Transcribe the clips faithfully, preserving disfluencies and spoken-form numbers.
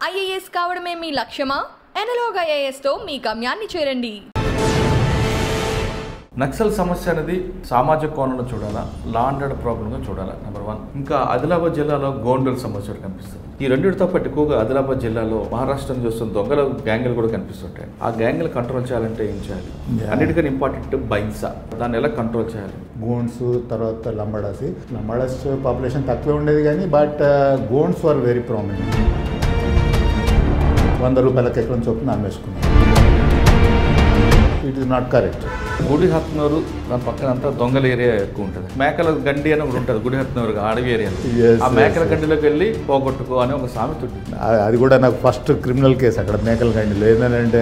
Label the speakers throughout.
Speaker 1: IAS కావడమే మీ లక్ష్యమా? Analogue IAS తో మీ గమ్యాన్ని చేరండి.
Speaker 2: నక్సల్ సమస్య అనేది సామాజిక కోణంలో చూడాలా, లా అండ్ ఆర్డర్ ప్రాబ్లంగా చూడాలా, నెంబర్ వన్. ఇంకా ఆదిలాబాద్ జిల్లాలో గోండల్ సమస్య కనిపిస్తుంది. ఈ రెండింటితో పాటు ఎక్కువగా ఆదిలాబాద్ జిల్లాలో మహారాష్ట్రం చూస్తున్న దొంగల గ్యాంగులు కూడా కనిపిస్తుంటాయి. ఆ గ్యాంగులు కంట్రోల్ చేయాలంటే ఏం చేయాలి? అన్నిటికన్నా ఇంపార్టెంట్ బైన్సా, దాన్ని ఎలా కంట్రోల్ చేయాలి?
Speaker 3: గోండ్స్ తర్వాత లంబాడాసి లంబాడాస్ పాపులేషన్ తక్కువే ఉండేది కానీ but Gonds were very prominent. వంద రూపాయలకి ఎక్కడ చొప్పున అమ్మేసుకున్నాం. It is not correct.
Speaker 2: Gudihathnoor దాని పక్కన అంతా దొంగల ఏరియా ఎక్కువ ఉంటుంది. మేకల గండి అని ఒకటి ఉంటుంది గుడి హత్నూరు అడవి ఏరియా. ఆ మేకల గండిలోకి వెళ్ళి పోగొట్టుకో అని ఒక సామెత ఉంటుంది.
Speaker 3: అది కూడా నాకు ఫస్ట్ క్రిమినల్ కేసు అక్కడ మేకల గండిలో. ఏంటంటే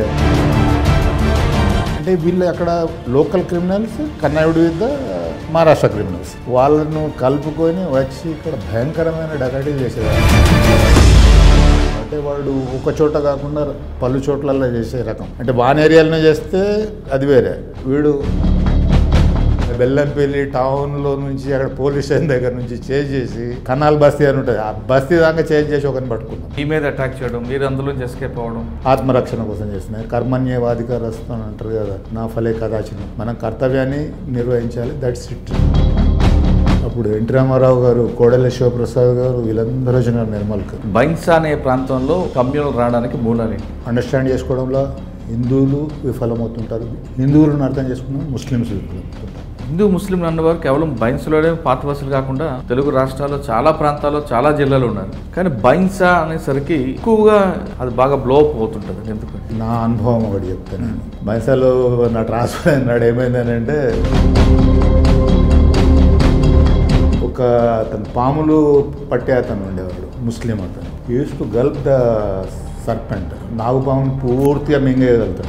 Speaker 3: అంటే వీళ్ళు అక్కడ local criminals connived with the Maharashtra criminals వాళ్ళను కలుపుకొని వచ్చి ఇక్కడ భయంకరమైన డకాటీలు చేసేవారు. అంటే వాడు ఒక చోట కాకుండా పలు చోట్లలో చేసే రకం. అంటే వాన్ ఏరియాలోనే చేస్తే అది వేరే. వీడు బెల్లంపల్లి టౌన్లో నుంచి అక్కడ పోలీస్ స్టేషన్ దగ్గర నుంచి చేంజ్ చేసి కన్నాల్ బస్తీ అని ఉంటుంది, ఆ బస్తీ దాకా చేంజ్ చేసి ఒకరిని పట్టుకున్నాం.
Speaker 2: ఈ మీద అటాక్ చేయడం, మీరు అందులో ఎస్కేప్ అవ్వడం,
Speaker 3: ఆత్మరక్షణ కోసం చేస్తున్నాయి. కర్మణ్యవాధికారస్థం అంటారు కదా, నా ఫలే కదాచినం. మనం కర్తవ్యాన్ని నిర్వహించాలి. That's it. అప్పుడు ఎన్టీ రామారావు గారు, కోడెల శివప్రసాద్ గారు వీళ్ళందరూ వచ్చినారు నిర్మల్కి.
Speaker 2: బైన్సా అనే ప్రాంతంలో కమ్యూనల్ రావడానికి మూలాలు
Speaker 3: అండర్స్టాండ్ చేసుకోవడంలో హిందువులు విఫలమవుతుంటారు, హిందువులను అర్థం చేసుకున్న ముస్లిమ్స్ విఫలమవుతుంటారు.
Speaker 2: హిందూ ముస్లిం అన్నవారు కేవలం బైన్స్లోనే పాతవాసులు కాకుండా తెలుగు రాష్ట్రాల్లో చాలా ప్రాంతాల్లో చాలా జిల్లాలు ఉన్నారు. కానీ బైన్సా అనేసరికి ఎక్కువగా అది బాగా బ్లో అప్ అవుతుంటుంది. ఎందుకు?
Speaker 3: నా అనుభవం ఒకటి చెప్తాను. బైన్సాలో నా ట్రాన్స్ఫర్ అయినాడు. ఏమైందని అంటే ఒక అతను పాములు పట్టే అతను ఉండేవాడు, ముస్లిం అతను. Use to gulp the serpent. నాగుపామును పూర్తిగా మింగేయగలుగుతాడు.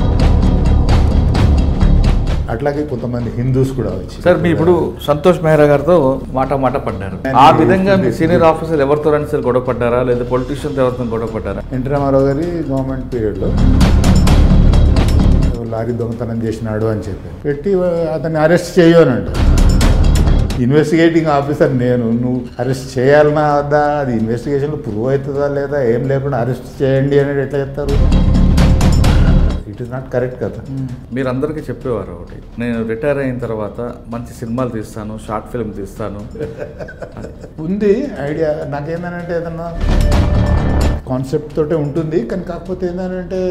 Speaker 3: అట్లాగే కొంతమంది హిందూస్ కూడా వచ్చి.
Speaker 2: సార్ మీ ఇప్పుడు సంతోష్ మెహ్రా గారితో మాట మాట పడ్డారు. ఆ విధంగా మీ సీనియర్ ఆఫీసర్ ఎవరితో రండి సార్ గొడవ పడ్డారా, లేదా పొలిటీషియన్స్ ఎవరితో గొడవ పడ్డారా?
Speaker 3: ఎన్టీ రామారావు గారి గవర్నమెంట్ పీరియడ్లో లారీ దొంగతనం చేసినాడు అని చెప్పి పెట్టి అతన్ని అరెస్ట్ చేయనంట. ఇన్వెస్టిగేటింగ్ ఆఫీసర్ నేను, నువ్వు అరెస్ట్ చేయాలన్నా వద్దా, అది ఇన్వెస్టిగేషన్లో ప్రూవ్ అవుతుందా లేదా, ఏం లేకుండా అరెస్ట్ చేయండి అనేది ఎట్లా చెప్తారు? ఇట్ ఈస్ నాట్ కరెక్ట్ కదా.
Speaker 2: మీరు అందరికీ చెప్పేవారు ఒకటి, నేను రిటైర్ అయిన తర్వాత మంచి సినిమాలు తీస్తాను, షార్ట్ ఫిల్మ్ తీస్తాను
Speaker 3: ఉంది ఐడియా. నాకేందనంటే ఏదన్నా కాన్సెప్ట్ తోటే ఉంటుంది, కానీ కాకపోతే ఏంటంటే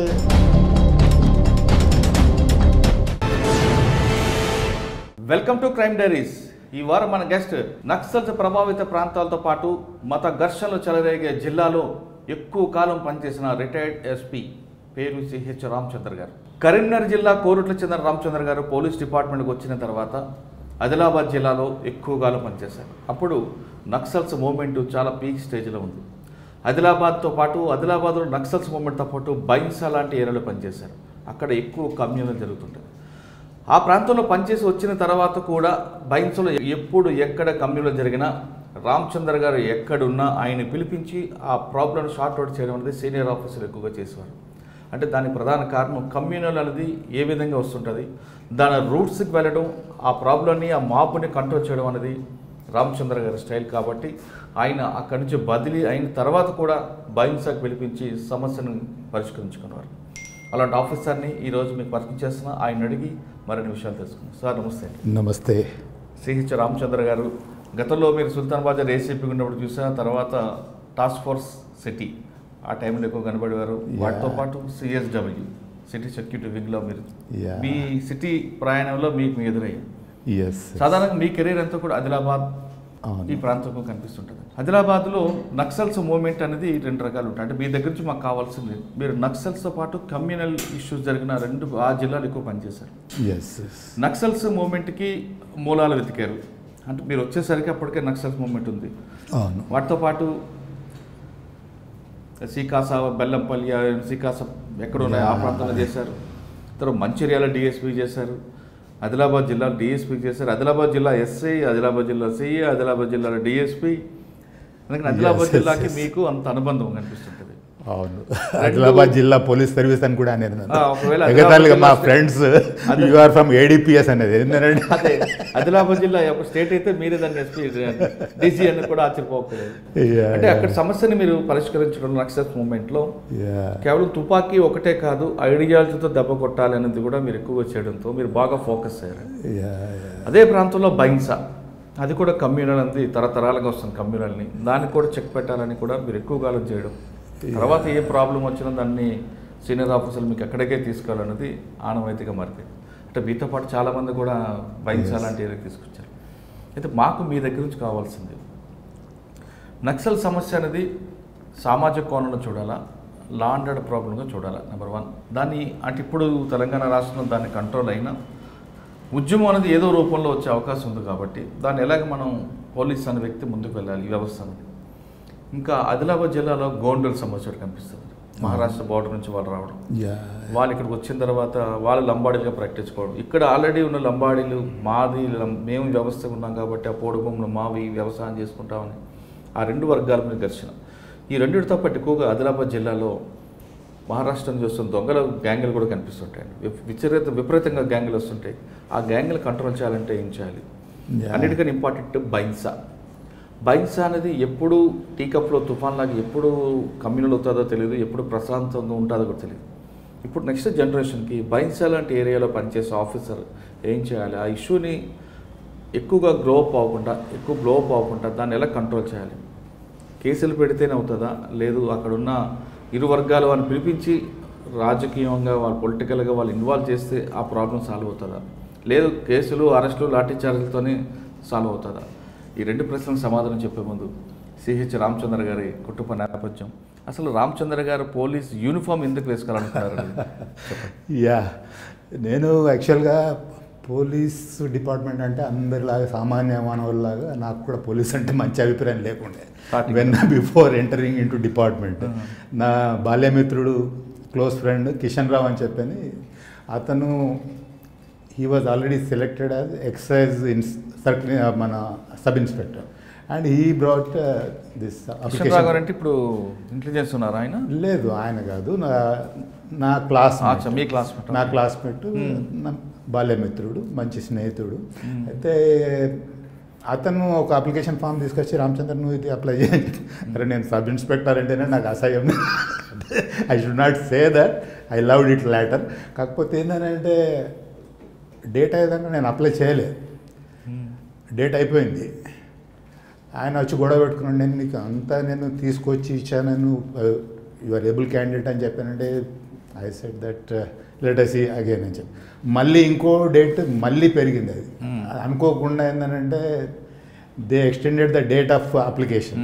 Speaker 2: వెల్కమ్ టు క్రైమ్ డైరీస్. ఈ వారం మన గెస్ట్ నక్సల్స్ ప్రభావిత ప్రాంతాలతో పాటు మత ఘర్షణలు చెలరేగే జిల్లాలో ఎక్కువ కాలం పనిచేసిన రిటైర్డ్ ఎస్పీ పేరు సిహెచ్ రామచంద్ర గారు. కరీంనగర్ జిల్లా కోరుట్ల చెందిన రామచంద్ర గారు పోలీస్ డిపార్ట్మెంట్కి వచ్చిన తర్వాత ఆదిలాబాద్ జిల్లాలో ఎక్కువ కాలం పనిచేశారు. అప్పుడు నక్సల్స్ మూవ్మెంట్ చాలా పీక్ స్టేజ్లో ఉంది. ఆదిలాబాద్తో పాటు ఆదిలాబాద్లో నక్సల్స్ మూవ్మెంట్తో పాటు బైన్సా లాంటి ఏరియాలో పనిచేశారు. అక్కడ ఎక్కువ కమ్యూనల్ జరుగుతుంటుంది. ఆ ప్రాంతంలో పనిచేసి వచ్చిన తర్వాత కూడా బైన్స్లో ఎప్పుడు ఎక్కడ కమ్యూనల్ జరిగినా రామచంద్ర గారు ఎక్కడున్నా ఆయన పిలిపించి ఆ ప్రాబ్లం షార్ట్ అవుట్ చేయడం అనేది సీనియర్ ఆఫీసర్లు ఎక్కువగా చేసేవారు. అంటే దానికి ప్రధాన కారణం కమ్యూనల్ అనేది ఏ విధంగా వస్తుంటుంది, దాని రూట్స్కి వెళ్ళడం, ఆ ప్రాబ్లమ్ని ఆ మాపుని కంట్రోల్ చేయడం అనేది రామచంద్ర గారి స్టైల్. కాబట్టి ఆయన అక్కడి నుంచి బదిలీ అయిన తర్వాత కూడా బైన్సాకు పిలిపించి సమస్యను పరిష్కరించుకున్నారు. అలాంటి ఆఫీసర్ని ఈరోజు మీకు పరిచయం చేస్తున్నా. ఆయన అడిగి మరిన్ని విషయాలు తెలుసుకున్నాం. సార్ నమస్తే.
Speaker 3: నమస్తే.
Speaker 2: సిహెచ్ రామచంద్ర గారు, గతంలో మీరు సుల్తాన్ బాజార్ ఏసీపీ ఉన్నప్పుడు చూసిన తర్వాత టాస్క్ ఫోర్స్ సిటీ ఆ టైంలో ఎక్కువ కనబడేవారు. వాటితో పాటు సిఎస్డబ్ల్యూ సిటీ సెక్యూరిటీ వింగ్లో మీరు మీ సిటీ ప్రయాణంలో మీకు మీ ఎదురయ్యారు. సాధారణంగా మీ కెరీర్ అంతా కూడా ఆదిలాబాద్ ఈ ప్రాంతంలో కనిపిస్తుంటుంది. ఆదిలాబాద్లో నక్సల్స్ మూవ్మెంట్ అనేది రెండు రకాలు ఉంటాయి. అంటే మీ దగ్గర నుంచి మాకు కావాల్సింది, మీరు నక్సల్స్తో పాటు కమ్యూనల్ ఇష్యూస్ జరిగిన రెండు ఆ జిల్లాలు ఎక్కువ పనిచేశారు. నక్సల్స్ మూవ్మెంట్కి మూలాలు వెతికారు. అంటే మీరు వచ్చేసరికి అప్పటికే నక్సల్స్ మూవ్మెంట్ ఉంది. వాటితో పాటు సీకాస, బెల్లంపల్లి, సీకాస ఎక్కడ ఉన్నాయి ఆ ప్రాంతంలో చేశారు. తర్వాత మంచిర్యాల డిఎస్పీ చేశారు, ఆదిలాబాద్ జిల్లా డిఎస్పీ చేశారు, ఆదిలాబాద్ జిల్లా ఎస్ఐ, ఆదిలాబాద్ జిల్లా సిఐ, ఆదిలాబాద్ జిల్లాలో డిఎస్పీ. అందుకని ఆదిలాబాద్ జిల్లాకి మీకు అంత అనుబంధం కనిపిస్తుంటుంది.
Speaker 3: అవును, ఆదిలాబాద్ జిల్లా పోలీస్ సర్వీస్ అని కూడా అనేది
Speaker 2: ఆ, ఒకవేళ
Speaker 3: ఎగతాళిగా మా
Speaker 2: Adilabad
Speaker 3: friends you are from ADPS అనేది ఏంటంటే
Speaker 2: అదే ఆదిలాబాద్ జిల్లా ఒక స్టేట్ అయితే మీరే దాన్ని ఎస్పీ డీసీ అని కూడా ఆశ్చర్యపోకలేదు. అంటే అక్కడ సమస్యని మీరు పరిష్కరించడం నక్సల్స్ మూమెంట్లో కేవలం తుపాకీ ఒకటే కాదు, ఐడియాలజీతో దెబ్బ కొట్టాలి అనేది కూడా మీరు ఎక్కువగా చేయడంతో మీరు బాగా ఫోకస్ అయ్యారు. అదే ప్రాంతంలో బైన్సా, అది కూడా కమ్యూనల్ అనేది తరతరాలుగా వస్తుంది కమ్యూనల్ని, దానికి కూడా చెక్ పెట్టాలని కూడా మీరు ఎక్కువ కాలం చేయడం. తర్వాత ఏ ప్రాబ్లం వచ్చినా దాన్ని సీనియర్ ఆఫీసర్లు మీకు ఎక్కడికే తీసుకెళ్ళాలన్నది ఆనవాయితీగా మారింది. అంటే మీతో పాటు చాలామంది కూడా బైన్సా లాంటి ఏరియాకి తీసుకొచ్చారు. అయితే మాకు మీ దగ్గర నుంచి కావాల్సింది నక్సల్ సమస్య అనేది సామాజిక కోణంలో చూడాలా, లా అండ్ ఆర్డర్ ప్రాబ్లంగా చూడాలా నెంబర్ వన్. దాన్ని అంటే ఇప్పుడు తెలంగాణ రాష్ట్రంలో దాన్ని కంట్రోల్ అయినా ఉద్యమం అనేది ఏదో రూపంలో వచ్చే అవకాశం ఉంది కాబట్టి దాన్ని ఎలాగ మనం పోలీస్ అనే వ్యక్తి ముందుకు వెళ్ళాలి ఈ వ్యవస్థ అనేది. ఇంకా ఆదిలాబాద్ జిల్లాలో గోండుల సమస్య కనిపిస్తుంది. మహారాష్ట్ర బార్డర్ నుంచి వాళ్ళు రావడం, వాళ్ళు ఇక్కడికి వచ్చిన తర్వాత వాళ్ళు లంబాడీలుగా ప్రకటించుకోవడం. ఇక్కడ ఆల్రెడీ ఉన్న లంబాడీలు మాది మేము వ్యవస్థ ఉన్నాం కాబట్టి ఆ పోడు భూములు మావి వ్యవసాయం చేసుకుంటామని ఆ రెండు వర్గాల మీద ఘర్షణ. ఈ రెండింటితో పాటు ఎక్కువగా ఆదిలాబాద్ జిల్లాలో మహారాష్ట్రం చూస్తున్న దొంగల గ్యాంగులు కూడా కనిపిస్తుంటాయండి. విపరీత విపరీతంగా గ్యాంగులు వస్తుంటాయి. ఆ గ్యాంగులు కంట్రోల్ చేయాలంటే ఏం చేయాలి? అన్నిటికన్నా ఇంపార్టెంట్ బైన్సా. బైన్సా అనేది ఎప్పుడు టీకప్లో తుఫాన్ లాగా ఎప్పుడు కమ్యూనల్ అవుతుందో తెలియదు, ఎప్పుడు ప్రశాంతంగా ఉంటుందో కూడా తెలియదు. ఇప్పుడు నెక్స్ట్ జనరేషన్కి బైన్సా లాంటి ఏరియాలో పనిచేసే ఆఫీసర్ ఏం చేయాలి? ఆ ఇష్యూని ఎక్కువగా గ్రో అప్ అవ్వకుండా ఎక్కువ బ్లో అప్ అవ్వకుండా దాన్ని ఎలా కంట్రోల్ చేయాలి? కేసులు పెడితేనే అవుతుందా, లేదు అక్కడున్న ఇరు వర్గాలు వాళ్ళని పిలిపించి రాజకీయంగా వాళ్ళు పొలిటికల్గా వాళ్ళు ఇన్వాల్వ్ చేస్తే ఆ ప్రాబ్లం సాల్వ్ అవుతుందా, లేదు కేసులు అరెస్టులు లాఠీ చార్జీలతోనే సాల్వ్ అవుతుందా? ఈ రెండు ప్రశ్నలకు సమాధానం చెప్పే ముందు సిహెచ్ రామచంద్ర గారి కుటుంబ నేపథ్యం, అసలు రామచంద్ర గారు పోలీస్ యూనిఫామ్ ఎందుకు వేసుకోవాలనుకున్నారు?
Speaker 3: యా, నేను యాక్చువల్గా పోలీస్ డిపార్ట్మెంట్ అంటే అందరిలాగా సామాన్య మానవుల్లాగా నాకు కూడా పోలీస్ అంటే మంచి అభిప్రాయం లేకుండే when before entering into department. నా బాల్యమిత్రుడు క్లోజ్ ఫ్రెండ్ కిషన్ రావు అని చెప్పని అతను he was already selected as excise in circle మన sub inspector and he brought this
Speaker 2: application. అంటే ఇప్పుడు ఇంటెలిజెన్స్ ఉన్నారు ఆయన?
Speaker 3: లేదు, ఆయన కాదు, నా నా క్లాస్
Speaker 2: మీ క్లాస్మేట్
Speaker 3: నా క్లాస్మేట్ నా బాల్యమిత్రుడు, మంచి స్నేహితుడు. అయితే అతను ఒక అప్లికేషన్ ఫామ్ తీసుకొచ్చి రామచంద్ర నువ్వు ఇది అప్లై చేయాలి. అరే నేను సబ్ ఇన్స్పెక్టర్ అంటేనే నాకు అసహ్యం, I should not say that, I love it later. కాకపోతే ఏంటంటే డేట్ అయ్యేదాకా నేను అప్లై చేయలేదు, డేట్ అయిపోయింది. ఆయన వచ్చి గొడవ పెట్టుకున్నాడు, నేను నీకు అంతా నేను తీసుకొచ్చి ఇచ్చాను, నువ్వు యు ఆర్ ఏబుల్ క్యాండిడేట్ అని చెప్పానంటే I said that let us see again అని చెప్పి మళ్ళీ ఇంకో డేట్ మళ్ళీ పెరిగింది. అది అనుకోకుండా ఏంటంటే they extended the date of application.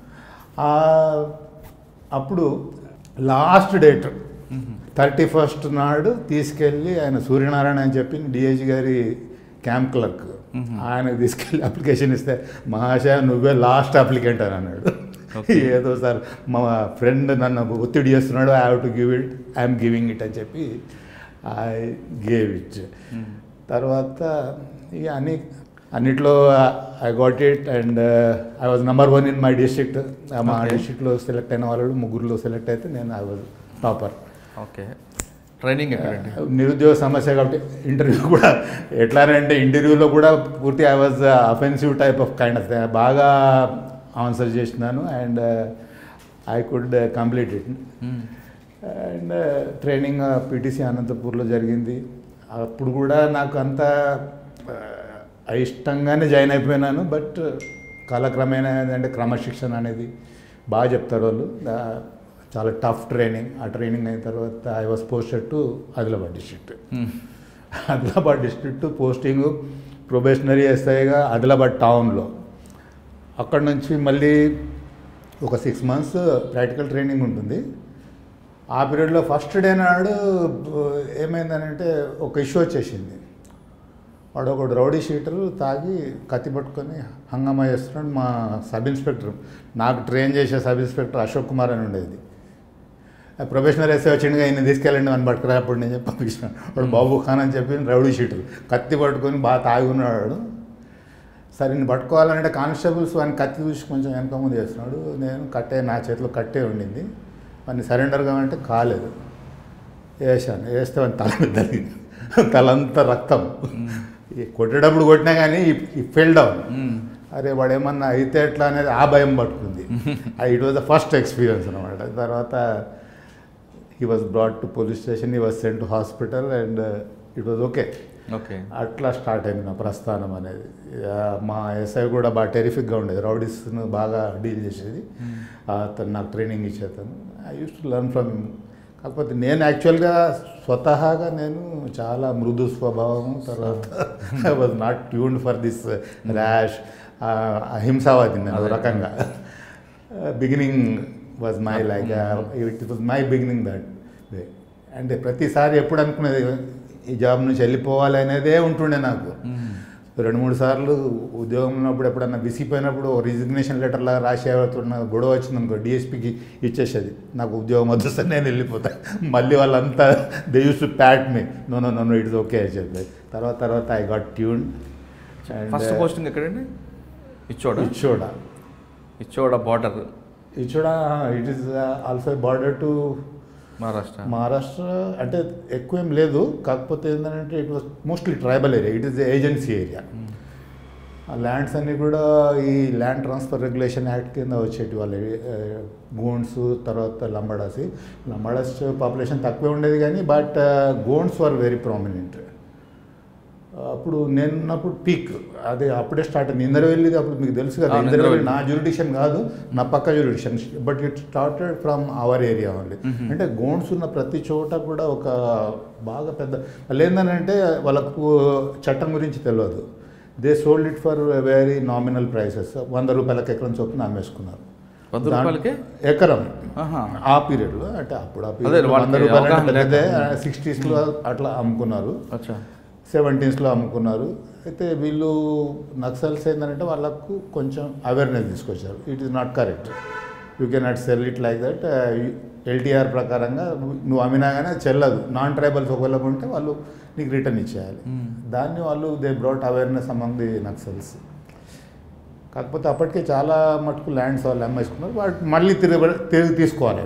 Speaker 3: అప్పుడు లాస్ట్ డేట్ థర్టీ ఫస్ట్ నాడు తీసుకెళ్ళి ఆయన సూర్యనారాయణ అని చెప్పి డిఐజీ గారి క్యాంప్ క్లర్క్ ఆయనకు తీసుకెళ్ళి అప్లికేషన్ ఇస్తే మహాశయ నువ్వే లాస్ట్ అప్లికెంట్ అని అన్నాడు. ఏదో సార్ మా ఫ్రెండ్ నన్ను ఒత్తిడి చేస్తున్నాడు, I have to give it, I'm giving it అని చెప్పి ఐ గేవ్ ఇట్. తర్వాత ఇక అన్ని అన్నిట్లో I got it and I was number one in my district. మా డిస్ట్రిక్ట్లో సెలెక్ట్ అయిన వాళ్ళు ముగ్గురులో సెలెక్ట్ అయితే నేను I was topper.
Speaker 2: Okay, training
Speaker 3: నిరుద్యోగ సమస్య కాబట్టి ఇంటర్వ్యూ కూడా ఎట్లానంటే ఇంటర్వ్యూలో కూడా పూర్తి I was offensive type of kind of బాగా ఆన్సర్ చేసినాను and I could complete it. And training PTC అనంతపూర్లో జరిగింది. అప్పుడు కూడా నాకు అంత ఇష్టంగానే జాయిన్ అయిపోయినాను. బట్ కాలక్రమేణా ఏంటంటే క్రమశిక్షణ అనేది బాగా చెప్తారు వాళ్ళు, చాలా టఫ్ ట్రైనింగ్. ఆ ట్రైనింగ్ అయిన తర్వాత I was posted to Adilabad district. Adilabad district posting probationary ఎస్ఐగా ఆదిలాబాద్ టౌన్లో. అక్కడ నుంచి మళ్ళీ ఒక సిక్స్ మంత్స్ ప్రాక్టికల్ ట్రైనింగ్ ఉంటుంది. ఆ పీరియడ్లో ఫస్ట్ డే నాడు ఏమైందనంటే ఒక ఇష్యూ వచ్చేసింది. వాడు ఒకడు రౌడీ షీటరు తాగి కత్తి పట్టుకొని హంగామా చేస్తున్నాడు. మా సబ్ ఇన్స్పెక్టర్, నాకు ట్రైన్ చేసే సబ్ ఇన్స్పెక్టర్ అశోక్ కుమార్ అని ఉండేది, ప్రొఫెషనల్ ఎస్ఐ వచ్చిండగా ఈయన తీసుకెళ్ళండి అని పట్టుకురా. అప్పుడు నేను చెప్పి పంపించినాడు. వాడు బాబు ఖాన్ అని చెప్పి రౌడీ షీటరు కత్తి పట్టుకొని బాగా తాగి ఉన్నాడు. సరే నేను పట్టుకోవాలంటే కానిస్టేబుల్స్ వాడిని కత్తి చూసి కొంచెం వెనక ముందు చేస్తున్నాడు. నేను కట్టే, నా చేతిలో కట్టే ఉండింది. వాడిని సరెండర్ కావాలంటే కాలేదు. వేసాను, వేస్తే వాడిని తల మీద తగిలింది. తలంతా రక్తం. కొట్టేటప్పుడు కొట్టినా కానీ ఈ ఫెల్ డౌన్. అరే వాడు ఏమన్నా అయితే ఎట్లా అనేది ఆ భయం పట్టుకుంది. It was the first experience అనమాట. తర్వాత he was brought to police station, he was sent to hospital and it was okay.
Speaker 2: Okay, అట్లా
Speaker 3: స్టార్ట్ అయింది నా ప్రస్థానం అనేది. మా ఎస్ఐ కూడా బాగా టెరిఫిక్గా ఉండేది, రౌడీస్ను బాగా డీల్ చేసేది. అతను నాకు ట్రైనింగ్ ఇచ్చేతాను. I use to learn from him. కాకపోతే నేను యాక్చువల్గా స్వతహాగా నేను చాలా మృదు స్వభావం. తర్వాత I was not tuned for this rash అహింసావాది నేను ఒక రకంగా. Beginning was my like it was my beginning that way. అంటే ప్రతిసారి ఎప్పుడు అనుకునేది ఈ జాబ్ నుంచి వెళ్ళిపోవాలి అనేదే ఉంటుండే నాకు. రెండు మూడు సార్లు ఉద్యోగం ఉన్నప్పుడు ఎప్పుడన్నా విసిపోయినప్పుడు రిజిగ్నేషన్ లెటర్లా రాసి అవుతున్న గొడవ వచ్చింది అనుకో, డిఎస్పీకి ఇచ్చేసేది, నాకు ఉద్యోగం వద్దు నేను వెళ్ళిపోతాను. మళ్ళీ వాళ్ళంతా they use to pat me, no no no it's okay అని చెప్పి. తర్వాత తర్వాత I got tune.
Speaker 2: First posting ఎక్కడండి? Ichoda.
Speaker 3: Ichoda
Speaker 2: Ichoda border.
Speaker 3: Ichoda it is also border to
Speaker 2: Maharashtra.
Speaker 3: Maharashtra అంటే ఎక్కువ ఏం లేదు, కాకపోతే ఏంటంటే it was mostly tribal area. It is agency area. ఆ ల్యాండ్స్ అన్నీ కూడా ఈ ల్యాండ్ ట్రాన్స్ఫర్ రెగ్యులేషన్ యాక్ట్ కింద వచ్చేటి వాళ్ళు గోండ్స్, తర్వాత లంబాడాసి. లంబాడాస్ పాపులేషన్ తక్కువే ఉండేది కానీ but Gonds were very prominent. అప్పుడు నేను ఉన్నప్పుడు పీక్ అది అప్పుడే స్టార్ట్ అయింది. ఇంద్రవెల్లిది అప్పుడు మీకు తెలుసు కదా, ఇంద్రవెల్లి నా జ్యూరిడిక్షన్ కాదు, నా పక్క jurisdiction, but it started from our area only. అంటే గోండ్స్ ఉన్న ప్రతి చోట కూడా ఒక బాగా పెద్ద వాళ్ళు ఏంటంటే వాళ్ళకు చట్టం గురించి తెలియదు. They sold it for very nominal prices. వంద రూపాయలకి ఎకరం చొప్పున అమ్మేసుకున్నారు. ఎకరం ఆ పీరియడ్లో, అంటే అప్పుడు ఆ పీరియడ్ వంద రూపాయలు సిక్స్టీస్లో అట్లా అమ్ముకున్నారు, సెవెంటీన్స్లో అమ్ముకున్నారు. అయితే వీళ్ళు నక్సల్స్ ఏంటంటే వాళ్ళకు కొంచెం అవేర్నెస్ తీసుకొచ్చారు. It is not correct, you can not sell it like that. LTR ప్రకారంగా నువ్వు అమ్మినా కానీ చెల్లదు. నాన్ ట్రైబల్స్ ఒకవేళ ఉంటే వాళ్ళు నీకు రిటర్న్ ఇచ్చేయాలి. దాన్ని వాళ్ళు they brought awareness among the Naxals. కాకపోతే అప్పటికే చాలా మటుకు ల్యాండ్స్ వాళ్ళు అమ్మేసుకున్నారు. వాటి మళ్ళీ తిరిగి తిరిగి తీసుకోవాలి.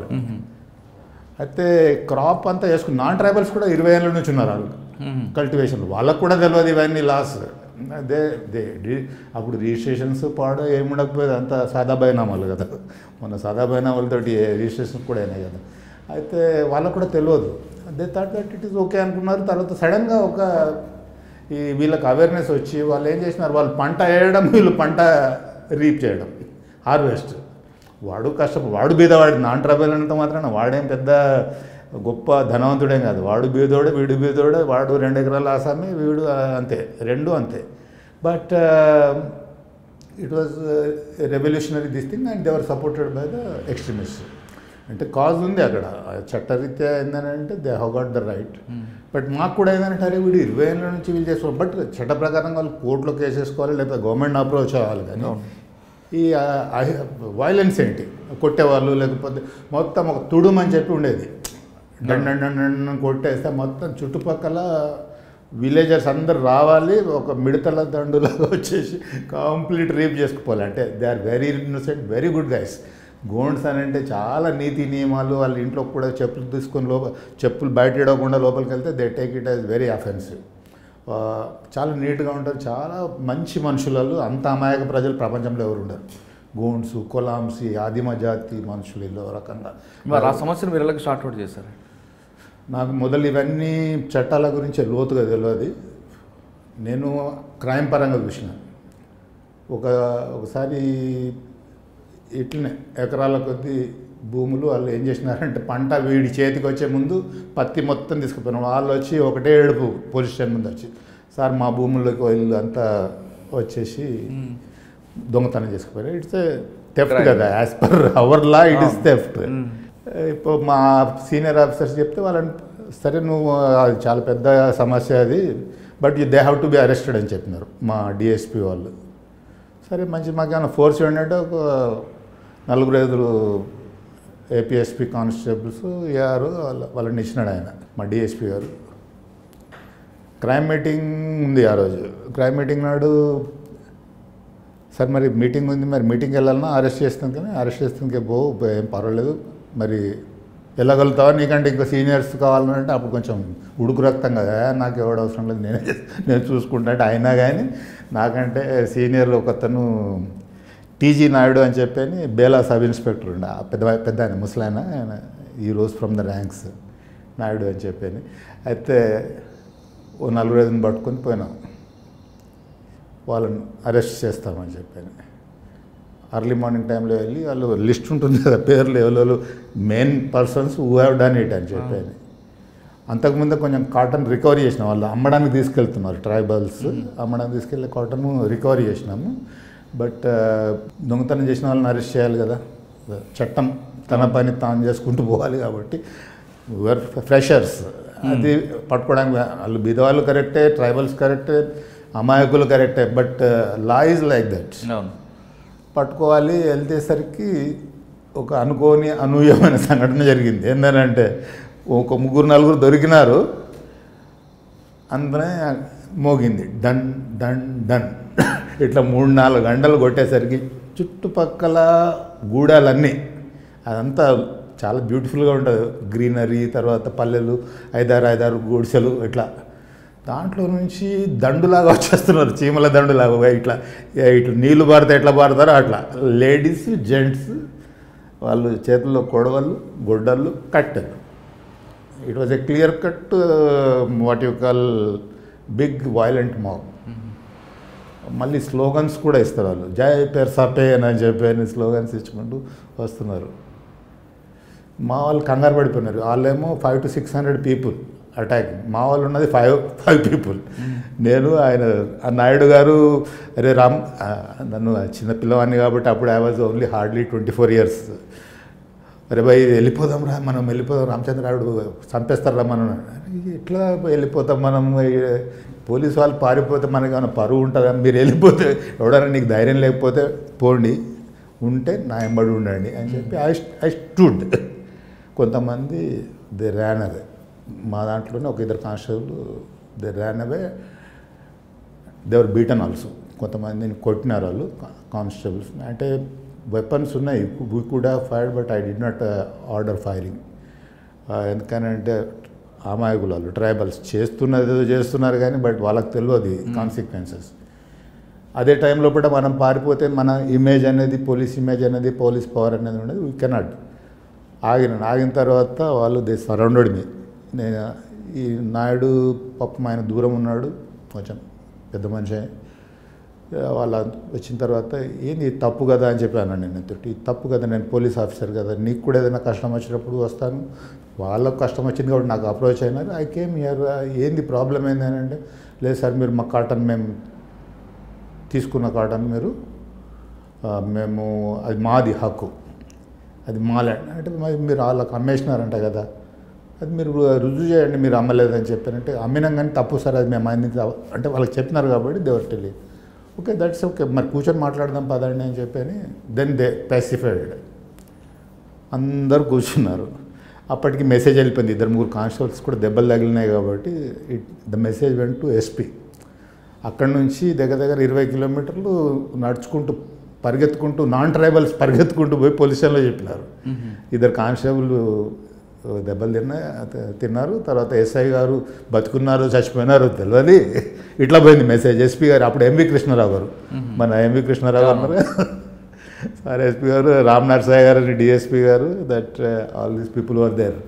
Speaker 3: అయితే క్రాప్ అంతా వేసుకుని నాన్ ట్రైబల్స్ కూడా ఇరవై ఏళ్ళ నుంచి ఉన్నారు వాళ్ళు కల్టివేషన్. వాళ్ళకు కూడా తెలియదు ఇవన్నీ లాస్. అదే దే అప్పుడు రిజిస్ట్రేషన్స్ పాడు ఏమి ఉండకపోయేది, అంతా సాదా బైనామాలు కదా. మన సాదా బైనామాలతోటి రిజిస్ట్రేషన్స్ కూడా అయినాయి కదా. అయితే వాళ్ళకు కూడా తెలియదు. They thought that it is okay అనుకున్నారు. తర్వాత సడన్గా ఒక ఈ వీళ్ళకి అవేర్నెస్ వచ్చి వాళ్ళు ఏం చేసినారు, వాళ్ళు పంట వేయడం, వీళ్ళు పంట రీప్ చేయడం, హార్వెస్ట్. వాడు కష్టం, వాడు బీదవాడు. నాన్ ట్రైబల్ అంత మాత్రాన వాడేం పెద్ద గొప్ప ధనవంతుడేం కాదు. వాడు బీదోడే, వీడు బీదోడే. వాడు రెండు ఎకరాల ఆసామి, వీడు అంతే, రెండు అంతే. But it was revolutionary this thing and they were supported by the extremist. అంటే కాజ్ ఉంది అక్కడ, చట్టరీత్యా ఏంటంటే they have got the right. But మాకు కూడా ఏంటంటే అరే వీడు ఇరవై ఏళ్ళ నుంచి వీళ్ళు చేసుకోవాలి. బట్ చట్ట ప్రకారం వాళ్ళు కోర్టులో కేసేసుకోవాలి, లేకపోతే గవర్నమెంట్ అప్రోచ్ అవ్వాలి. కానీ ఈ వైలెన్స్ ఏంటి, కొట్టేవాళ్ళు లేకపోతే మొత్తం ఒక తుడుమని చెప్పి ఉండేది. డండ్ డండ్ కొట్టేస్తే మొత్తం చుట్టుపక్కల విలేజర్స్ అందరు రావాలి, ఒక మిడతల దండులాగా వచ్చేసి కంప్లీట్ రేప్ చేసుకుపోవాలి. అంటే they are very innocent, very good guys. Gonds అని అంటే చాలా నీతి నియమాలు. వాళ్ళ ఇంట్లో కూడా చెప్పులు తీసుకొని లోపల చెప్పులు బయట ఇడవకుండా లోపలికి వెళ్తే they take it as very offensive. చాలా నీట్గా ఉంటారు, చాలా మంచి మనుషులలో. అంత అమాయక ప్రజలు ప్రపంచంలో ఎవరు ఉండరు. గోండ్స్, కొలాంసి, ఆదిమ జాతి మనుషులు ఇలా రకంగా.
Speaker 2: మరి ఆ సమస్యను మీరు ఎలా స్టార్ట్ అవుట్ చేశారు?
Speaker 3: నాకు మొదలు ఇవన్నీ చట్టాల గురించి లోతుగా తెలియదు. నేను క్రైమ్ పరంగా చూసిన ఒక ఒకసారి ఇట్లనే ఎకరాల కొద్ది భూములు వాళ్ళు ఏం చేసినారంటే పంట వీడి చేతికి వచ్చే ముందు పత్తి మొత్తం తీసుకుపోయినారు. వాళ్ళు వచ్చి ఒకటే ఏడుపు పోలీస్ స్టేషన్ ముందు వచ్చి, సార్ మా భూముల్లోకి వీళ్ళు అంతా వచ్చేసి దొంగతనం చేసుకుపోయారు. ఇట్స్ ఏ థెఫ్ట్ కదా, as per our law it is theft. ఇప్పుడు మా సీనియర్ ఆఫీసర్స్ చెప్తే వాళ్ళని సరే నువ్వు అది చాలా పెద్ద సమస్య అది, but they have to be arrested అని చెప్పినారు మా డిఎస్పీ వాళ్ళు. సరే మంచి మాకు ఏమైనా ఫోర్స్ ఏంటంటే ఒక నలుగురు ఐదుగురు ఏపీఎస్పీ కానిస్టేబుల్స్ ఏఆర్ వాళ్ళ వాళ్ళని ఇచ్చినాడు ఆయన, మా డిఎస్పీ గారు. క్రైమ్ మీటింగ్ ఉంది ఆ రోజు. క్రైమ్ మీటింగ్ నాడు సార్ మరి మీటింగ్ ఉంది, మరి మీటింగ్కి వెళ్ళాలన్నా అరెస్ట్ చేస్తాను, కానీ అరెస్ట్ చేస్తానికే పో ఏం పర్వాలేదు, మరి వెళ్ళగలుగుతావా, నీకంటే ఇంకా సీనియర్స్ కావాలంటే అప్పుడు కొంచెం ఉడుకు రక్తం కదా, నాకు ఎవడు అవసరం లేదు, నేనే నేను చూసుకుంటా అంటే. అయినా కానీ నాకంటే సీనియర్లు ఒకతను టీజీ నాయుడు అని చెప్పని బేలా సబ్ ఇన్స్పెక్టర్ ఉండే, పెద్ద పెద్ద ఆయన ముసలాయన, ఆయన ఈ రోజు ఫ్రమ్ ద ర్యాంక్స్ నాయుడు అని చెప్పని. అయితే ఓ నలుగురు ఐదుని పట్టుకొని పోయినాం, వాళ్ళని అరెస్ట్ చేస్తామని చెప్పాను. అర్లీ మార్నింగ్ టైంలో వెళ్ళి వాళ్ళు లిస్ట్ ఉంటుంది కదా పేర్లు, ఎవరు main persons who have done it అని చెప్పాను. అంతకుముందు కొంచెం కాటన్ రికవరీ చేసినాం, వాళ్ళు అమ్మడానికి తీసుకెళ్తున్నారు ట్రైబల్స్, అమ్మడానికి తీసుకెళ్ళి కాటన్ రికవరీ చేసినాము. బట్ దొంగతనం చేసిన వాళ్ళని అరెస్ట్ చేయాలి కదా, చట్టం తన పని తాను చేసుకుంటూ పోవాలి కాబట్టి వర్ ఫ్రెషర్స్ అది పట్టుకోవడానికి వాళ్ళు బీదవాళ్ళు కరెక్టే, ట్రైబల్స్ కరెక్టే, అమాయకులు కరెక్టే, but law is like that. పట్టుకోవాలి. వెళ్తేసరికి ఒక అనుకోని అనూహ్యమైన సంఘటన జరిగింది. ఏంటంటే ఒక ముగ్గురు నలుగురు దొరికినారు, అందులో మోగింది డన్ డన్ డన్ ఇట్లా మూడు నాలుగు గంటలు కొట్టేసరికి చుట్టుపక్కల గూడాలన్నీ అదంతా చాలా బ్యూటిఫుల్గా ఉంటుంది, గ్రీనరీ, తర్వాత పల్లెలు, ఐదారు ఐదారు గుడిసెలు, ఇట్లా దాంట్లో నుంచి దండులాగా వచ్చేస్తున్నారు, చీమల దండులాగా, ఇట్లా ఇట్లా నీళ్లు పారితే ఎట్లా పారుతారో అట్లా లేడీస్ జెంట్స్, వాళ్ళు చేతుల్లో కొడవలు, గొడ్డళ్ళు, కట్టెలు. It was a clear cut what you call big violent mob. మళ్ళీ స్లోగన్స్ కూడా ఇస్తారు వాళ్ళు, జై పేర్ సపే అని చెప్పి స్లోగన్స్ ఇచ్చుకుంటూ వస్తున్నారు. మా వాళ్ళు కంగారు పడిపోయినారు, వాళ్ళేమో five to six hundred people attack, మా వాళ్ళు ఉన్నది ఫైవ్ ఫైవ్ పీపుల్. నేను ఆయన నాయుడు గారు, అరే రామ్, నన్ను చిన్న పిల్లవాడిని కాబట్టి అప్పుడు I was only hardly twenty four years. అరే భయ్ వెళ్ళిపోదాం రా, మనం వెళ్ళిపోదాం, రామచంద్రరావుడు చంపేస్తారా మనం, ఎట్లా వెళ్ళిపోతాం మనం, పోలీసు వాళ్ళు పారిపోతే మనకి ఏమైనా పరువు ఉంటుందా, మీరు వెళ్ళిపోతే ఎవడన్నా నీకు ధైర్యం లేకపోతే పోండి, ఉంటే నా ఎంబడి ఉండండి అని చెప్పి ఐ ఐ స్టూడ్. కొంతమంది దే ర్యాన్ అవే, మా దాంట్లోనే ఒక ఇద్దరు constable they ran away, they were beaten also. కొంతమందిని కొట్టినారు వాళ్ళు కానిస్టేబుల్స్. అంటే వెపన్స్ ఉన్నాయి, we could have fired but I did not order firing. ఎందుకనంటే అమాయకులు వాళ్ళు, ట్రైబల్స్ చేస్తున్నది ఏదో చేస్తున్నారు కానీ బట్ వాళ్ళకి తెలియదు కాన్సిక్వెన్సెస్. అదే టైంలో కూడా మనం పారిపోతే మన ఇమేజ్ అనేది, పోలీస్ ఇమేజ్ అనేది, పోలీస్ పవర్ అనేది ఉండేది. We cannot. ఆగినాను. ఆగిన తర్వాత వాళ్ళు దే సరౌండెడ్ మీ. నేను ఈ నాయుడు పాపం ఆయన దూరం ఉన్నాడు, కొంచెం పెద్ద మనిషి. వాళ్ళ వచ్చిన తర్వాత ఏంది తప్పు కదా అని చెప్పాను నేను, తోటి తప్పు కదా, నేను పోలీస్ ఆఫీసర్ కదా, నీకు కూడా ఏదైనా కష్టం వచ్చినప్పుడు వస్తాను, వాళ్ళకు కష్టం వచ్చింది కాబట్టి నాకు అప్రోచ్ అయినారు. ఐ కేమ్ హియర్, ఏంది ప్రాబ్లం ఏంది అని అంటే, లేదు సార్ మీరు మా కాటన్ మేము తీసుకున్న కాటన్ మీరు మేము అది మాది హక్కు, అది మా ల్యాండ్ అంటే మీరు వాళ్ళకి అమ్మేసినారంట కదా, అది మీరు రుజువు చేయండి మీరు అమ్మలేదని చెప్పారంటే, అమ్మినాం కానీ తప్పు సార్ అది మేము అయింది అంటే వాళ్ళకి చెప్పినారు కాబట్టి they were telling. Okay that's okay, మరి కూర్చొని మాట్లాడదాం పదండి అని చెప్పని దెన్ దే పాసిఫైడ్. అందరు కూర్చున్నారు. అప్పటికి మెసేజ్ వెళ్ళిపోయింది, ఇద్దరు ముగ్గురు కానిస్టేబుల్స్ కూడా దెబ్బలు తగిలినాయి కాబట్టి it the message went to SP. అక్కడి నుంచి దగ్గర దగ్గర ఇరవై కిలోమీటర్లు నడుచుకుంటూ పరిగెత్తుకుంటూ నాన్ ట్రైబల్స్ పరిగెత్తుకుంటూ పోయి పోలీస్ స్టేషన్లో చెప్పినారు. ఇద్దరు కానిస్టేబుల్ దెబ్బలు తిన్నా తిన్నారు. తర్వాత ఎస్ఐ గారు బతుకున్నారు చచ్చిపోయినారు తెలియదు, ఇట్లా పోయింది మెసేజ్. ఎస్పీ గారు అప్పుడు ఎంవి కృష్ణారావు గారు, మన ఎంవి కృష్ణారావు గారు అన్నారు సార్, ఎస్పీ గారు, రామ్ నరసాయి గారు అని డిఎస్పీ గారు, that all these people were there.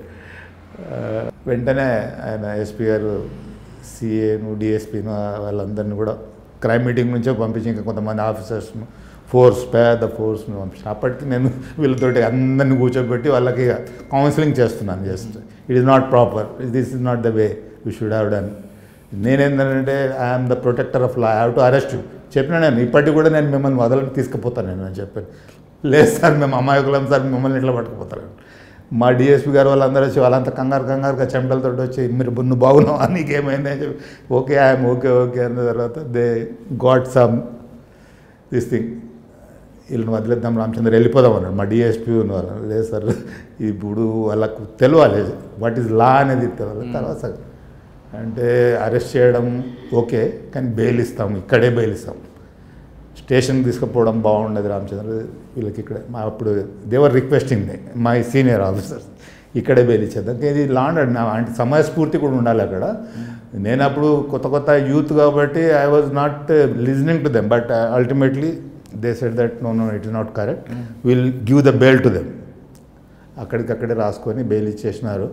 Speaker 3: వెంటనే ఆయన ఎస్పీ గారు సిఏను డిఎస్పీను వాళ్ళందరినీ కూడా క్రైమ్ మీటింగ్ నుంచే పంపించి ఇంకా కొంతమంది ఆఫీసర్స్ను ఫోర్స్ పేద ఫోర్స్ను పంపించి, అప్పటికి నేను వీళ్ళతోటి అందరినీ కూర్చోబెట్టి వాళ్ళకి కౌన్సిలింగ్ చేస్తున్నాను. Just it is not proper, this is not the way you should have done. నేనేంటంటే I'm the protector of law, I have to arrest you చెప్పినా నేను. ఇప్పటికి కూడా నేను మిమ్మల్ని వదలని తీసుకుపోతాను నేను అని చెప్పాను. లేదు సార్ మేము అమాయకులం సార్, మిమ్మల్ని ఇట్లా పట్టుకుపోతారు. మా డిఎస్పీ గారు వాళ్ళందరూ వచ్చి వాళ్ళంతా కంగారు కంగారుగా చెమటలతో వచ్చి మీరు నువ్వు బాగున్నావా, నీకేమైంది అని చెప్పి ఓకే ఐఎమ్ ఓకే ఓకే అన్న తర్వాత they got some this thing, వీళ్ళని వదిలేద్దాం రామచంద్ర వెళ్ళిపోదాం అన్నాడు మా డిఎస్పీ ఉన్నవాళ్ళు. లేదు సార్ ఇప్పుడు వాళ్ళకు తెలియాలి వాట్ ఈజ్ లా అనేది తెలియాలి. తర్వాత అంటే అరెస్ట్ చేయడం ఓకే కానీ బెయిల్ ఇస్తాం, ఇక్కడే బెయిల్ ఇస్తాం, స్టేషన్కి తీసుకుపోవడం బాగుండదు రామచంద్ర వీళ్ళకి ఇక్కడ. మా అప్పుడు they were requesting my senior officers, ఇక్కడే బెయిల్ ఇచ్చేద్దాం. ఇది లాండ్ అంటే సమయస్ఫూర్తి కూడా ఉండాలి అక్కడ. నేను అప్పుడు కొత్త కొత్త యూత్ కాబట్టి I was not listening to them, but ultimately they said that no no it is not correct, will give the bail to them. అక్కడికక్కడే రాసుకొని బెయిల్ ఇచ్చేసినారు.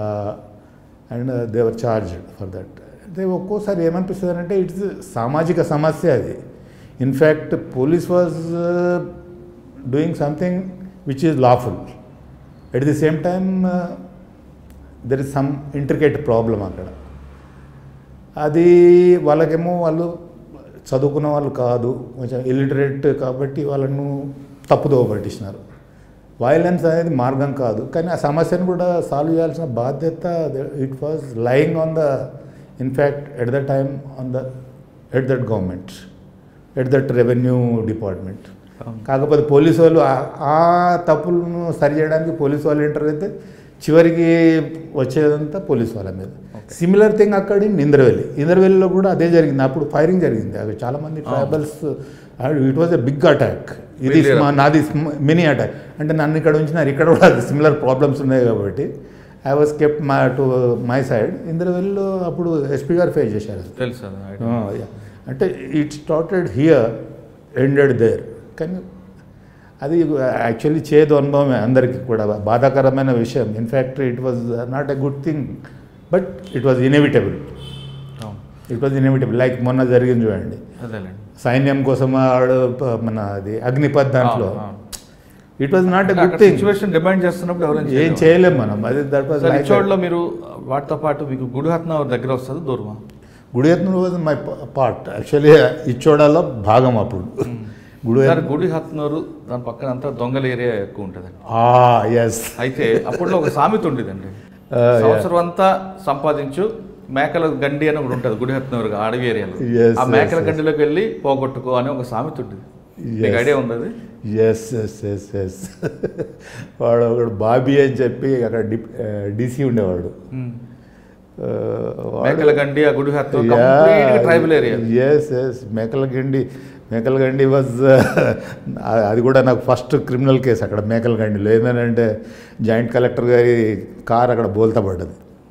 Speaker 3: And they were charged for that. అంటే ఒక్కోసారి ఏమనిపిస్తుంది అంటే it's సామాజిక సమస్య అది. In fact police was doing something which is lawful. At the same time there is some intricate problem అక్కడ. అది వాళ్ళకేమో వాళ్ళు చదువుకున్న వాళ్ళు కాదు, కొంచెం ఇల్లిటరేట్ కాబట్టి వాళ్ళను తప్పుదోవ పట్టించినారు. వైలెన్స్ అనేది మార్గం కాదు, కానీ ఆ సమస్యను కూడా సాల్వ్ చేయాల్సిన బాధ్యత it was lying on the in fact at the time on the at that government, at that revenue department. కాకపోతే పోలీసు వాళ్ళు ఆ తప్పులను సరి చేయడానికి పోలీసు వాళ్ళు ఎంటర్ అయితే చివరికి వచ్చేదంతా పోలీసు వాళ్ళ మీద. సిమిలర్ థింగ్ అక్కడ ఇంద్రవెల్లి ఇంద్రవెల్లిలో కూడా అదే జరిగింది. అప్పుడు ఫైరింగ్ జరిగింది. అవి చాలామంది tribals, it was a big attack. ఇది నాది మినీ అటాక్. అంటే నన్ను ఇక్కడ ఉంచినారు, ఇక్కడ కూడా సిమిలర్ ప్రాబ్లమ్స్ ఉన్నాయి కాబట్టి I was kept my to my side. ఇంద్రవెల్లిలో అప్పుడు ఎస్పీ గారు ఫేస్ చేశారు.
Speaker 2: తెలుసు.
Speaker 3: అంటే it started here, ended there. కానీ అది యాక్చువల్లీ చేదు అనుభవమే అందరికీ కూడా, బాధాకరమైన విషయం. In fact it was not a good thing, but it was inevitable. It was inevitable. Like మొన్న జరిగింది చూడండి, సైన్యం కోసం ఆడు మన అది అగ్నిపథ్ దాంట్లో. It was not a good thing.
Speaker 2: Situation demand చేస్తున్నప్పుడు
Speaker 3: ఏం చేయలేము మనం. అది దట్ వాజ్
Speaker 2: ఇచ్చోడ్లో మీరు వాటితో పాటు మీకు గుడిహత్న దగ్గర వస్తుంది దూరమా?
Speaker 3: Gudihatna was my part actually. ఇచ్చోడాలో భాగం అప్పుడు.
Speaker 2: గుడి గుడిహత్నూరు దాని పక్కన అంతా దొంగల ఏరియా ఎక్కువ ఉంటుంది.
Speaker 3: ఎస్.
Speaker 2: అయితే అప్పట్లో ఒక సామెత ఉండేదండి, సంవత్సరం అంతా సంపాదించు మేకల గండి అని ఒకటి ఉంటుంది గుడిహత్నూరు అడవి ఏరియాలో. ఆ మేకల గండిలోకి వెళ్ళి పోగొట్టుకో అని ఒక సామెత ఉంటుంది. ఐడియా ఉంది అది?
Speaker 3: Yes yes yes yes. వాడు ఒకడు బాబీ అని చెప్పి అక్కడ డి డీసీ ఉండేవాడు.
Speaker 2: మేకల గండి ఆ Gudihathnoor tribal area.
Speaker 3: Yes yes. Mekala Gandi మేకలగండి was అది కూడా నాకు ఫస్ట్ క్రిమినల్ కేసు అక్కడ మేకలగండిలో. ఏంటంటే జాయింట్ కలెక్టర్ గారి కార్ అక్కడ బోల్తా పడ్డది.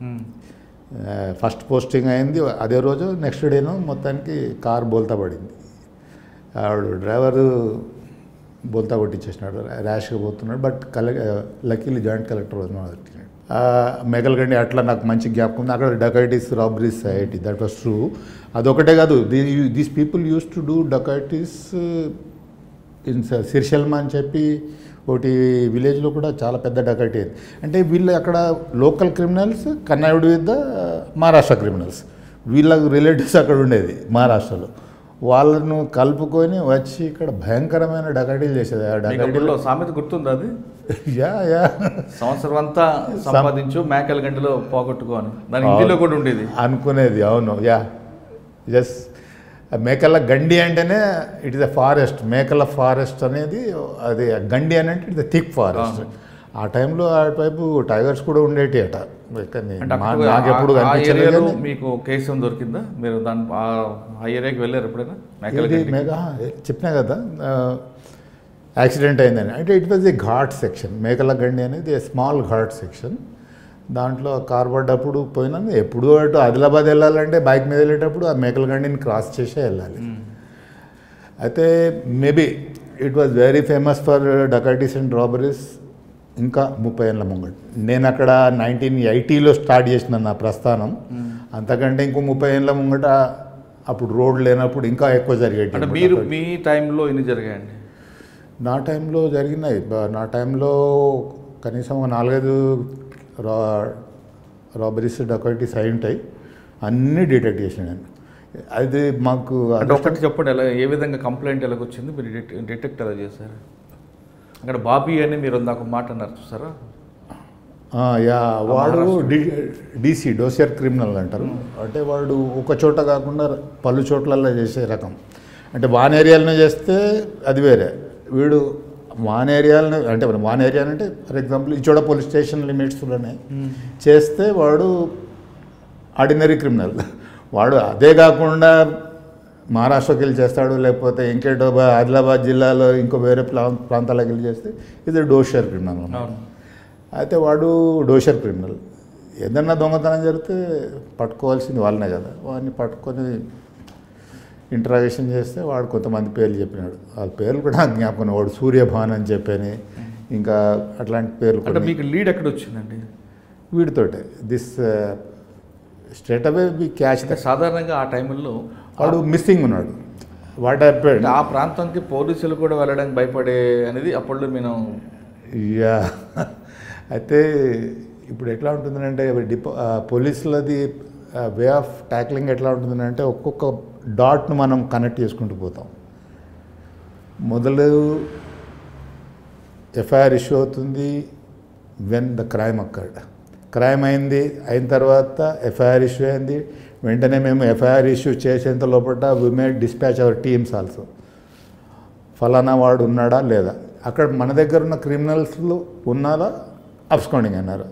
Speaker 3: ఫస్ట్ పోస్టింగ్ అయింది అదే రోజు, నెక్స్ట్ డేను మొత్తానికి కార్ బోల్తా పడింది. ఆవిడ డ్రైవరు బోల్తా కొట్టించేసినాడు, ర్యాష్గా పోతున్నాడు. బట్ కలె luckily joint collector was not. Mekalagandi అట్లా నాకు మంచి జ్ఞాపకం ఉంది. అక్కడ dacoities, robberies society, that was true. అదొకటే కాదు, these people use to do dacoities in Sirishalma అని చెప్పి ఒకటి విలేజ్లో కూడా చాలా పెద్ద డకైటీ. అంటే వీళ్ళు అక్కడ local criminals connived with the Maharashtra criminals, వీళ్ళ రిలేటివ్స్ అక్కడ ఉండేది మహారాష్ట్రలో. వాళ్ళను కలుపుకొని వచ్చి ఇక్కడ భయంకరమైన డకైటీలు చేసేది. ఆ డకైటీలో
Speaker 2: సామెత గుర్తుంది అది?
Speaker 3: Yeah yeah.
Speaker 2: సంవత్సరం అంతా సంపాదించు మేకల గంటలో పోగొట్టుకోని దాని ఇంటిలో కూడా ఉండేది
Speaker 3: అనుకునేది. అవును. యా. ఎస్. మేకల గండి అంటేనే it is a forest. Mekala forest అనేది అది గండి అని అంటే ఇట్ ఇస్ థిక్ ఫారెస్ట్. ఆ టైంలో అటువైపు టైగర్స్ కూడా ఉండేటి అట. నాకు ఎప్పుడు కనిపించలేదు.
Speaker 2: మీకు కేసు దొరికిందా? మీరు దాని ఆ ఏరియాకి వెళ్ళారు ఎప్పుడైనా?
Speaker 3: మేక చెప్పినా కదా యాక్సిడెంట్ అయిందని. అంటే it was a ghat section. Mekala Gandi అనేది ఏ స్మాల్ ఘాట్ సెక్షన్. దాంట్లో కార్ పడ్డప్పుడు పోయినాను. ఎప్పుడు అటు ఆదిలాబాద్ వెళ్ళాలంటే బైక్ మీద వెళ్ళేటప్పుడు ఆ మేకల గండిని క్రాస్ చేసే వెళ్ళాలి. అయితే maybe it was very famous for dacoities and robberies. ఇంకా ముప్పై ఏళ్ళ ముంగట నేను అక్కడ నైన్టీన్ ఎయిటీలో స్టార్ట్ చేసిన నా ప్రస్థానం. అంతకంటే ఇంకో ముప్పై ఏళ్ళ ముంగట అప్పుడు రోడ్ లేనప్పుడు ఇంకా ఎక్కువ జరిగేది.
Speaker 2: మీరు మీ టైంలో ఇన్ని జరిగాయండి?
Speaker 3: నా టైంలో జరిగినాయి. నా టైంలో కనీసం ఒక నాలుగైదు రా రాబరీస్ డకైటీస్ అయి ఉంటాయి. అన్నీ డిటెక్ట్ చేసిన నేను. అది మాకు
Speaker 2: ఒకటి చెప్పండి, ఎలా ఏ విధంగా కంప్లైంట్ ఎలాగ వచ్చింది, మీరు డిటెక్ట్ ఎలా చేశారు? అక్కడ బాబీ అని మీరు నాకు మాట అన్నారు చూసారా?
Speaker 3: యా. వాడు డి డీసీ డోసియర్ క్రిమినల్ అంటారు. అంటే వాడు ఒక చోట కాకుండా పలు చోట్లలో చేసే రకం. అంటే వాన్ ఏరియాలోనే చేస్తే అది వేరే. వీడు వాన్ ఏరియాలని అంటే వాన్ ఏరియా అంటే for example Ichoda police station లిమిట్స్లోనే చేస్తే వాడు ఆర్డినరీ క్రిమినల్. వాడు అదే కాకుండా మహారాష్ట్రకి వెళ్ళి చేస్తాడు, లేకపోతే ఇంకేటో ఆదిలాబాద్ జిల్లాలో ఇంకో వేరే ప్రా ప్రాంతాలకు వెళ్ళి చేస్తే ఇది డోషియర్ క్రిమినల్. అయితే వాడు డోషర్ క్రిమినల్. ఏదన్నా దొంగతనం జరిగితే పట్టుకోవాల్సింది వాళ్ళనే కదా. వాడిని పట్టుకొని ఇంటరాగేషన్ చేస్తే వాడు కొంతమంది పేర్లు చెప్పినాడు. వాళ్ళ పేర్లు కూడా నాకు జ్ఞాపకం. వాడు సూర్యభాన్ అని చెప్పని ఇంకా అట్లాంటి పేర్లు.
Speaker 2: అంటే మీకు లీడ్ ఎక్కడ వచ్చిందండి
Speaker 3: వీడితోటే? This straight away we catch.
Speaker 2: సాధారణంగా ఆ టైంలో
Speaker 3: వాడు మిస్సింగ్ ఉన్నాడు. వాట్ హ్యాపెండ్,
Speaker 2: ఆ ప్రాంతానికి పోలీసులు కూడా వెళ్ళడానికి భయపడే అనేది అప్పుడు మేము.
Speaker 3: యా, అయితే ఇప్పుడు ఎట్లా ఉంటుందంటే డిపో పోలీసులది వే ఆఫ్ ట్యాక్లింగ్ ఎట్లా ఉంటుందంటే ఒక్కొక్క డాట్ను మనం కనెక్ట్ చేసుకుంటూ పోతాం. మొదలు ఎఫ్ఐఆర్ ఇష్యూ అవుతుంది when the crime occurred. Crime అయింది, అయిన తర్వాత ఎఫ్ఐఆర్ ఇష్యూ అయింది. వెంటనే మేము ఎఫ్ఐఆర్ ఇష్యూ చేసేంత లోపల we made dispatch our teams also. ఫలానా వాడు ఉన్నాడా లేదా, అక్కడ మన దగ్గర ఉన్న క్రిమినల్స్లో ఉన్నారా, అబ్స్కాండింగ్ అన్నారు.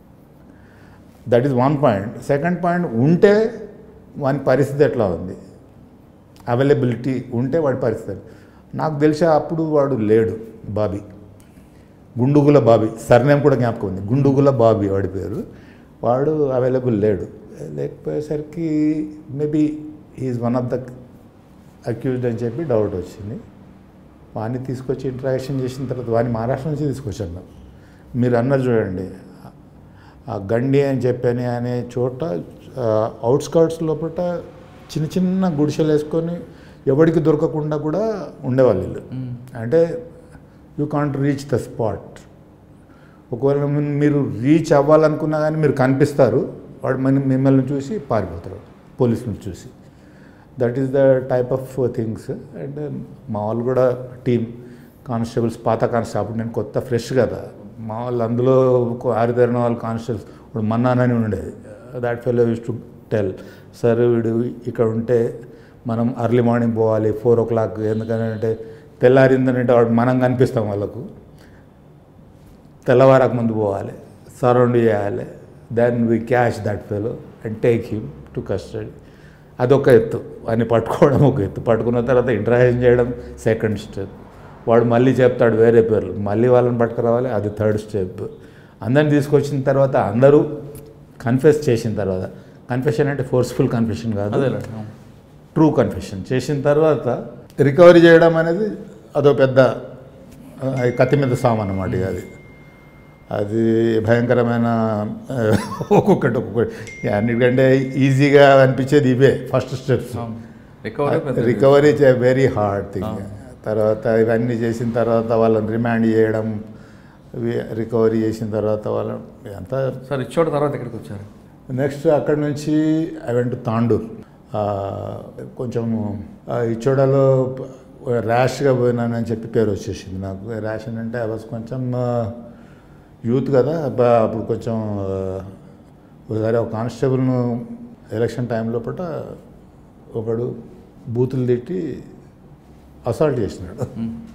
Speaker 3: That is one point. Second point, ఉంటే వాని పరిస్థితి ఎట్లా ఉంది, అవైలబిలిటీ ఉంటే వాడి పరిస్థితి. నాకు తెలిసే అప్పుడు వాడు లేడు, బాబీ, గుండుగుల బాబీ, సర్నేమ్ కూడా జ్ఞాపకం ఉంది, గుండుగుల బాబీ వాడి పేరు. వాడు అవైలబుల్ లేడు. లేకపోయేసరికి maybe is one of the accused అని చెప్పి డౌట్ వచ్చింది. వాడిని తీసుకొచ్చి ఇంట్రాక్షన్ చేసిన తర్వాత వాడిని మహారాష్ట్ర నుంచి తీసుకొచ్చాను నాకు. మీరు అన్నారు చూడండి, ఆ గండి అని చెప్పని అనే చోట అవుట్స్కర్ట్స్ లోపల చిన్న చిన్న గుడిసెలు వేసుకొని ఎవరికి దొరకకుండా కూడా ఉండేవాళ్ళు వీళ్ళు. అంటే you can't reach the spot. ఒకవేళ మీరు రీచ్ అవ్వాలనుకున్నా కానీ మీరు కనిపిస్తారు, వాడు మన మిమ్మల్ని చూసి పారిపోతారు పోలీసులను చూసి. That is the type of things. And మా వాళ్ళు కూడా టీమ్ కానిస్టేబుల్స్, పాత కానిస్టేబుల్, నేను కొత్త ఫ్రెష్ కదా, మా వాళ్ళు అందులో ఆరితేరిన వాళ్ళు కానిస్టేబుల్స్. ఇప్పుడు మన్నానని ఉండేది, that fellow use to tell, sir వీడు ఇక్కడ ఉంటే మనం అర్లీ మార్నింగ్ పోవాలి ఫోర్ ఓ క్లాక్, ఎందుకంటే తెల్లారిందనంటే వాడు మనం కనిపిస్తాం వాళ్ళకు. తెల్లవారకు ముందు పోవాలి, సరౌండ్ చేయాలి, then we catch that fellow and take him to custody. అదొక ఎత్తు, వాడిని పట్టుకోవడం ఒక ఎత్తు. పట్టుకున్న తర్వాత ఇంటరాక్షన్ చేయడం సెకండ్ స్టెప్. వాడు మళ్ళీ చెప్తాడు వేరే పేర్లు, మళ్ళీ వాళ్ళని పట్టుకురావాలి, అది థర్డ్ స్టెప్. అందరిని తీసుకొచ్చిన తర్వాత అందరూ కన్ఫెస్ చేసిన తర్వాత, కన్ఫెషన్ అంటే ఫోర్స్ఫుల్ కన్ఫెషన్ కాదు, ట్రూ కన్ఫెషన్ చేసిన తర్వాత రికవరీ చేయడం అనేది అదో పెద్ద కత్తి మీద సాము అన్నమాట. అది అది భయంకరమైన ఒక్కొక్కటి ఒక్కొక్కటి. అన్నిటికంటే ఈజీగా అనిపించేది ఇవే first steps. Recovery very hard thing. తర్వాత ఇవన్నీ చేసిన తర్వాత వాళ్ళని రిమాండ్ చేయడం, రికవరీ చేసిన తర్వాత వాళ్ళని అంతా.
Speaker 2: సార్ ఇచ్చోడ తర్వాత ఎక్కడికి వచ్చారు?
Speaker 3: నెక్స్ట్ అక్కడ నుంచి ఐ వెంట్ టు తాండూర్. కొంచెం ఇచ్చోడలో ర్యాష్గా పోయినానని చెప్పి పేరు వచ్చేసింది నాకు. ర్యాష్ అంటే ఐ వాజ్ కొంచెం యూత్ కదా, అప్పుడు కొంచెం ఒకసారి ఒక కానిస్టేబుల్ను ఎలక్షన్ టైం లోపల ఒకడు బూతులు తిట్టి అసాల్ట్ చేసినాడు.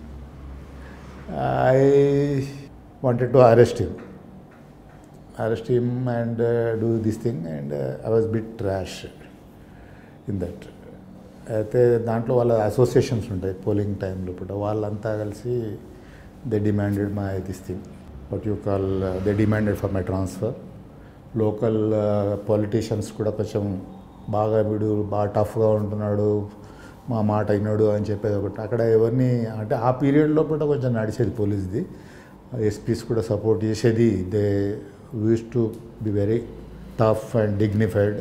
Speaker 3: I wanted to arrest him arrest him and do this thing and I was bit trash in that. అయితే దాంట్లో వాళ్ళ అసోసియేషన్స్ ఉంటాయి పోలింగ్ టైం లోపల, వాళ్ళంతా కలిసి they demanded my this thing, what you call, they demanded for my transfer. Local politicians కూడా కొంచెం బాగా వీడు బాగా టఫ్గా ఉంటున్నాడు, మా మాట అయినాడు అని చెప్పేది ఒకటి. అక్కడ ఎవరిని అంటే ఆ పీరియడ్ లోపల కొంచెం నడిచేది పోలీస్ది, ఎస్పీస్ కూడా సపోర్ట్ చేసేది. They use to be very tough and dignified.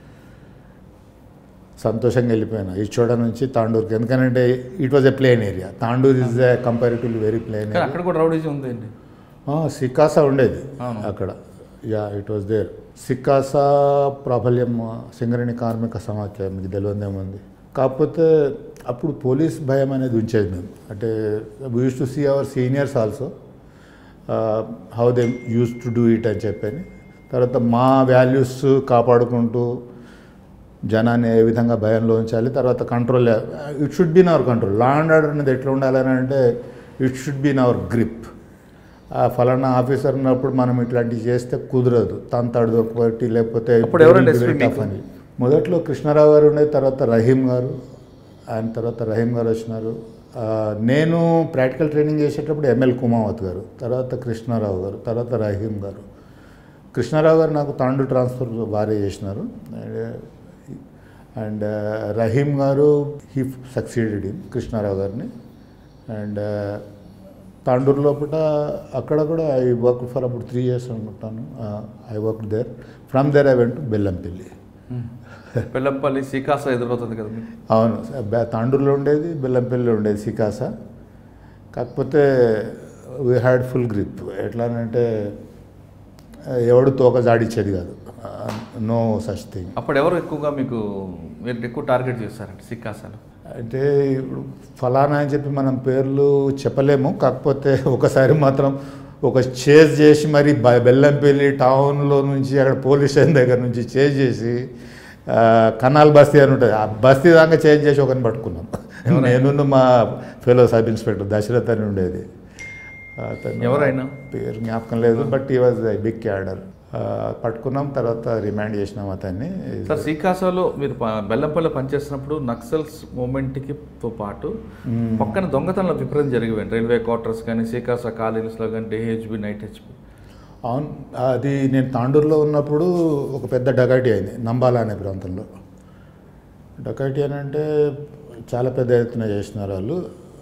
Speaker 3: సంతోషంగా వెళ్ళిపోయాను ఇచ్చోడ నుంచి తాండూరుకి, ఎందుకంటే it was a plain area. Tandur is a comparatively very plain area.
Speaker 2: అక్కడ కూడా రౌడీజం ఉందండి.
Speaker 3: సికాసా ఉండేది అక్కడ. Yeah, it was there. Sikasa ప్రాబల్యం సింగరేణి కార్మిక సమాఖ్య మీకు తెలియదేముంది. కాకపోతే అప్పుడు పోలీస్ భయం అనేది ఉంచేది మేము. అంటే we use to see our seniors also how they use to do it అని చెప్పని. తర్వాత మా వాల్యూస్ కాపాడుకుంటూ జనాన్ని ఏ విధంగా భయంలో ఉంచాలి, తర్వాత control, it should be in our control. Law and order అనేది ఎట్లా ఉండాలని అంటే it should be in our grip. ఫలానా ఆఫీసర్ ఉన్నప్పుడు మనం ఇట్లాంటివి చేస్తే కుదరదు, తంతాడు ఒకటి, లేకపోతే అని. మొదట్లో కృష్ణారావు గారు ఉండే, తర్వాత రహీం గారు, ఆయన తర్వాత రహీం గారు వచ్చినారు, నేను ప్రాక్టికల్ ట్రైనింగ్ చేసేటప్పుడు ఎంఎల్ కుమావత్ గారు, తర్వాత కృష్ణారావు గారు, తర్వాత రహీం గారు. కృష్ణారావు గారు నాకు తాండూరు ట్రాన్స్ఫర్ వారే చేసినారు. అండ్ రహీం గారు హీ సక్సీడెడ్ ఇన్ కృష్ణారావు గారిని. అండ్ తాండూరు లోపల అక్కడ కూడా ఐ వర్క్ ఫర్ అప్పుడు త్రీ ఇయర్స్ అనుకుంటాను. I work there. From there I went to Bellampalli.
Speaker 2: Bellampalli Sikasa ఎదురవుతుంది కదా మీకు?
Speaker 3: అవును, తాండూరులో ఉండేది, బెల్లంపల్లిలో ఉండేది సికాసా. కాకపోతే వీ హ్యాడ్ ఫుల్ గ్రిప్. ఎట్లానంటే ఎవడు తోక జాడిచ్చేది కాదు. No such thing.
Speaker 2: అప్పుడు ఎవరు ఎక్కువగా మీకు మీరు ఎక్కువ టార్గెట్ చేస్తారంటే సికాసాలో?
Speaker 3: అంటే ఇప్పుడు ఫలానా అని చెప్పి మనం పేర్లు చెప్పలేము. కాకపోతే ఒకసారి మాత్రం ఒక చేజ్ చేసి మరి బెల్లంపల్లి టౌన్లో నుంచి అక్కడ పోలీస్ స్టేషన్ దగ్గర నుంచి చేజ్ చేసి కనాల్ బస్తీ అని ఉంటుంది, ఆ బస్తీ దాకా చేంజ్ చేసి ఒకరిని పట్టుకున్నాం. నేను మా ఫెలో సబ్ ఇన్స్పెక్టర్ దశరథ్ అని ఉండేది. అతను
Speaker 2: ఎవరైనా
Speaker 3: పేరు జ్ఞాపకం లేదు, బట్ ఈ వాజ్ ఐ బిగ్ క్యాడర్. పట్టుకున్నాం, తర్వాత రిమాండ్ చేసినాం అతన్ని.
Speaker 2: సార్ సికాసాలో మీరు బెల్లంపల్లి పనిచేస్తున్నప్పుడు నక్సల్స్ మూమెంట్కి తో పాటు పక్కన దొంగతనాల విపరీతం జరిగిపోయింది. రైల్వే క్వార్టర్స్ కానీ సికాసా కాలనీస్లో కానీ డిహెచ్బి నైట్ హెచ్బి.
Speaker 3: అవును, అది నేను తాండూరులో ఉన్నప్పుడు ఒక పెద్ద డకాయిటీ అయింది నంబాల అనే ప్రాంతంలో. డకాయిటీ అని అంటే చాలా పెద్ద ఎత్తున చేసినారు వాళ్ళు.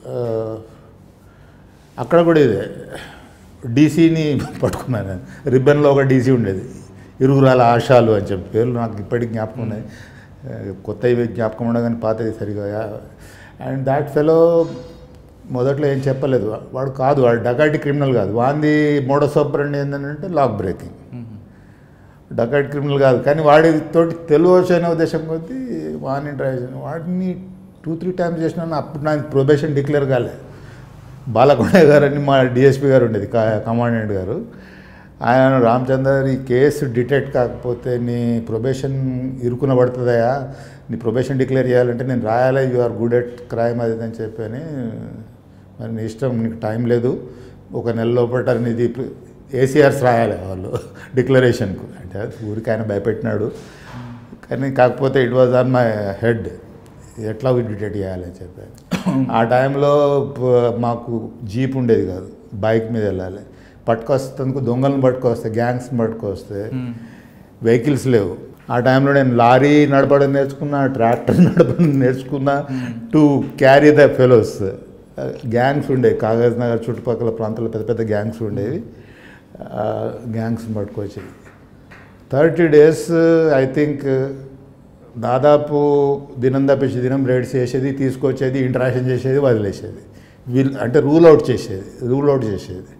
Speaker 3: అక్కడ కూడా ఇదే డీసీని పట్టుకున్నాను నేను. రిబ్బన్లో ఒక డీసీ ఉండేది, ఇరుగురాల ఆశాలు అని చెప్పి పేర్లు నాకు ఇప్పటికి జ్ఞాపకం ఉన్నాయి. కొత్త ఇవి జ్ఞాపకం ఉండదు కానీ పాతది సరిగా. అండ్ దాట్ ఫెలో మొదట్లో ఏం చెప్పలేదు. వాడు కాదు, వాడు డకాయిటీ క్రిమినల్ కాదు. వాంది మోడస్ ఆపరెండి ఏంటంటే లాక్ బ్రేకింగ్. డకాయిటీ క్రిమినల్ కాదు, కానీ వాడితోటి తెలియవచ్చు అనే ఉద్దేశం కొద్దీ వాడిని ట్రై చేసిన. వాడిని టూ త్రీ టైమ్స్ చేసినా అప్పుడు నాకు ప్రొబేషన్ డిక్లేర్ కాలే. బాలకొండ గారు అని మా డిఎస్పీ గారు ఉండేది, కమాండెంట్ గారు. ఆయన రామచంద్ర ఈ కేసు డిటెక్ట్ కాకపోతే నీ ప్రొబేషన్ ఇరుకున పడుతుందయా, నీ ప్రొబేషన్ డిక్లేర్ చేయాలంటే నేను రాయాలి, you are good at crime అది అని చెప్పని. మరి నీ ఇష్టం, నీకు టైం లేదు, ఒక నెల లోపల నీది ఏసీఆర్స్ రాయాలి వాళ్ళు డిక్లరేషన్కు అంటే. ఊరికి ఆయన భయపెట్టినాడు, కానీ కాకపోతే it was on my head, ఎట్లా డిటెక్ట్ చేయాలని చెప్పాను. ఆ టైంలో మాకు జీప్ ఉండేది కాదు, బైక్ మీద వెళ్ళాలి. పట్టుకొస్తేందుకు దొంగలను పట్టుకొస్తే, గ్యాంగ్స్ని పట్టుకొస్తే వెహికల్స్ లేవు. ఆ టైంలో నేను లారీ నడపడం నేర్చుకున్నా, ట్రాక్టర్ నడపడం నేర్చుకున్నా to carry the fellows. Gangs ఉండేవి కాగజ్ నగర్ చుట్టుపక్కల ప్రాంతాల్లో, పెద్ద పెద్ద గ్యాంగ్స్ ఉండేవి. గ్యాంగ్స్ని పట్టుకొచ్చేది. థర్టీ డేస్ ఐ థింక్ దాదాపు దినం తప్పించి దినం రైడ్స్ చేసేది, తీసుకొచ్చేది, ఇంటరాక్షన్ చేసేది, వదిలేసేది. వీల్ అంటే రూల్ అవుట్ చేసేది రూల్ అవుట్ చేసేది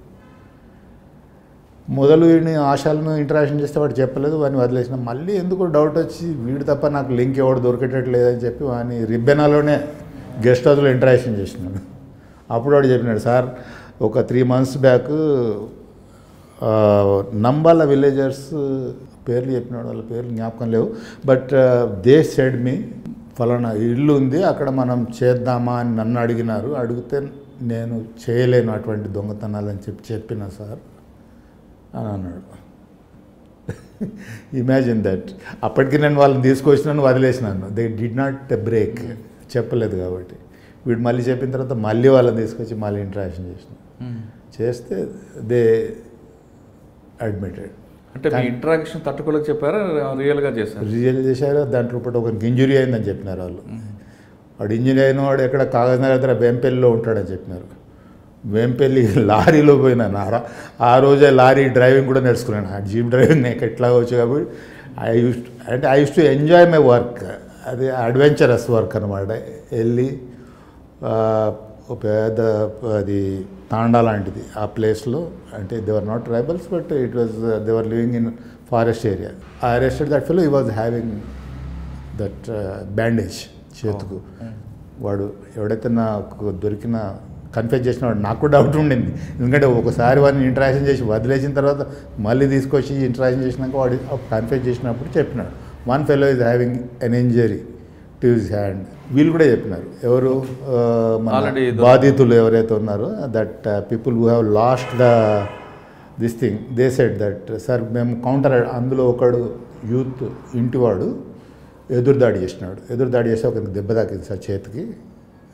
Speaker 3: మొదలు వీడిని ఆశాలను ఇంటరాక్షన్ చేస్తే వాడు చెప్పలేదు, వాడిని వదిలేసిన. మళ్ళీ ఎందుకో డౌట్ వచ్చి వీడు తప్ప నాకు లింక్ ఎవడు దొరికేటట్టు లేదని చెప్పి వాడిని రిబ్బెనాలోనే గెస్ట్ హౌస్లో ఇంటరాక్షన్ చేసినాడు. అప్పుడు వాడు చెప్పినాడు, సార్ ఒక three months back Nambala villagers పేర్లు చెప్పినాడు, వాళ్ళ పేర్లు జ్ఞాపకం లేవు, బట్ దే సెడ్ మీ ఫలానా ఇల్లు ఉంది అక్కడ మనం చేద్దామా అని నన్ను అడిగినారు. అడిగితే నేను చేయలేను అటువంటి దొంగతనాలు అని చెప్పి చెప్పిన సార్ అని అన్నాడు. Imagine that. అప్పటికి నేను వాళ్ళని తీసుకొచ్చినాను, వదిలేసినాను. దే డిడ్ నాట్ బ్రేక్, చెప్పలేదు కాబట్టి. వీడు మళ్ళీ చెప్పిన తర్వాత మళ్ళీ వాళ్ళని తీసుకొచ్చి మళ్ళీ ఇంటరాక్షన్ చేసిన చేస్తే దే అడ్మిటెడ్.
Speaker 2: అంటే మీ ఇంటరాక్షన్ తట్టుకోలేక చెప్పారా, రియల్గా చేశారు?
Speaker 3: రియల్ చేశారు. దాంట్లో పాటు ఒకరికి ఇంజురీ అయిందని చెప్పినారు వాళ్ళు. వాడు ఇంజురీ అయిన వాడు ఎక్కడ కాగజ్నగర్ దగ్గర వేంపల్లిలో ఉంటాడని చెప్పినారు. వేంపల్లి లారీలో పోయినాను. ఆ రోజే లారీ డ్రైవింగ్ కూడా నేర్చుకున్నాను. ఆ జీప్ డ్రైవింగ్ నాకు ఎట్లా వచ్చు కాబట్టి ఐ యూస్ అంటే I use to enjoy my work. అది అడ్వెంచరస్ వర్క్ అనమాట. వెళ్ళి పెద్ద అది తాండా లాంటిది ఆ ప్లేస్లో, అంటే they were not tribals but it was they were living in forest area. I arrested that fellow, he was having that bandage చేతుకు. వాడు ఎవడైతే నాకు దొరికిన కన్ఫ్యూజ్ చేసిన వాడు నాకు కూడా డౌట్ ఉండింది. ఎందుకంటే ఒకసారి వాడిని ఇంటరాక్షన్ చేసి వదిలేసిన తర్వాత మళ్ళీ తీసుకొచ్చి ఇంటరాక్షన్ చేసినాక వాడు కన్ఫ్యూజ్ చేసినప్పుడు చెప్పినాడు, one fellow is having an injury to his hand. వీళ్ళు కూడా చెప్పినారు, ఎవరు బాధితులు ఎవరైతే ఉన్నారో, that people who have lost the this thing, they said that sir మేము కౌంటర్. అందులో ఒకడు యూత్ ఇంటివాడు ఎదురుదాడి చేసినాడు. ఎదురుదాడి చేసి ఒకరికి దెబ్బ తాకింది సార్ చేతికి.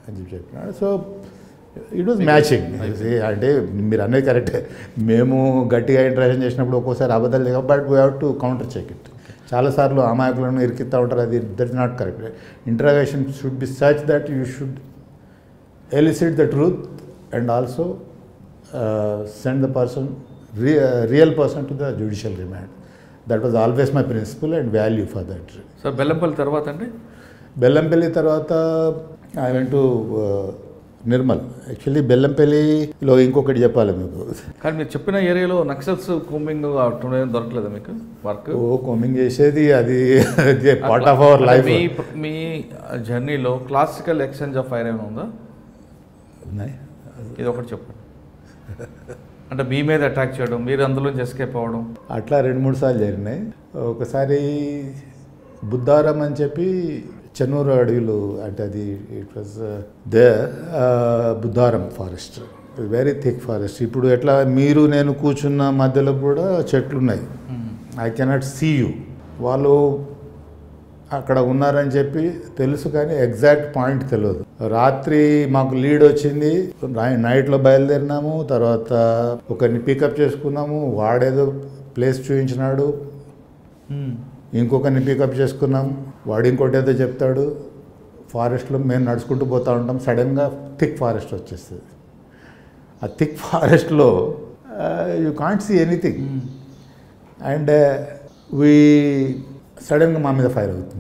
Speaker 3: అని చెప్పి చెప్పినాడు. So it was matching. అంటే మీరు అనేది కరెక్టే, మేము గట్టిగా ఇంటరాక్షన్ చేసినప్పుడు ఒక్కోసారి అబద్ధాలు లేక, but we have to counter check it. చాలాసార్లు అమాయకులను ఇరికిస్తూ ఉంటారు, అది that is not correct. Interaction should be such that you should elicit the truth and also send the person real person to the judicial remand. That was always my principle and value for that.
Speaker 2: Sir Bellampalli తర్వాత అండి?
Speaker 3: బెల్లంపల్లి తర్వాత I went to Nirmal. Actually బెల్లంపల్లిలో ఇంకొకటి చెప్పాలి మీకు.
Speaker 2: కానీ మీరు చెప్పిన ఏరియాలో నక్సల్స్ కోమింగ్ దొరకలేదు మీకు వర్క్?
Speaker 3: ఓ కోమింగ్ చేసేది అది పార్ట్ ఆఫ్ అవర్ లైఫ్.
Speaker 2: మీ మీ జర్నీలో క్లాసికల్ ఎక్స్చేంజ్ ఆఫ్ ఫైర్ ఏమైనా ఉందా?
Speaker 3: ఉన్నాయి.
Speaker 2: ఇది ఒకటి చెప్పండి. అంటే మీ మీద అటాక్ చేయడం, మీరు అందులోంచి ఎస్కేప్ అవ్వడం,
Speaker 3: అట్లా రెండు మూడు సార్లు జరిగినాయి. ఒకసారి బుద్ధారం అని చెప్పి చెన్నూరు అడవిలో, అంటే అది it was the Buddharam forest, very thick forest. ఇప్పుడు ఎట్లా మీరు నేను కూర్చున్న మధ్యలో కూడా చెట్లు ఉన్నాయి. I cannot see you. వాళ్ళు అక్కడ ఉన్నారని చెప్పి తెలుసు, కానీ ఎగ్జాక్ట్ పాయింట్ తెలియదు. రాత్రి మాకు లీడ్ వచ్చింది, నైట్లో బయలుదేరినాము. తర్వాత ఒకరిని పికప్ చేసుకున్నాము, వాడేదో ప్లేస్ చూపించినాడు. ఇంకొకరిని పికప్ చేసుకున్నాం, వాడు ఇంకోటి ఏదో చెప్తాడు. ఫారెస్ట్లో మేము నడుచుకుంటూ పోతూ ఉంటాం, సడన్గా థిక్ ఫారెస్ట్ వచ్చేస్తుంది. ఆ థిక్ ఫారెస్ట్లో you can't see anything and we సడన్గా మా మీద ఫైర్ అవుతుంది.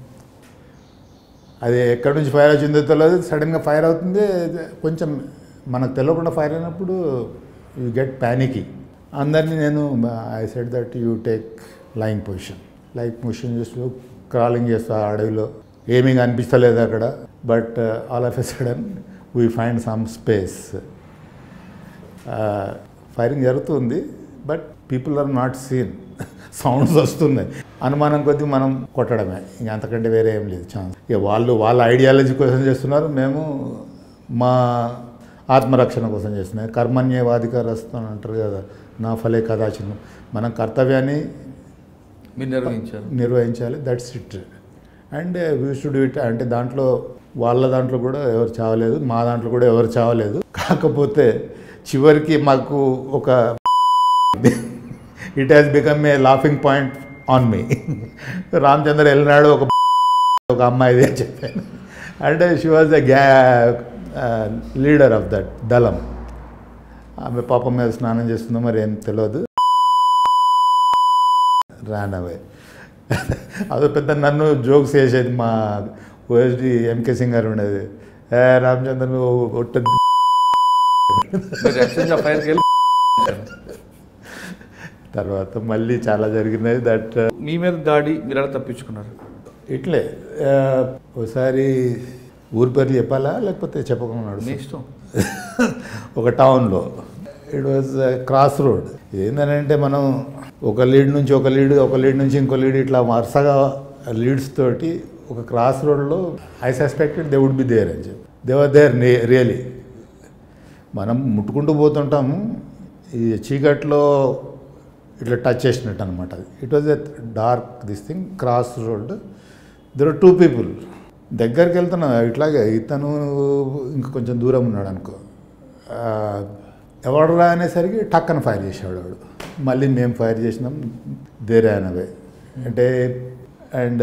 Speaker 3: అది ఎక్కడి నుంచి ఫైర్ వచ్చిందో తెలియదు, సడన్గా ఫైర్ అవుతుంది. కొంచెం మనకు తెలియకుండా ఫైర్ అయినప్పుడు యూ గెట్ ప్యానికీ. అందరినీ నేను I said that you take lying position. Like position చేస్తూ క్రాలింగ్ చేస్తా అడవిలో, ఏమీ అనిపిస్తలేదు అక్కడ. But all of a sudden we find some space. Firing జరుగుతుంది, but people are not seen. Sounds వస్తున్నాయి, అనుమానం కొద్దీ మనం కొట్టడమే, ఇంక అంతకంటే వేరే ఏం లేదు ఛాన్స్. ఇక వాళ్ళు వాళ్ళ ఐడియాలజీ కోసం చేస్తున్నారు, మేము మా ఆత్మరక్షణ కోసం చేస్తున్నాం. కర్మణ్యవాధికారస్తు అంటారు కదా, నా ఫలే కదాచిన్న. మనం కర్తవ్యాన్ని
Speaker 2: మీరు నిర్వహించాలి
Speaker 3: నిర్వహించాలి that's it. And we should do it. అంటే దాంట్లో వాళ్ళ దాంట్లో కూడా ఎవరు చావలేదు, మా దాంట్లో కూడా ఎవరు చావలేదు. కాకపోతే చివరికి మాకు ఒక it has become a laughing point on me. Ramachandra వెళ్ళినాడు ఒక ఒక అమ్మాయిది అని చెప్పాను. అంటే షీ వాజ్ ద గ్యా లీడర్ ఆఫ్ దట్ దళం. ఆమె పాపం మీద స్నానం చేస్తుందో మరి ఏం తెలియదు, రాన్ అవే. అదో పెద్ద నన్ను జోక్స్ వేసేది. మా ఓఎస్డి ఎంకే సింగ్ గారు ఉండేది, ఏ రామచంద్ర ఒట్ట. తర్వాత మళ్ళీ చాలా జరిగినాయి. దట్
Speaker 2: మీ మీద దాడి మీరు ఎలా తప్పించుకున్నారు?
Speaker 3: ఇట్లే ఒకసారి ఊరి పేర్లు చెప్పాలా లేకపోతే చెప్పకున్నాడు
Speaker 2: మీ ఇష్టం.
Speaker 3: ఒక టౌన్లో ఇట్ వాజ్ క్రాస్ రోడ్. ఏంటంటే మనం ఒక లీడ్ నుంచి ఒక లీడ్, ఒక లీడ్ నుంచి ఇంకో లీడ్, ఇట్లా వరుసగా లీడ్స్ తోటి ఒక క్రాస్ రోడ్లో I suspected they would be there అని చెప్పి. They were there really. మనం ముట్టుకుంటూ పోతుంటాము, ఈ చీకట్లో ఇట్లా టచ్ చేసినట్టు అనమాట. అది it was a dark this thing, cross road. There are two people. దగ్గరికి వెళ్తున్నాం ఇట్లాగే, ఇతను ఇంకా కొంచెం దూరం ఉన్నాడు అనుకో. ఎవడు రా అనేసరికి టక్కన ఫైర్ చేసేవాడు వాడు. మళ్ళీ మేము ఫైర్ చేసినాం, దేరే అనవే అంటే. అండ్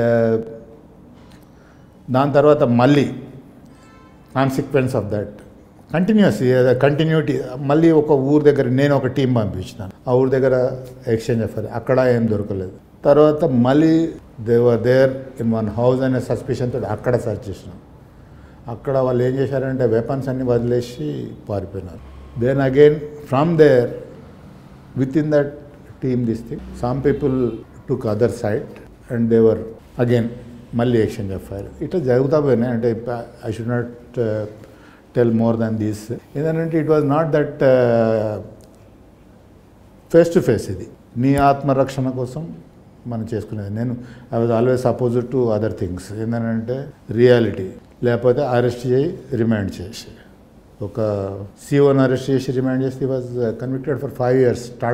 Speaker 3: దాని తర్వాత మళ్ళీ consequence of that continues continuity. మళ్ళీ ఒక ఊరు దగ్గర నేను ఒక టీం పంపించినాను, ఆ ఊరి దగ్గర ఎక్స్చేంజ్ ఆఫ్ ఫైర్, అక్కడ ఏం దొరకలేదు. తర్వాత మళ్ళీ they were there in one house అనే సస్పిషన్ తోటి అక్కడ సర్చ్ చేసినాం. అక్కడ వాళ్ళు ఏం చేశారంటే వెపన్స్ అన్ని వదిలేసి పారిపోయినారు. Then again from there with in that team this thing some people took other side and they were again మళ్ళీ ఎక్స్చేంజ్ ఆఫ్ ఫైర్. ఇట్లా జరుగుతూ పోయినాయి. అంటే I should not tell more than this. ఏంటంటే it was not that face to face. ఇది నీ ఆత్మరక్షణ కోసం మనం చేసుకునేది. నేను I was always opposite to other things. ఏంటంటే రియాలిటీ, లేకపోతే అరెస్ట్ చేయి రిమాండ్ చేసి. ఒక సీఓని అరెస్ట్ చేసి రిమాండ్ చేసి was convicted for five years TADA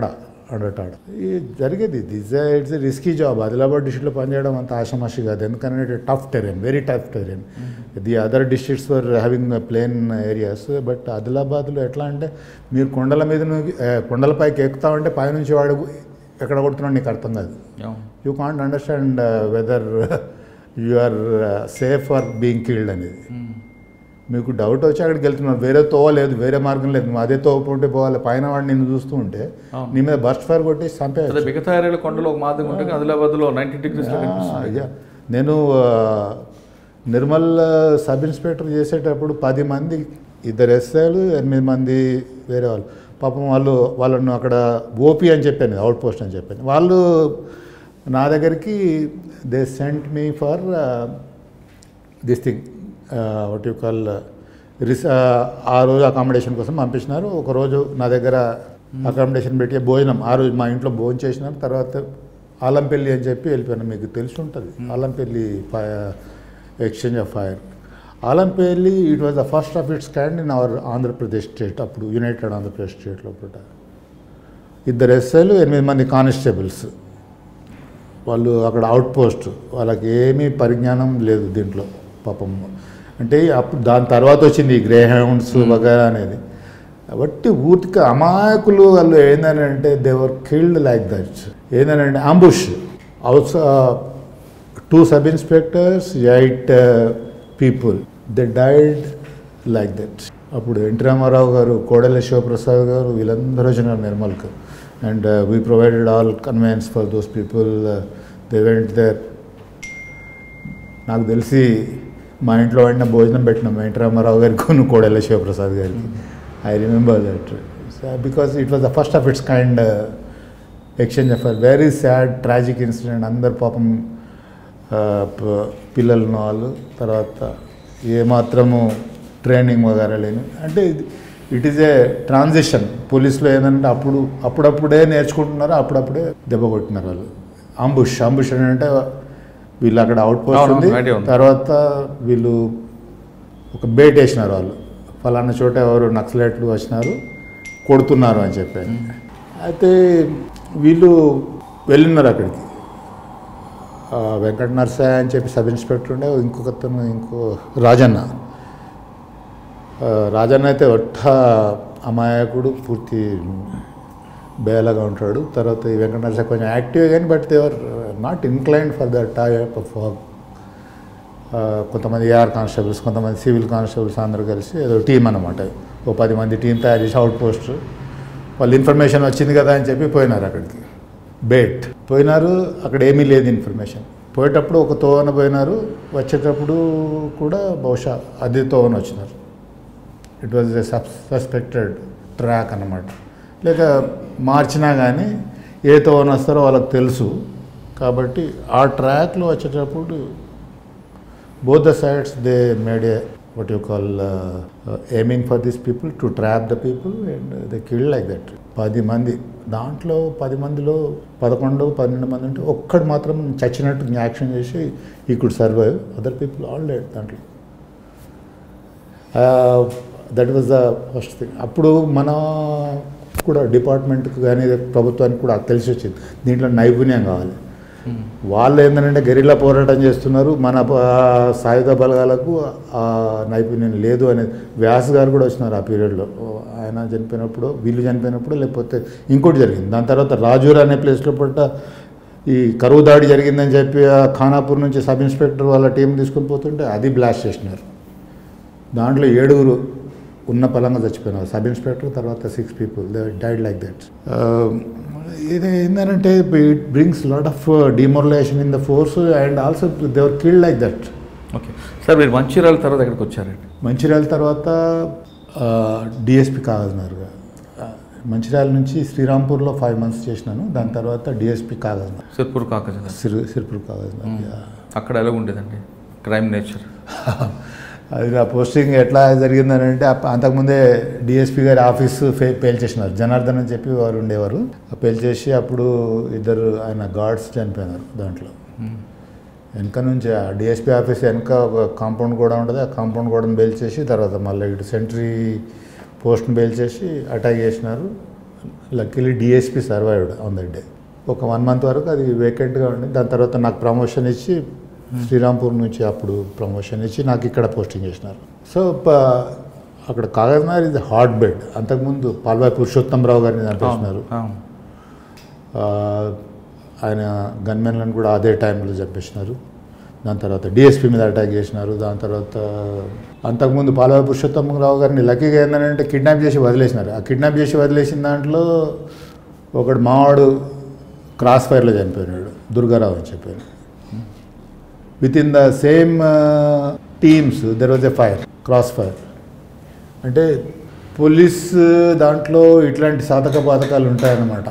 Speaker 3: అండటాడు ఈ జరిగేది this it's risky job. Adilabad డిస్ట్రిక్ట్లో పనిచేయడం అంత ఆషామాషి కాదు, ఎందుకంటే tough terrain, very tough terrain. The other districts were having plain areas, but ఆదిలాబాద్లో ఎట్లా అంటే మీరు కొండల మీద కొండలపైకి ఎక్కుతామంటే పైనుంచి వాడు ఎక్కడ కొడుతున్నాడు నీకు అర్థం కాదు. You can't understand whether you are safe or being killed అనేది. మీకు డౌట్ వచ్చి అక్కడికి వెళ్తున్నావు, వేరే తోవ లేదు, వేరే మార్గం లేదు, అదే తోవ పోతే పోవాలి, పైన వాడు నిన్ను చూస్తూ ఉంటే నీ మీద బస్ట్ ఫైర్ కొట్టి చంపే.
Speaker 2: మిగతా ఏరియాలో కొండలో ఒక మార్గం ఉంటుంది, ఆదిలాబాద్లో నైంటీ డిగ్రీస్.
Speaker 3: నేను నిర్మల్ సబ్ ఇన్స్పెక్టర్ చేసేటప్పుడు పది మంది, ఇద్దరు ఎస్ఐలు, ఎనిమిది మంది వేరే వాళ్ళు, పాపం వాళ్ళు వాళ్ళను అక్కడ ఓపీ అని చెప్పాను, అవుట్ పోస్ట్ అని చెప్పాను. వాళ్ళు నా దగ్గరికి they sent me for this thing what you call రిస్ ఆ రోజు అకామిడేషన్ కోసం పంపించినారు. ఒకరోజు నా దగ్గర అకామిడేషన్ పెట్టి భోజనం, ఆ రోజు మా ఇంట్లో భోజనం చేసినారు. తర్వాత ఆలంపల్లి అని చెప్పి వెళ్ళిపోయాను, మీకు తెలిసి ఉంటుంది Alampalli exchange of fire. Alampalli it was the first of its kind in our Andhra Pradesh state, అప్పుడు యునైటెడ్ ఆంధ్రప్రదేశ్ స్టేట్లో పూట. ఇద్దరు ఎస్ఐలు, ఎనిమిది మంది కానిస్టేబుల్స్, వాళ్ళు అక్కడ అవుట్ పోస్ట్, వాళ్ళకి ఏమీ పరిజ్ఞానం లేదు దీంట్లో పాపం. అంటే అప్పుడు దాని తర్వాత వచ్చింది ఈ గ్రే హౌండ్స్ వగైరా అనేది. కాబట్టి ఊరికి అమాయకులు వాళ్ళు ఏంటంటే they were killed like that. ఏంటంటే ambush out two sub inspectors, eight people they died like that. అప్పుడు ఎన్టీ రామారావు గారు, కోడెల శివప్రసాద్ గారు, వీళ్ళందరూ వచ్చినారు నిర్మల్కి. And we provided all conveyance for those people. They went there. నాకు తెలిసి మా ఇంట్లో వాడిన భోజనం పెట్టినాం ఎన్టీ రామారావు గారికి, కొన్ని కోడెల శివప్రసాద్ గారికి. I remember that because it was the first of its kind exchange of very sad tragic incident. అందరు పాపం పిల్లలు వాళ్ళు, తర్వాత ఏమాత్రము ట్రైనింగ్ వగేరా లేని. అంటే ఇట్ ఈజ్ ఏ ట్రాన్సిషన్. పోలీసులో ఏంటంటే అప్పుడు అప్పుడప్పుడే నేర్చుకుంటున్నారు, అప్పుడప్పుడే దెబ్బ కొట్టినారు వాళ్ళు. అంబుష్ అంబుష్ అంటే వీళ్ళు అక్కడ అవుట్ పోస్ట్ ఉంది, తర్వాత వీళ్ళు ఒక బేట్ వేసినారు, వాళ్ళు ఫలానా చోట ఎవరు నక్సలైట్లు వచ్చినారు కొడుతున్నారు అని చెప్పారు. అయితే వీళ్ళు వెళ్ళినారు అక్కడికి. వెంకట నరసయ్య అని చెప్పి సబ్ ఇన్స్పెక్టర్ ఉండే, ఇంకొకతను ఇంకో రాజన్న. రాజన్న అయితే ఒట్ట అమాయకుడు, పూర్తి బేలగా ఉంటాడు. తర్వాత ఈ వెంకట నరసయ్య కొంచెం యాక్టివ్ కానీ, but they are not inclined for the type of work. కొంతమంది ఏఆర్ కానిస్టేబుల్స్, కొంతమంది సివిల్ కానిస్టేబుల్స్ అందరూ కలిసి ఏదో టీం అన్నమాట. ఓ పది మంది టీం తయారు చేసి అవుట్ పోస్ట్, వాళ్ళు ఇన్ఫర్మేషన్ వచ్చింది కదా అని చెప్పి పోయినారు అక్కడికి. బేట్ పోయినారు, అక్కడ ఏమీ లేదు ఇన్ఫర్మేషన్. పోయేటప్పుడు ఒక తోవన పోయినారు, వచ్చేటప్పుడు కూడా బహుశా అదే తోవన వచ్చినారు. It was a suspected track అన్నమాట. లేక మార్చినా కానీ ఏ తోవన వస్తారో వాళ్ళకి తెలుసు. కాబట్టి ఆ ట్రాక్లో వచ్చేటప్పుడు both the sides they made a what you call uh, uh, aiming for these people to trap the people, and uh, they killed like that. పది మంది దాంట్లో పది మందిలో పదకొండు పన్నెండు మంది ఉంటే ఒక్కడు మాత్రం చచ్చినట్టు యాక్షన్ చేసి he could survive, other people all dead దాంట్లో. That was the first thing. అప్పుడు మన కూడా డిపార్ట్మెంట్కి కానీ ప్రభుత్వానికి కూడా తెలిసి వచ్చింది దీంట్లో నైపుణ్యం కావాలి. వాళ్ళు ఏంటంటే గెరిల్లా పోరాటం చేస్తున్నారు, మన సాయుధ బలగాలకు ఆ నైపుణ్యం లేదు అనేది. వ్యాస్ గారు కూడా వచ్చినారు ఆ పీరియడ్లో. ఆయన చనిపోయినప్పుడు, వీళ్ళు చనిపోయినప్పుడు, లేకపోతే ఇంకోటి జరిగింది. దాని తర్వాత రాజూర్ అనే ప్లేస్లో పట్ట ఈ కరువు దాడి జరిగిందని చెప్పి ఆ ఖానాపూర్ నుంచి సబ్ ఇన్స్పెక్టర్ వాళ్ళ టీం తీసుకొని పోతుంటే అది బ్లాస్ట్ చేసినారు. దాంట్లో ఏడుగురు ఉన్న పలంగా చచ్చిపోయినారు, సబ్ ఇన్స్పెక్టర్ తర్వాత six people they died like that. ఇది ఏంటంటే it brings lot of demoralisation in the force and also they were killed like that.
Speaker 2: Okay sir, మీరు మంచిర్యాల తర్వాత ఎక్కడికి వచ్చారండి?
Speaker 3: మంచిర్యాల తర్వాత డిఎస్పీ కాగజ్నగర్గా. మంచిర్యాల నుంచి శ్రీరాంపూర్లో ఫైవ్ మంత్స్ చేసినాను. దాని తర్వాత డిఎస్పీ కాగజ్నగర్,
Speaker 2: సిర్పూర్ కాగజ్నగర్.
Speaker 3: సిర్ సిర్పూర్ కాగజ్నగర్.
Speaker 2: అక్కడ ఎలా ఉండేదండి క్రైమ్ నేచర్?
Speaker 3: అది నా పోస్టింగ్ ఎట్లా జరిగిందని అంటే, అంతకుముందే డిఎస్పీ గారి ఆఫీసు ఫే పేల్చేసినారు. జనార్దన్ అని చెప్పి వారు ఉండేవారు. పేల్చేసి అప్పుడు ఇద్దరు ఆయన గార్డ్స్ చనిపోయినారు దాంట్లో. వెనక నుంచి ఆ డిఎస్పీ ఆఫీస్ వెనక ఒక కాంపౌండ్ కూడా ఉంటుంది, ఆ కాంపౌండ్ కూడా పేల్చేసి తర్వాత మళ్ళీ ఇటు సెంట్రీ పోస్ట్ని పేల్చేసి అటాక్ చేసినారు. Luckily DSP survived on that day. ఒక వన్ మంత్ వరకు అది వేకెంట్గా ఉండి దాని తర్వాత నాకు ప్రమోషన్ ఇచ్చి శ్రీరాంపూర్ నుంచి అప్పుడు ప్రమోషన్ ఇచ్చి నాకు ఇక్కడ పోస్టింగ్ చేసినారు. సో అక్కడ కాగజ్నగర్ ఇది హాట్ బెడ్. అంతకుముందు పాల్వాయి పురుషోత్తమరావు గారిని చంపేసినారు. ఆయన గన్మెన్లను కూడా అదే టైంలో చంపేసినారు. దాని తర్వాత డిఎస్పీ మీద అటాక్ చేసినారు. దాని తర్వాత అంతకుముందు పాల్వాయి పురుషోత్తమరావు గారిని లక్కీగా ఏంటంటే కిడ్నాప్ చేసి వదిలేసినారు. ఆ కిడ్నాప్ చేసి వదిలేసిన దాంట్లో ఒకడు మావాడు క్రాస్ ఫైర్లో చనిపోయినాడు, దుర్గారావు అని చెప్పాను. With in the same teams there was a fire, cross fire. అంటే పోలీస్ దాంట్లో ఇట్లాంటి సాధక బాధకాలు ఉంటాయన్నమాట.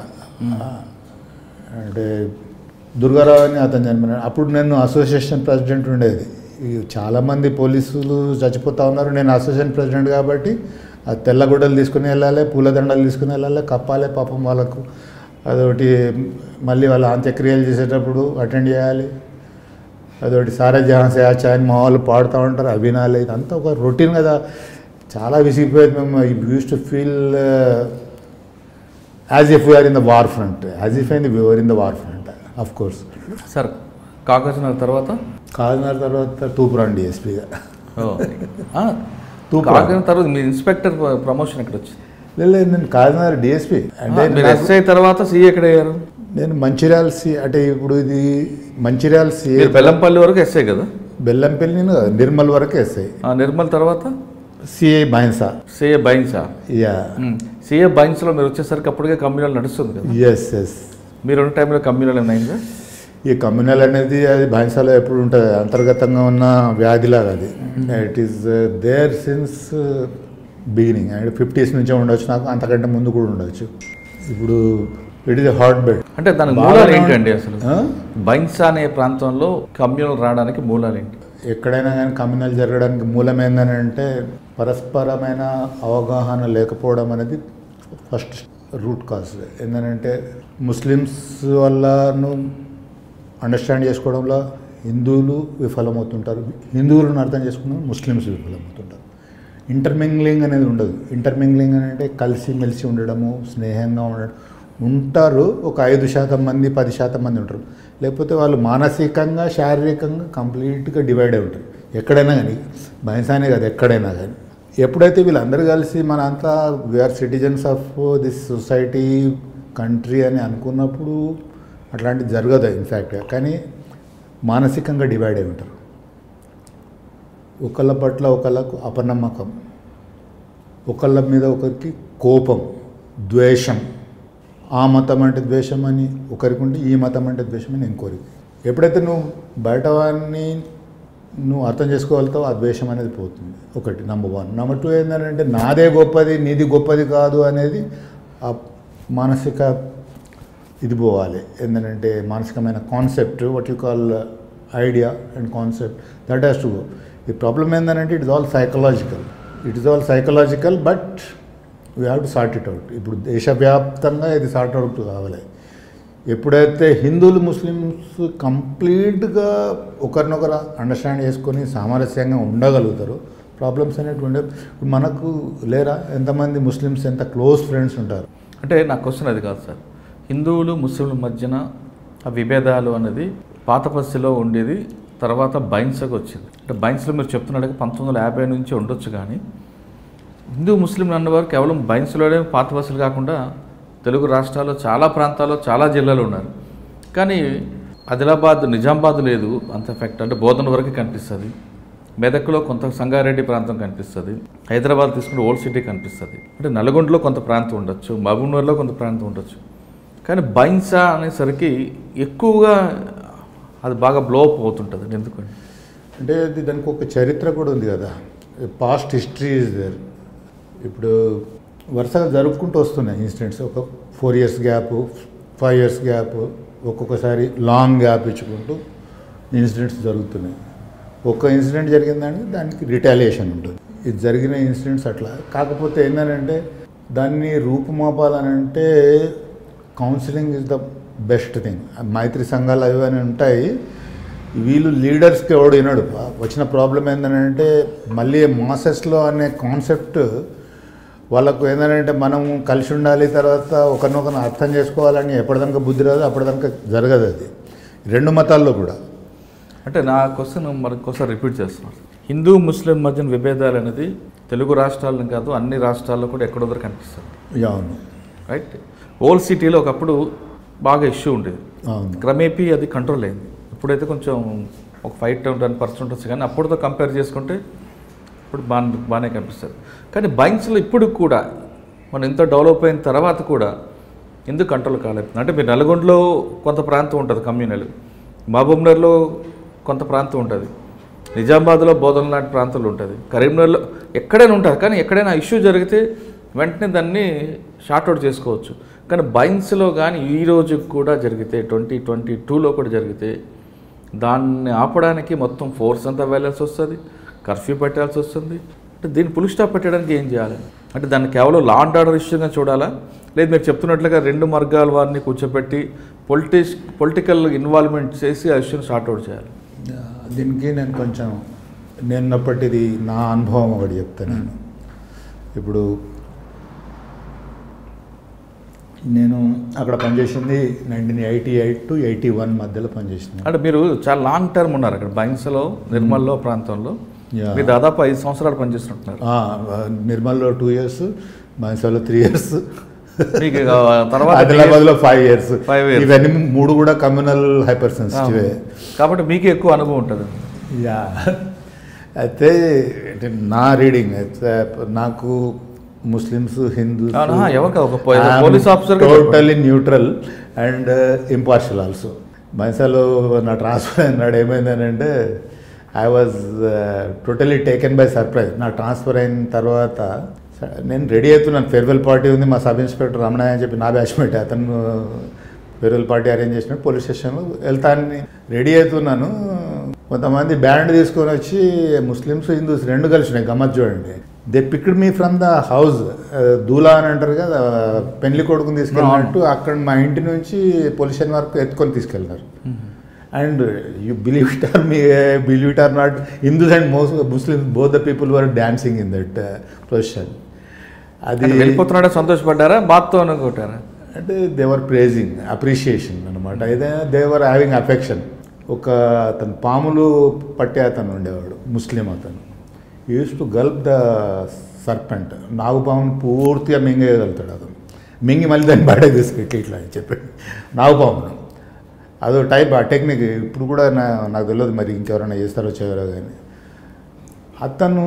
Speaker 3: అంటే దుర్గారావు అని అతను చనిపోయినాడు. అప్పుడు నేను అసోసియేషన్ ప్రెసిడెంట్ ఉండేది. చాలామంది పోలీసులు చచ్చిపోతూ ఉన్నారు. నేను అసోసియేషన్ ప్రెసిడెంట్ కాబట్టి ఆ తెల్లగుడ్డలు తీసుకుని వెళ్ళాలి, పూలదండలు తీసుకుని వెళ్ళాలి, కప్పాలి పాపం వాళ్ళకు. అదొకటి మళ్ళీ వాళ్ళ అంత్యక్రియలు చేసేటప్పుడు అటెండ్ చేయాలి. అదొకటి సారే జహాన్ సే ఆచా అని మా వాళ్ళు పాడుతూ ఉంటారు, అవి వినాలి. ఇదంతా ఒక రొటీన్ కదా. చాలా విసిగిపోయేది. మేము use to feel as if we are in the war front, as if అయిన we are in the war front of course.
Speaker 2: Sir Kagaznagar తర్వాత
Speaker 3: కాగజ్నగర్ తర్వాత తూప్రాన్ డిఎస్పీగా.
Speaker 2: కాగజ్నగర్ తర్వాత మీ ఇన్స్పెక్టర్ ప్రమోషన్ ఎక్కడ వచ్చింది?
Speaker 3: లేదు, నేను కాగజ్నగర్ డిఎస్పీ. అంటే
Speaker 2: ఎస్ఐ తర్వాత సిఐ ఎక్కడ అయ్యారు?
Speaker 3: నేను మంచిర్యాల సి అంటే ఇప్పుడు ఇది మంచిర్యాల సి
Speaker 2: బెల్లంపల్లి వరకు ఎస్ఐ కదా?
Speaker 3: బెల్లంపల్లి నేను నిర్మల్ వరకు ఎస్ఐ.
Speaker 2: నిర్మల్ తర్వాత
Speaker 3: CI Bhainsa.
Speaker 2: CI Bhainsa.
Speaker 3: Yeah,
Speaker 2: CI బైన్స్లో మీరు వచ్చేసరికి అప్పటికే కమ్యూనల్ నడుస్తుంది కదా?
Speaker 3: Yes yes.
Speaker 2: మీరు ఉన్న టైంలో కమ్యూనల్ ఏమైందా?
Speaker 3: ఈ కమ్యూనల్ అనేది అది బైన్సాలో ఎప్పుడు ఉంటుంది, అంతర్గతంగా ఉన్న వ్యాధిలాగా. అది it is there since beginning. And fifties నుంచే ఉండొచ్చు, నాకు అంతకంటే ముందు కూడా ఉండొచ్చు. ఇప్పుడు it is a hot bed.
Speaker 2: అంటే దాని మూలాలు ఏంటండి అసలు? బైన్సా అనే ప్రాంతంలో కమ్యూనల్ రావడానికి మూలాలు ఏంటి?
Speaker 3: ఎక్కడైనా కానీ కమ్యూనల్ జరగడానికి మూలం ఏంటంటే పరస్పరమైన అవగాహన లేకపోవడం అనేది ఫస్ట్ రూట్ కాజ్. ఏంటంటే ముస్లిమ్స్ వాళ్ళను అండర్స్టాండ్ చేసుకోవడంలో హిందువులు విఫలమవుతుంటారు, హిందువులను అర్థం చేసుకోవడం ముస్లిమ్స్ విఫలమవుతుంటారు. ఇంటర్మింగ్లింగ్ అనేది ఉండదు. ఇంటర్మింగ్లింగ్ అంటే కలిసి మెలిసి ఉండడము, స్నేహంగా ఉండడం ఉంటారు. ఒక ఐదు శాతం మంది పది శాతం మంది ఉంటారు. లేకపోతే వాళ్ళు మానసికంగా శారీరకంగా కంప్లీట్గా డివైడ్ అయి ఉంటారు. ఎక్కడైనా కానీ, బైన్సానే కాదు, ఎక్కడైనా కానీ. ఎప్పుడైతే వీళ్ళందరూ కలిసి మన అంతా we are citizens of this society country అని అనుకున్నప్పుడు అట్లాంటిది జరగదు ఇన్ఫ్యాక్ట్. కానీ మానసికంగా డివైడ్ అయి ఉంటారు. ఒకళ్ళ పట్ల ఒకళ్ళకు అపనమ్మకం, ఒకళ్ళ మీద ఒకరికి కోపం, ద్వేషం. ఆ మతం అంటే ద్వేషం అని ఒకరికి ఉంటే ఈ మతం అంటే ద్వేషం అని ఇంకోరికి. ఎప్పుడైతే నువ్వు బయట వారిని నువ్వు అర్థం చేసుకోగలుగుతావు, ఆ ద్వేషం అనేది పోతుంది. ఒకటి నెంబర్ వన్. నెంబర్ టూ ఏంటంటే నాదే గొప్పది నీది గొప్పది కాదు అనేది ఆ మానసిక ఇది పోవాలి. ఏంటంటే మానసికమైన concept, what you call idea and concept, that has to go. ఈ ప్రాబ్లం ఏంటంటే it is all psychological. It is all psychological but we have to sort it out. ఇప్పుడు దేశవ్యాప్తంగా ఇది సార్ట్ అవుట్ కావాలి. ఎప్పుడైతే హిందువులు ముస్లిమ్స్ కంప్లీట్గా ఒకరినొకరు అండర్స్టాండ్ చేసుకొని సామరస్యంగా ఉండగలుగుతారు, ప్రాబ్లమ్స్ అనేటువంటి ఇప్పుడు మనకు లేరా? ఎంతమంది ముస్లిమ్స్ ఎంత క్లోజ్ ఫ్రెండ్స్ ఉంటారు?
Speaker 2: అంటే నా క్వశ్చన్ అది కాదు సార్. హిందువులు ముస్లింల మధ్యన ఆ విభేదాలు అనేది పాత పరిస్థితిలో ఉండేది, తర్వాత బైన్స్కి వచ్చింది. అంటే బైన్స్లో మీరు చెప్తున్నట్టుగా పంతొమ్మిది వందల యాభై నుంచి ఉండొచ్చు. కానీ హిందూ ముస్లింలు అన్నవారు కేవలం బైన్స్లోనే పాత పరిస్థితులు కాకుండా తెలుగు రాష్ట్రాల్లో చాలా ప్రాంతాల్లో చాలా జిల్లాలు ఉన్నారు. కానీ ఆదిలాబాద్ నిజామాబాద్ లేదు అంత ఎఫెక్ట్. అంటే బోధన వరకు కనిపిస్తుంది, మెదక్లో కొంత సంగారెడ్డి ప్రాంతం కనిపిస్తుంది, హైదరాబాద్ తీసుకుంటే ఓల్డ్ సిటీ కనిపిస్తుంది, అంటే నల్గొండలో కొంత ప్రాంతం ఉండొచ్చు, మహబూబ్నగర్లో కొంత ప్రాంతం ఉండొచ్చు. కానీ బైన్సా అనేసరికి ఎక్కువగా అది బాగా బ్లో అప్ అవుతుంటుంది. ఎందుకంటే
Speaker 3: అంటే అది దానికి ఒక చరిత్ర కూడా ఉంది కదా, పాస్ట్ హిస్టరీ ఈజ్ దేర్. ఇప్పుడు వరుసగా జరుపుకుంటూ వస్తున్నాయి ఇన్సిడెంట్స్. ఒక four years gap, five years gap, ఒక్కొక్కసారి లాంగ్ గ్యాప్ ఇచ్చుకుంటూ ఇన్సిడెంట్స్ జరుగుతున్నాయి. ఒక్క ఇన్సిడెంట్ జరిగిందంటే దానికి రిటాలియేషన్ ఉంటుంది. ఇది జరిగిన ఇన్సిడెంట్స్ అట్లా. కాకపోతే ఏంటంటే దాన్ని రూపుమాపాలనంటే counselling is the best thing. మైత్రి సంఘాలు అవి అని ఉంటాయి. వీళ్ళు లీడర్స్కి ఎవడు వినడు. వచ్చిన ప్రాబ్లం ఏంటంటే మళ్ళీ మాసెస్లో అనే కాన్సెప్ట్ వాళ్ళకు ఏంటంటే మనం కలిసి ఉండాలి, తర్వాత ఒకరినొకరిని అర్థం చేసుకోవాలని ఎప్పటిదాకా బుద్ధి రాదు, అప్పటిదాకా జరగదు. అది రెండు మతాల్లో కూడా.
Speaker 2: అంటే నా క్వశ్చన్ మరొకసారి రిపీట్ చేస్తున్నారు. హిందూ ముస్లిం మధ్యన విభేదాలు అనేది తెలుగు రాష్ట్రాలను కాదు అన్ని రాష్ట్రాల్లో కూడా ఎక్కడొద్దరు కనిపిస్తుంది.
Speaker 3: అవును,
Speaker 2: రైట్. ఓల్డ్ సిటీలో ఒకప్పుడు బాగా ఇష్యూ ఉండేది,
Speaker 3: అవును.
Speaker 2: క్రమేపీ అది కంట్రోల్ అయింది. ఇప్పుడైతే కొంచెం ఒక ఫైవ్ టెన్ పర్సెంట్ వస్తుంది, కానీ అప్పుడుతో కంపేర్ చేసుకుంటే ఇప్పుడు బాగా బాగానే కనిపిస్తుంది. కానీ బైక్స్లో ఇప్పుడు కూడా మనం ఇంత డెవలప్ అయిన తర్వాత కూడా ఎందుకు కంట్రోల్ కాలేదు? అంటే మీరు నల్గొండలో కొంత ప్రాంతం ఉంటుంది కమ్యూనల్, మహబూబ్నగర్లో కొంత ప్రాంతం ఉంటుంది, నిజామాబాద్లో బోధన లాంటి ప్రాంతాలు ఉంటుంది, కరీంనగర్లో ఎక్కడైనా ఉంటుంది. కానీ ఎక్కడైనా ఇష్యూ జరిగితే వెంటనే దాన్ని షార్ట్అవుట్ చేసుకోవచ్చు. కానీ బైన్స్లో కానీ ఈ రోజు కూడా జరిగితే ట్వంటీ ట్వంటీ టూలో కూడా జరిగితే దాన్ని ఆపడానికి మొత్తం ఫోర్స్ అంతా వెళ్ళాల్సి వస్తుంది, కర్ఫ్యూ పెట్టాల్సి వస్తుంది. అంటే దీన్ని పులి స్టాప్ పెట్టడానికి ఏం చేయాలి? అంటే దాన్ని కేవలం లా అండ్ ఆర్డర్ ఇష్యూగా చూడాలా, లేదు మీరు చెప్తున్నట్లుగా రెండు వర్గాల వారిని కూర్చోబెట్టి పొలిటిక్స్ పొలిటికల్ ఇన్వాల్వ్మెంట్ చేసి ఆ ఇష్యూని షార్ట్అవుట్ చేయాలి?
Speaker 3: దీనికి నేను కొంచెం నేనప్పటిది నా అనుభవం ఒకటి చెప్తాను. నేను ఇప్పుడు నేను అక్కడ పనిచేసింది nineteen eighty eight to eighty one మధ్యలో పనిచేసింది.
Speaker 2: అంటే మీరు చాలా లాంగ్ టర్మ్ ఉన్నారు అక్కడ బైన్స్లో, నిర్మల్లో ప్రాంతంలో. మీరు దాదాపు ఐదు సంవత్సరాలు పనిచేస్తున్నారు.
Speaker 3: నిర్మల్లో టూ ఇయర్స్, బైన్స్లో త్రీ ఇయర్స్,
Speaker 2: మీకు తర్వాత
Speaker 3: ఆదిలాబాద్లో ఫైవ్ ఇయర్స్
Speaker 2: ఫైవ్ ఇయర్స్
Speaker 3: ఇవన్నీ మూడు కూడా కమ్యూనల్ హైపర్ సెన్సిటివ్,
Speaker 2: కాబట్టి మీకు ఎక్కువ అనుభవం ఉంటుంది.
Speaker 3: యా, అయితే నా రీడింగ్ అయితే నాకు Muslims, Hindus
Speaker 2: police officer
Speaker 3: totally neutral and impartial also. బైన్సాలో నా ట్రాన్స్ఫర్ అయినాడు ఏమైందని అంటే I was totally taken by surprise. నా ట్రాన్స్ఫర్ అయిన తర్వాత నేను రెడీ అవుతున్నాను, ఫేర్వెల్ పార్టీ ఉంది, మా సబ్ ఇన్స్పెక్టర్ రమణయ్య అని చెప్పి నా బ్యాచ్మేట్, అతను ఫేర్వెల్ పార్టీ అరేంజ్ చేసినట్టు పోలీస్ స్టేషన్లో వెళ్తాను, రెడీ అవుతున్నాను. కొంతమంది బ్యాండ్ తీసుకొని వచ్చి ముస్లిమ్స్ హిందూస్ రెండు కలిసినాయి. గమ్మత్ చూడండి, they picked me from the house, దూలా అని అంటారు కదా, పెళ్లి కొడుకుని తీసుకెళ్ళినట్టు అక్కడ మా ఇంటి నుంచి పోలీస్ స్టేషన్ వరకు ఎత్తుకొని తీసుకెళ్ళినారు. And you believe it or me believe it or not, Hindus and most Muslims both the people were dancing in that position. అది
Speaker 2: వెళ్ళిపోతున్నాడా, సంతోషపడ్డారా, బాధతో అనుకుంటారా?
Speaker 3: అంటే దేవర్ ప్రేజింగ్, అప్రిషియేషన్ అనమాట. ఏదైనా దేవర్ హ్యావింగ్ అఫెక్షన్. ఒక అతను పాములు పట్టే అతను ఉండేవాడు, ముస్లిం అతను. Use to gulp the serpent, నాగుపామును పూర్తిగా మింగేయగలుగుతాడు అతను. మింగి మళ్ళీ దాన్ని బయట తీసుకెళ్ళి ఇట్లా అని చెప్పాడు నాగుపామును. అదో టైప్, ఆ టెక్నిక్ ఇప్పుడు కూడా నా నాకు తెలియదు, మరి ఇంకెవరైనా చేస్తారో చేయరో కానీ. అతను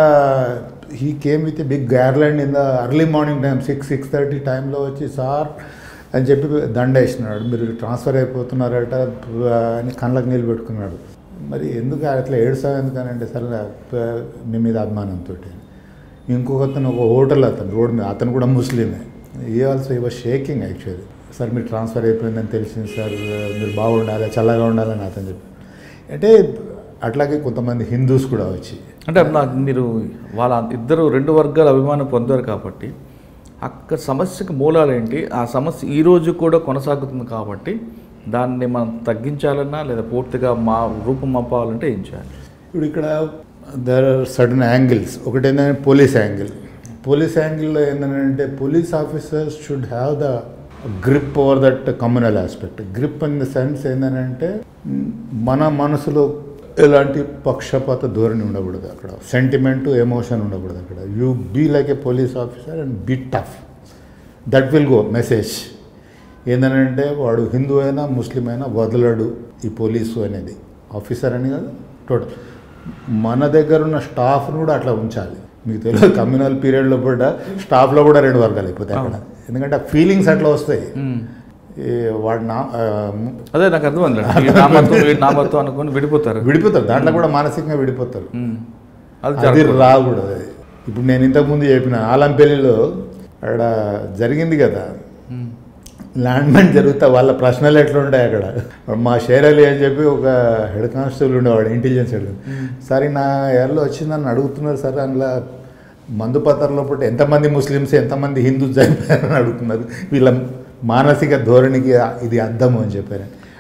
Speaker 3: he came with big garland in the early morning time, six six thirty టైంలో వచ్చి సార్ అని చెప్పి దండ వేసినాడు. మీరు ట్రాన్స్ఫర్ అయిపోతున్నారట అని కళ్ళకు నీళ్ళు పెట్టుకున్నాడు. మరి ఎందుకు అట్లా ఏడుస్తావు ఎందుకనంటే సార్ మీ మీద అభిమానంతో. ఇంకొక అతను ఒక హోటల్ అతను రోడ్ మీద, అతను కూడా ముస్లిమే. He also he was shaking actually. Sir మీరు ట్రాన్స్ఫర్ అయిపోయిందని తెలిసింది సార్, మీరు బాగుండాలి, చల్లగా ఉండాలని అతను చెప్పి. అంటే అట్లాగే కొంతమంది హిందూస్ కూడా వచ్చి,
Speaker 2: అంటే నాకు మీరు వాళ్ళ ఇద్దరు రెండు వర్గాల అభిమానం పొందారు కాబట్టి అక్కడ సమస్యకు మూలాలు ఏంటి, ఆ సమస్య ఈరోజు కూడా కొనసాగుతుంది కాబట్టి దాన్ని మనం తగ్గించాలన్నా లేదా పూర్తిగా మా రూపం పంపాలంటే ఏం చేయాలి?
Speaker 3: ఇప్పుడు ఇక్కడ దర్ ఆర్ సడన్ యాంగిల్స్. ఒకటి ఏంటంటే పోలీస్ యాంగిల్. పోలీస్ యాంగిల్లో ఏంటంటే police officers should have the grip over that communal aspect. Grip in the sense ఏంటంటే మన మనసులో ఎలాంటి పక్షపాత ధోరణి ఉండకూడదు, అక్కడ సెంటిమెంటు ఎమోషన్ ఉండకూడదు. అక్కడ you be like a police officer and be tough. That will go message. ఏంటంటే వాడు హిందూ అయినా ముస్లిం అయినా వదలడు ఈ పోలీసు అనేది, ఆఫీసర్ అని కాదు టోటల్. మన దగ్గర ఉన్న స్టాఫ్ను కూడా అట్లా ఉంచాలి. మీకు తెలియదు కమ్యూనల్ పీరియడ్లో కూడా స్టాఫ్లో కూడా రెండు వర్గాలు అయిపోతాయి అక్కడ, ఎందుకంటే ఆ ఫీలింగ్స్ అట్లా వస్తాయి. వాడు నా
Speaker 2: అదే నాకు అర్థమైంది, అనుకుని విడిపోతారు
Speaker 3: విడిపోతారు దాంట్లో కూడా మానసికంగా విడిపోతారు. అది రాకూడదు. ఇప్పుడు నేను ఇంతకుముందు చెప్పిన ఆలంపల్లిలో అక్కడ జరిగింది కదా ల్యాండ్ మైన్ జరుగుతా, వాళ్ళ ప్రశ్నలు ఎట్లా ఉంటాయి అక్కడ. మా షేర్ అలీ అని చెప్పి ఒక హెడ్ కానిస్టేబుల్ ఉండేవాడు, ఇంటెలిజెన్స్ హెడ్. సరే నా ఏళ్ళలో వచ్చిందని అడుగుతున్నారు సార్, అందులో మందు పత్రంలో పుట్టి ఎంతమంది ముస్లిమ్స్ ఎంతమంది హిందూస్ చనిపోయారని అడుగుతున్నారు. వీళ్ళ మానసిక ధోరణికి ఇది అర్థము అని చెప్పారు.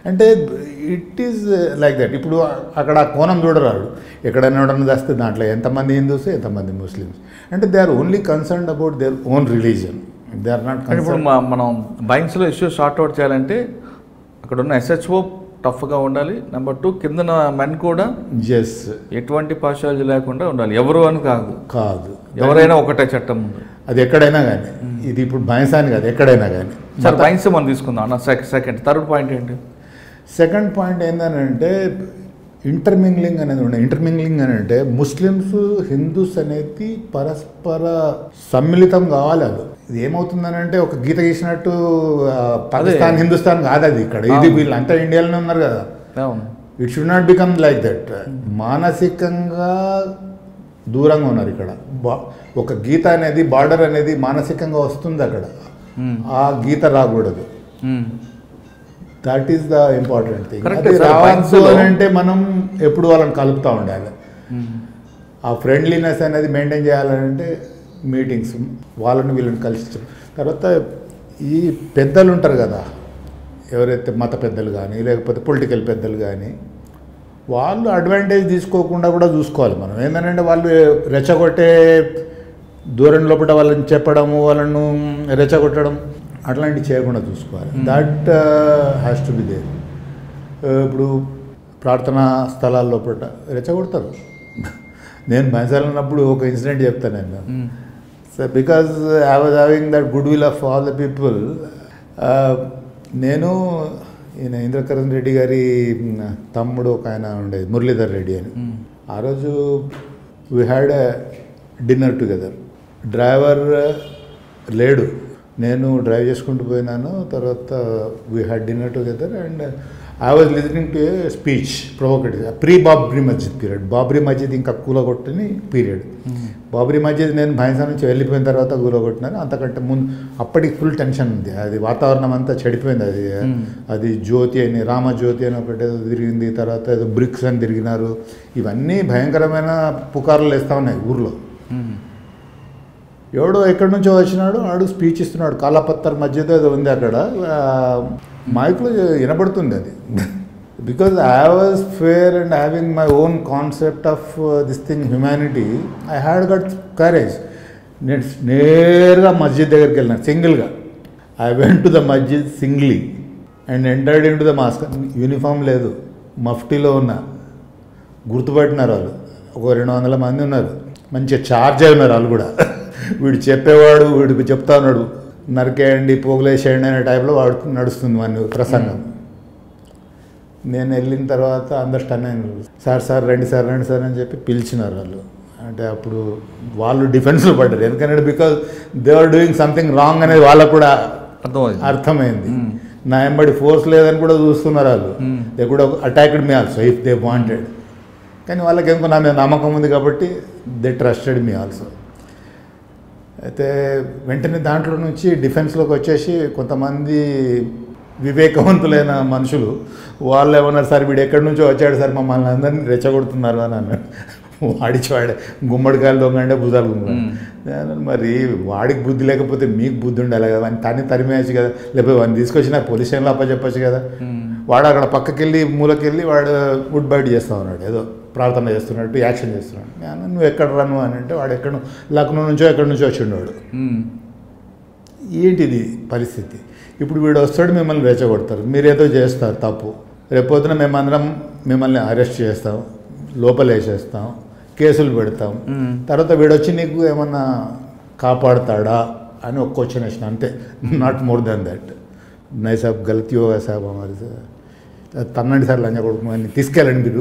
Speaker 3: అంటే ఇట్ ఈజ్ లైక్ దట్. ఇప్పుడు అక్కడ ఆ కోణం చూడరాడు, ఎక్కడైనా ఎవడన్నా చేస్తే దాంట్లో ఎంతమంది హిందూస్ ఎంతమంది ముస్లిమ్స్, అంటే they are only concerned about their own religion. They are not.
Speaker 2: ఇప్పుడు మనం బైన్స్లో ఇష్యూ షార్ట్ అవుట్ చేయాలంటే అక్కడ ఉన్న ఎస్హెచ్ఓ టఫ్గా ఉండాలి. నెంబర్ టూ, కింద మెన్ కూడా
Speaker 3: జస్
Speaker 2: ఎటువంటి పార్షాలిటీ లేకుండా ఉండాలి. ఎవరు అని కాదు
Speaker 3: కాదు
Speaker 2: ఎవరైనా ఒకటే చట్టం ఉంది.
Speaker 3: అది ఎక్కడైనా కానీ, ఇది ఇప్పుడు బైన్సాని కాదు, ఎక్కడైనా కానీ.
Speaker 2: సార్ బైన్స్ మనం తీసుకుందాం అన్న. సెకండ్ థర్డ్ పాయింట్ ఏంటి?
Speaker 3: సెకండ్ పాయింట్ ఏంటంటే ఇంటర్మింగ్లింగ్ అనేది ఉండే. ఇంటర్మింగ్లింగ్ అని అంటే ముస్లిమ్స్ హిందూస్ అనేది పరస్పర సమ్మిళితం కావాలి. అది ఇది ఏమవుతుందనంటే ఒక గీత గీసినట్టు పాకిస్తాన్ హిందుస్థాన్ కాదు అది. ఇక్కడ ఇది వీళ్ళంతా ఇండియాలోనే ఉన్నారు కదా. It should not become like that. మానసికంగా దూరంగా ఉన్నారు ఇక్కడ. ఒక గీత అనేది బార్డర్ అనేది మానసికంగా వస్తుంది అక్కడ, ఆ గీత రాకూడదు. That is the important thing. రావచ్చు అని అంటే మనం ఎప్పుడు వాళ్ళని కలుపుతూ ఉండాలి. ఆ ఫ్రెండ్లీనెస్ అనేది మెయింటైన్ చేయాలంటే మీటింగ్స్ వాళ్ళని వీళ్ళని కలిసి. తర్వాత ఈ పెద్దలు ఉంటారు కదా, ఎవరైతే మత పెద్దలు కానీ లేకపోతే పొలిటికల్ పెద్దలు కానీ, వాళ్ళు అడ్వాంటేజ్ తీసుకోకుండా కూడా చూసుకోవాలి మనం. ఏంటంటే వాళ్ళు రెచ్చగొట్టే దూరం లోపల వాళ్ళని చెప్పడము, వాళ్ళను రెచ్చగొట్టడం అట్లాంటివి చేయకుండా చూసుకోవాలి. That has to be there. ఇప్పుడు ప్రార్థనా స్థలాల లోపల రెచ్చగొడతారు. నేను మైసాల్ ఉన్నప్పుడు ఒక ఇన్సిడెంట్ చెప్తాను నేను. So because I was having that good will of all the people. నేను ఈయన ఇంద్రకరణ్ రెడ్డి గారి తమ్ముడు ఒక ఆయన ఉండేది, మురళీధర్ రెడ్డి అని. ఆ రోజు we had a dinner together. Driver లేడు, నేను డ్రైవ్ చేసుకుంటూ పోయినాను. తర్వాత we had dinner together and I was listening to a speech provocative. Pre Babri Masjid period. Babri Masjid ఇంకా కూలగొట్టని పీరియడ్. బాబ్రీ మస్జిద్ నేను భైంసా నుంచి వెళ్ళిపోయిన తర్వాత కూలగొట్టినాను. అంతకంటే ముందు అప్పటికి ఫుల్ టెన్షన్ ఉంది. అది వాతావరణం అంతా చెడిపోయింది. అది అది జ్యోతి అని, రామజ్యోతి అని ఒకటి ఏదో తిరిగింది. తర్వాత ఏదో బ్రిక్స్ అని తిరిగినారు. ఇవన్నీ భయంకరమైన పుకార్లు వేస్తూ ఉన్నాయి ఊర్లో. ఎవడో ఎక్కడి నుంచో వచ్చినాడు, ఆడు స్పీచ్ ఇస్తున్నాడు. కాలాపత్తర్ మధ్యతో ఏదో ఉంది అక్కడ, మైక్లో వినబడుతుంది అది. Because I was fair and having my own concept of this thing humanity, I had got courage. నేను నేరుగా మస్జిద్ దగ్గరికి వెళ్ళినా సింగిల్గా. I went to the masjid singly and entered in to the mosque. Uniform లేదు, మఫ్టీలో ఉన్నా. గుర్తుపట్టినారు వాళ్ళు. ఒక రెండు వందల మంది ఉన్నారు, మంచిగా చార్జ్ అయి ఉన్నారు వాళ్ళు కూడా. వీడు చెప్పేవాడు, వీడికి చెప్తా ఉన్నాడు నరికేయండి పోగులేసేయండి అనే టైప్లో వాడు నడుస్తుంది మన ప్రసంగం. నేను వెళ్ళిన తర్వాత అందరు స్టన్ అయినారు. సార్ సార్ రండి సార్ రండి సార్ అని చెప్పి పిలిచినారు వాళ్ళు. అంటే అప్పుడు వాళ్ళు డిఫెన్స్లో పడ్డారు. ఎందుకంటే because they are doing something wrong అనేది వాళ్ళకు కూడా అర్థమైంది. నా ఎంబడి ఫోర్స్ లేదని కూడా చూస్తున్నారు వాళ్ళు. దే కూడా attacked me also if they wanted. కానీ వాళ్ళకి ఎందుకు నా మీద నమ్మకం ఉంది కాబట్టి దే ట్రస్టెడ్ మీ ఆల్సో. అయితే వెంటనే దాంట్లో నుంచి డిఫెన్స్లోకి వచ్చేసి కొంతమంది వివేకవంతులైన మనుషులు వాళ్ళు ఏమన్నారు, సార్ వీడు ఎక్కడి నుంచో వచ్చాడు సార్, మమ్మల్ని అందరినీ రెచ్చగొడుతున్నారు అని అన్నాడు. వాడిచి వాడే గుమ్మడికాయలు దొంగంటే భుజాలు దొంగ. మరి వాడికి బుద్ధి లేకపోతే మీకు బుద్ధి ఉండాలి కదా, వాడిని తన్ని తరిమేయచ్చు కదా, లేకపోతే వాడిని తీసుకొచ్చి నాకు పోలీస్ స్టేషన్లో అప్ప చెప్పచ్చు కదా. వాడు అక్కడ పక్కకెళ్ళి మూలకెళ్ళి వాడు గుడ్ బైట్ చేస్తూ ఉన్నాడు, ఏదో ప్రార్థన చేస్తున్నట్టు యాక్షన్ చేస్తున్నాడు. నేను నువ్వు ఎక్కడ రాను అని అంటే వాడు ఎక్కడ లక్నో నుంచో ఎక్కడి నుంచో వచ్చిండేవాడు. ఏంటిది పరిస్థితి? ఇప్పుడు వీడు వస్తాడు, మిమ్మల్ని రెచ్చగొడతారు, మీరేదో చేస్తారు తప్పు, రేపొద్దున మేమందరం మిమ్మల్ని అరెస్ట్ చేస్తాం, లోపల వేసేస్తాం, కేసులు పెడతాం. తర్వాత వీడొచ్చి నీకు ఏమన్నా కాపాడుతాడా అని ఒక క్వశ్చన్ వేసిన, అంతే, నాట్ మోర్ దాన్ దట్. నై సాబ్ గలతీ హోగా సాబ్ హమారే సార్, తన్నండి సార్ లంజ కొడుకు అని తీసుకెళ్ళండి మీరు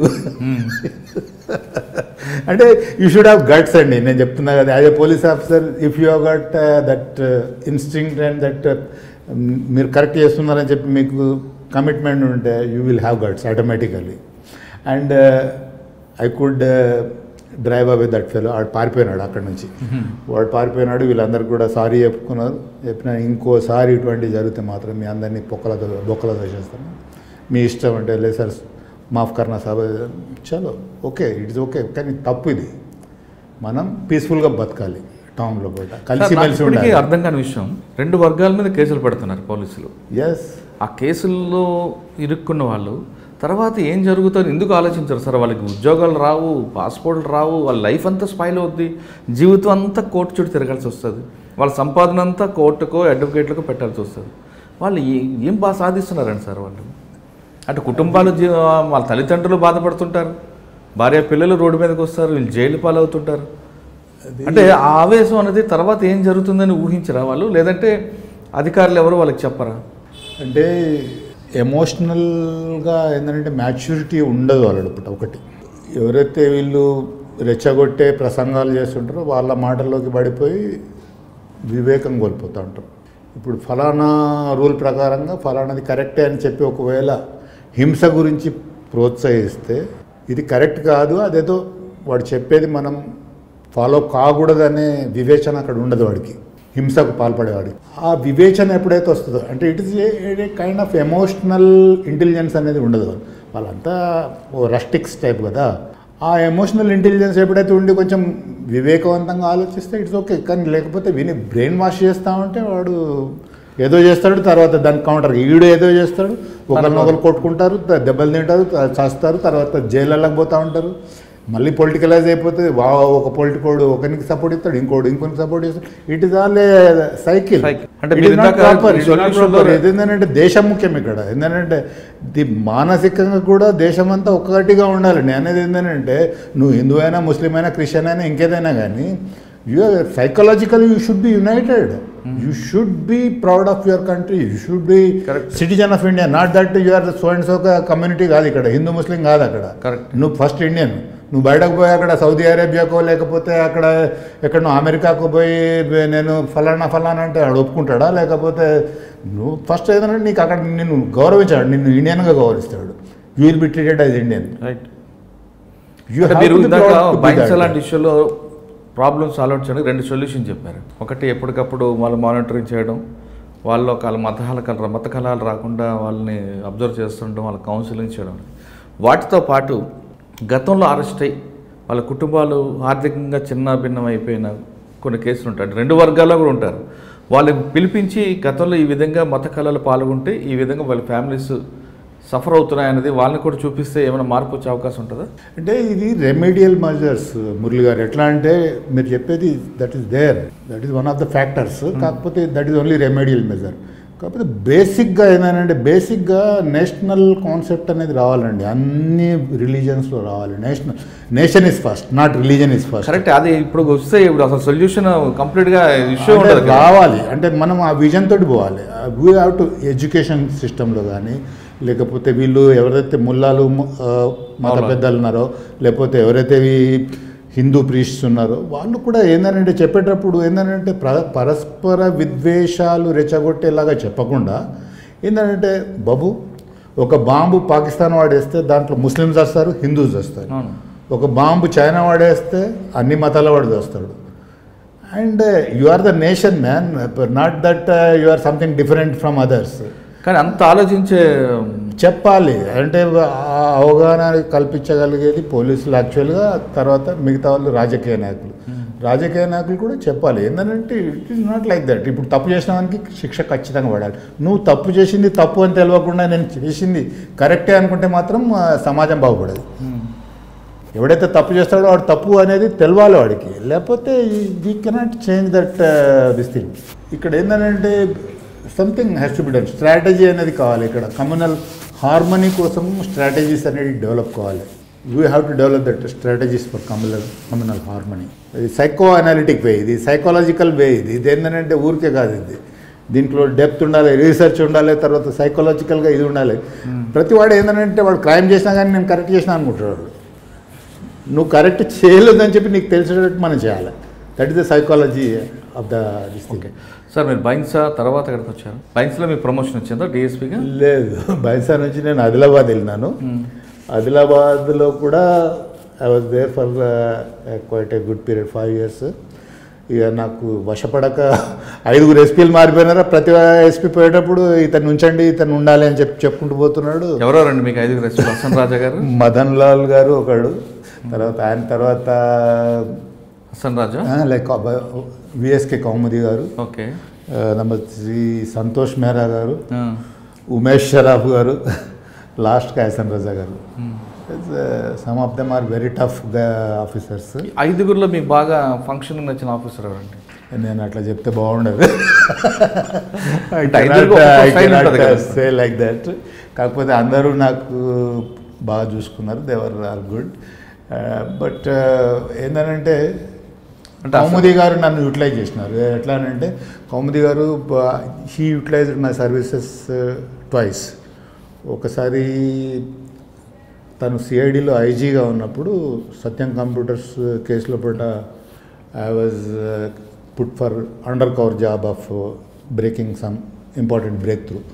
Speaker 3: అంటే యూ షుడ్ హ్యావ్ గట్స్ అండి. నేను చెప్తున్నా కదా, as a police officer if you have got that instinct and that మీరు కరెక్ట్ చేస్తున్నారని చెప్పి మీకు కమిట్మెంట్ ఉంటే you will have guts automatically. And I could drive away that fellow. వాడు పారిపోయినాడు అక్కడి నుంచి, వాడు పారిపోయినాడు. వీళ్ళందరూ కూడా సారీ చెప్పుకున్నారు. చెప్పిన ఇంకోసారి ఇటువంటి జరిగితే మాత్రం మీ అందరినీ పొక్కలతో బొక్కలతో చేస్తాను, మీ ఇష్టం అంటే లేదు సార్ మాఫ్ కర్నా సాబ్, చలో ఓకే ఇట్స్ ఓకే. కానీ తప్పు ఇది, మనం పీస్ఫుల్గా బతకాలి టౌన్లో కూడా, కలిసిమెలిసి ఉండాలి.
Speaker 2: అర్థం కాని విషయం, రెండు వర్గాల మీద కేసులు పెడుతున్నారు పోలీసులు.
Speaker 3: ఎస్
Speaker 2: ఆ కేసుల్లో ఇరుక్కున్న వాళ్ళు తర్వాత ఏం జరుగుతుందో ఎందుకు ఆలోచించరు సార్? వాళ్ళకి ఉద్యోగాలు రావు, పాస్పోర్ట్లు రావు, వాళ్ళ లైఫ్ అంతా స్పాయిల్ అవుద్ది, జీవితం అంతా కోర్టు చుట్టూ తిరగాల్సి వస్తుంది, వాళ్ళ సంపాదన అంతా కోర్టుకో అడ్వకేట్లకో పెట్టాల్సి వస్తుంది. వాళ్ళు ఏం బాగా సాధిస్తున్నారండి సార్ వాళ్ళు? అటు కుటుంబాలు, వాళ్ళ తల్లిదండ్రులు బాధపడుతుంటారు, భార్య పిల్లలు రోడ్డు మీదకి వస్తారు, వీళ్ళు జైలు పాలవుతుంటారు. అంటే ఆ ఆవేశం అనేది తర్వాత ఏం జరుగుతుందని ఊహించరా వాళ్ళు? లేదంటే అధికారులు ఎవరు వాళ్ళకి చెప్పరా?
Speaker 3: అంటే ఎమోషనల్గా ఏంటంటే మ్యాచ్యూరిటీ ఉండదు వాళ్ళు. ఒకటి ఎవరైతే వీళ్ళు రెచ్చగొట్టే ప్రసంగాలు చేస్తుంటారో వాళ్ళ మాటల్లోకి పడిపోయి వివేకం కోల్పోతూ ఉంటారు. ఇప్పుడు ఫలానా రూల్ ప్రకారంగా ఫలానాది కరెక్టే అని చెప్పి ఒకవేళ హింస గురించి ప్రోత్సహిస్తే ఇది కరెక్ట్ కాదు, అదేదో వాడు చెప్పేది మనం ఫాలో కాకూడదనే వివేచన అక్కడ ఉండదు వాడికి, హింసకు పాల్పడేవాడికి. ఆ వివేచన ఎప్పుడైతే వస్తుందో అంటే it is a kind of emotional intelligence అనేది ఉండదు. వాళ్ళంతా ఓ రస్టిక్స్ టైప్ కదా. ఆ ఎమోషనల్ ఇంటెలిజెన్స్ ఎప్పుడైతే ఉండి కొంచెం వివేకవంతంగా ఆలోచిస్తే ఇట్స్ ఓకే. కానీ లేకపోతే విని బ్రెయిన్ వాష్ చేస్తూ ఉంటే వాడు ఏదో చేస్తాడు, తర్వాత దానికి కౌంటర్ ఈడు ఏదో చేస్తాడు, ఒకరినొకరు కొట్టుకుంటారు, దెబ్బలు తింటారు, చేస్తారు, తర్వాత జైళ్ళకి పోతూ ఉంటారు. మళ్ళీ పొలిటికలైజ్ అయిపోతుంది. వా ఒక పొలిటికోడు ఒకరికి సపోర్ట్ ఇస్తాడు, ఇంకోటి ఇంకొకరికి సపోర్ట్ చేస్తాడు. It is all a cycle. ఏంటంటే దేశం ముఖ్యం ఇక్కడ. ఏంటంటే ది మానసికంగా కూడా దేశం అంతా ఒక్కటిగా ఉండాలి. నేను అనేది ఏంటంటే నువ్వు హిందూ అయినా, ముస్లిం అయినా, క్రిస్టియన్ అయినా, ఇంకేదైనా కానీ you psychologically you should be united. You should be proud of your country. You should be citizen of India. Not that you are so and so community కాదు ఇక్కడ, హిందూ ముస్లిం కాదు అక్కడ. నువ్వు ఫస్ట్ ఇండియన్. నువ్వు బయటకు పోయి అక్కడ సౌదీ అరేబియాకో లేకపోతే అక్కడ ఎక్కడో అమెరికాకు పోయి నేను ఫలానా ఫలానా అంటే వాడు ఒప్పుకుంటాడా? లేకపోతే నువ్వు ఫస్ట్ ఏదైనా నీకు అక్కడ నిన్ను గౌరవించాడు, నిన్ను ఇండియన్గా గౌరవిస్తాడు. You will be treated as Indian.
Speaker 2: Right. మీరు ఇందాక బైక్స్ అలాంటి ఇష్యూలో ప్రాబ్లమ్ సాల్వ్ చేయడానికి రెండు సొల్యూషన్ చెప్పారు. ఒకటి ఎప్పటికప్పుడు వాళ్ళు మానిటరింగ్ చేయడం, వాళ్ళు వాళ్ళ మతాల కల మత కళాలు రాకుండా వాళ్ళని అబ్జర్వ్ చేస్తుండడం, వాళ్ళ కౌన్సిలింగ్ చేయడం. వాటితో పాటు గతంలో అరెస్ట్ అయ్యి వాళ్ళ కుటుంబాలు ఆర్థికంగా చిన్న భిన్నం అయిపోయిన కొన్ని కేసులు ఉంటాయి. రెండు వర్గాల్లో కూడా ఉంటారు. వాళ్ళని పిలిపించి గతంలో ఈ విధంగా మత కళలు పాల్గొంటే ఈ విధంగా వాళ్ళ ఫ్యామిలీస్ సఫర్ అవుతున్నాయన్నది వాళ్ళని కూడా చూపిస్తే ఏమైనా మార్పు వచ్చే అవకాశం ఉంటుందా?
Speaker 3: అంటే ఇది రెమెడియల్ మెజర్స్ మురళి గారు. ఎట్లా అంటే మీరు చెప్పేది that is there, that is one of the factors. కాకపోతే that is only remedial measure. కాకపోతే బేసిక్గా ఏంటంటే బేసిక్గా నేషనల్ కాన్సెప్ట్ అనేది రావాలండి. అన్ని రిలీజియన్స్లో రావాలి. National nation is first, not religion is first.
Speaker 2: Correct. అది ఇప్పుడు వస్తే ఇప్పుడు అసలు సొల్యూషన్ కంప్లీట్గా ఇష్యూ
Speaker 3: రావాలి అంటే మనం ఆ విజన్ తోటి పోవాలి. వీ హ్యావ్ టు ఎడ్యుకేషన్ సిస్టంలో కానీ, లేకపోతే వీళ్ళు ఎవరైతే ముల్లాలు మత పెద్దలు ఉన్నారో, లేకపోతే ఎవరైతే హిందూ ప్రీస్ట్స్ ఉన్నారో వాళ్ళు కూడా ఏంటంటే చెప్పేటప్పుడు ఏంటంటే ప్ర పరస్పర విద్వేషాలు రెచ్చగొట్టేలాగా చెప్పకుండా ఏంటంటే బాబు ఒక బాంబు పాకిస్తాన్ వాడేస్తే దాంట్లో ముస్లిమ్స్ వస్తారు, హిందూస్ వస్తారు. ఒక బాంబు చైనా వాడేస్తే అన్ని మతాల వాడు వస్తాడు. And you are the nation man, not that you are something different from others.
Speaker 2: కానీ అంత ఆలోచించే
Speaker 3: చెప్పాలి అంటే అవగాహన కల్పించగలిగేది పోలీసులు యాక్చువల్గా, తర్వాత మిగతా వాళ్ళు రాజకీయ నాయకులు. రాజకీయ నాయకులు కూడా చెప్పాలి. ఏంటంటే it is not like that. ఇప్పుడు తప్పు చేసిన వానికి శిక్ష ఖచ్చితంగా పడాలి. నువ్వు తప్పు చేసింది తప్పు అని తెలియకుండా నేను చేసింది కరెక్టే అనుకుంటే మాత్రం సమాజం బాగుపడదు. ఎవడైతే తప్పు చేస్తాడో వాడు తప్పు అనేది తెలవాలి వాడికి, లేకపోతే we cannot change that this thing. ఇక్కడ ఏంటంటే something has to be done. Strategy అనేది కావాలి ఇక్కడ. కమ్యూనల్ హార్మనీ కోసం స్ట్రాటజీస్ అనేది డెవలప్ కావాలి. We have to develop that strategies for communal communal harmony. ఇది సైకో అనాలిటిక్ వే, ఇది సైకాలజికల్ వే. ఇది ఇది ఏంటంటే ఊరికే కాదు, ఇది దీంట్లో డెప్త్ ఉండాలి, రీసెర్చ్ ఉండాలి, తర్వాత సైకాలజికల్గా ఇది ఉండాలి. ప్రతి వాడు ఏంటంటే వాడు క్రైమ్ చేసినా కానీ నేను కరెక్ట్ చేసినా అనుకుంటున్నాడు. నువ్వు కరెక్ట్ చేయలేదని చెప్పి నీకు తెలిసేటట్టు మనం చేయాలి. That is the psychology of the this thing.
Speaker 2: Sir మీరు బైన్సా తర్వాత ఎక్కడికి వచ్చారు? బైన్స్లో మీ ప్రమోషన్ వచ్చిందా డిఎస్పీగా?
Speaker 3: లేదు, బైన్సా నుంచి నేను ఆదిలాబాద్ వెళ్ళినాను. ఆదిలాబాద్లో కూడా I was there for quite a good period, five years. ఇక నాకు వశపడక ఐదుగురు ఎస్పీలు మారిపోయినారా. ప్రతి ఎస్పీ పోయేటప్పుడు ఇతను ఉంచండి, ఇతను ఉండాలి అని చెప్పి చెప్పుకుంటూ పోతున్నాడు.
Speaker 2: ఎవరో రండి మీకు ఐదుగురు ఎస్పీ? హసన్ రాజా గారు,
Speaker 3: మదన్ లాల్ గారు ఒకడు, తర్వాత ఆయన తర్వాత
Speaker 2: Hasan Raja,
Speaker 3: like VSK Kaumudi garu,
Speaker 2: okay,
Speaker 3: number three Santosh Mehra garu, Umesh Sharaf garu, last Kayasan Raza garu. Some of them are very tough officers.
Speaker 2: ఐదుగురిలో మీకు బాగా ఫంక్షన్ నచ్చిన ఆఫీసర్ ఎవరండి?
Speaker 3: నేను అట్లా చెప్తే బాగుండదు, సే లైక్ దట్. కాకపోతే అందరూ నాకు బాగా చూసుకున్నారు, దేవర్ ఆర్ గుడ్. బట్ ఏంటంటే కౌముది గారు నన్ను యూటిలైజ్ చేసినారు. ఎట్లా అంటే Kaumudi garu he utilized my services twice. ఒకసారి తను సిఐడిలో ఐజీగా ఉన్నప్పుడు సత్యం కంప్యూటర్స్ కేసులో పడ్డ I was put for under cover job of breaking some important break through.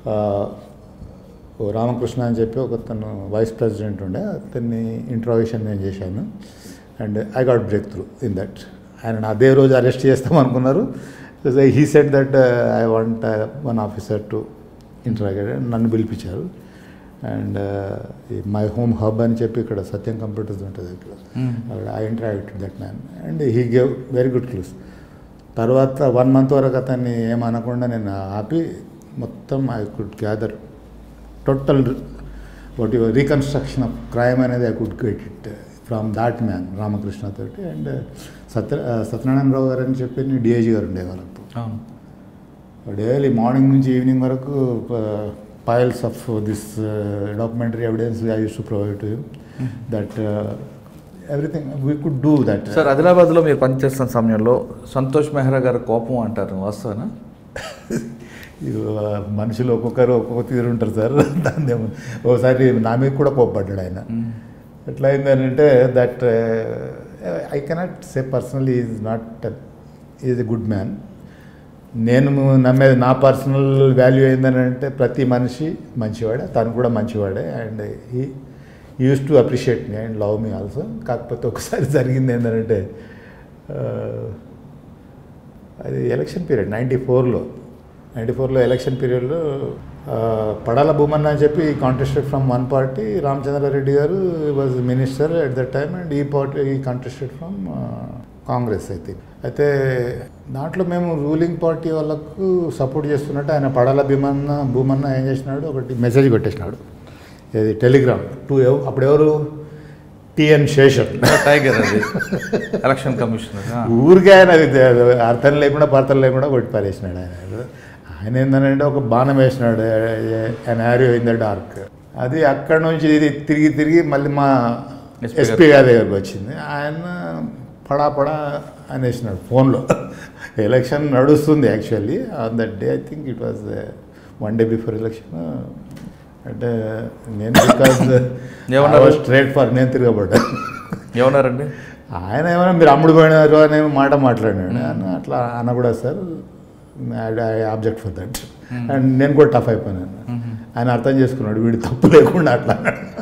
Speaker 3: Ramakrishna అని చెప్పి ఒక తను వైస్ ప్రెసిడెంట్ ఉండే, అతన్ని ఇంట్రాగేషన్ నేను చేశాను and I got break through in that. ఆయన అదే రోజు అరెస్ట్ చేస్తాం అనుకున్నారు. He said that I want one officer to interrogate, నన్ను పిలిపించారు. అండ్ మై హోమ్ హబ్ అని చెప్పి ఇక్కడ సత్యం కంప్యూటర్స్ ఉంటుంది ఇక్కడ, అక్కడ I interacted that man and he gave very good clues. తర్వాత వన్ మంత్ వరకు అతన్ని ఏమనకుండా నేను ఆపి మొత్తం I could gather total what your reconstruction of crime అనేది I could get it from that man Ramakrishna తోటి. అండ్ సత్య సత్యనారాయణరావు గారు అని చెప్పి డిఐజీ గారు ఉండేవాళ్ళు అప్పుడు. డైలీ మార్నింగ్ నుంచి ఈవినింగ్ వరకు piles of this documentary evidence I use to provide to him that everything we could do that.
Speaker 2: Sir, ఆదిలాబాద్లో మీరు పనిచేస్తున్న సమయంలో సంతోష్ మెహ్రా గారు కోపం అంటారు, వాస్తవనా?
Speaker 3: మనుషులు ఒక్కొక్కరు ఒక్కొక్క తీరు ఉంటారు సార్. దాన్ని ఒకసారి నా మీద కూడా కోప్పడ్డాడు ఆయన. ఎట్లా అయిందనంటే that I cannot say personally is not is a good man. నేను నమ్మేది నా పర్సనల్ వాల్యూ ఏంటంటే ప్రతి మనిషి మంచివాడే, తను కూడా మంచివాడే. And he use to appreciate me and love me also. కాకపోతే ఒకసారి జరిగింది ఏంటంటే అది ఎలక్షన్ పీరియడ్ నైంటీ ఫోర్లో నైంటీ ఫోర్లో ఎలక్షన్ పీరియడ్లో పడాల భూమన్న అని చెప్పి contested from one party. Ramachandra Reddy గారు was minister at that time and ఈ party he contested from Congress అయితే. అయితే దాంట్లో మేము రూలింగ్ పార్టీ వాళ్ళకు సపోర్ట్ చేస్తున్నట్టు ఆయన పడాల భీమన్న భూమన్న ఏం చేసినాడు, ఒకటి మెసేజ్ కొట్టేసినాడు, ఇది టెలిగ్రామ్ టు ఎవ అప్పుడు ఎవరు టిఎన్ శేషన్
Speaker 2: టైగర్, అది ఎలక్షన్ కమిషనర్.
Speaker 3: ఊరికే ఆయన అది అర్థం లేకుండా పార్థం లేకుండా కొట్టి పారేసినాడు ఆయన. ఆయన ఏంటంటే ఒక బాణం వేసినాడు, and arrow in the dark. అది అక్కడ నుంచి ఇది తిరిగి తిరిగి మళ్ళీ మా ఎస్పీ గారి దగ్గరకు వచ్చింది. ఆయన పడా పడా అని వేసినాడు ఫోన్లో. ఎలక్షన్ నడుస్తుంది actually on that day. I think it was one day before election. అంటే నేను బికాజ్ స్ట్రేట్ ఫర్ నేను తిరగబడ్డా.
Speaker 2: ఏమన్నారండి
Speaker 3: ఆయన? ఏమైనా మీరు అమ్ముడు పోయినారు అనే మాట మాట్లాడినాడు. అట్లా అన్న కూడా sir I object for that. And నేను కూడా టఫ్ అయిపోయాను. ఆయన అర్థం చేసుకున్నాడు, వీడు తప్పు లేకుండా అట్లా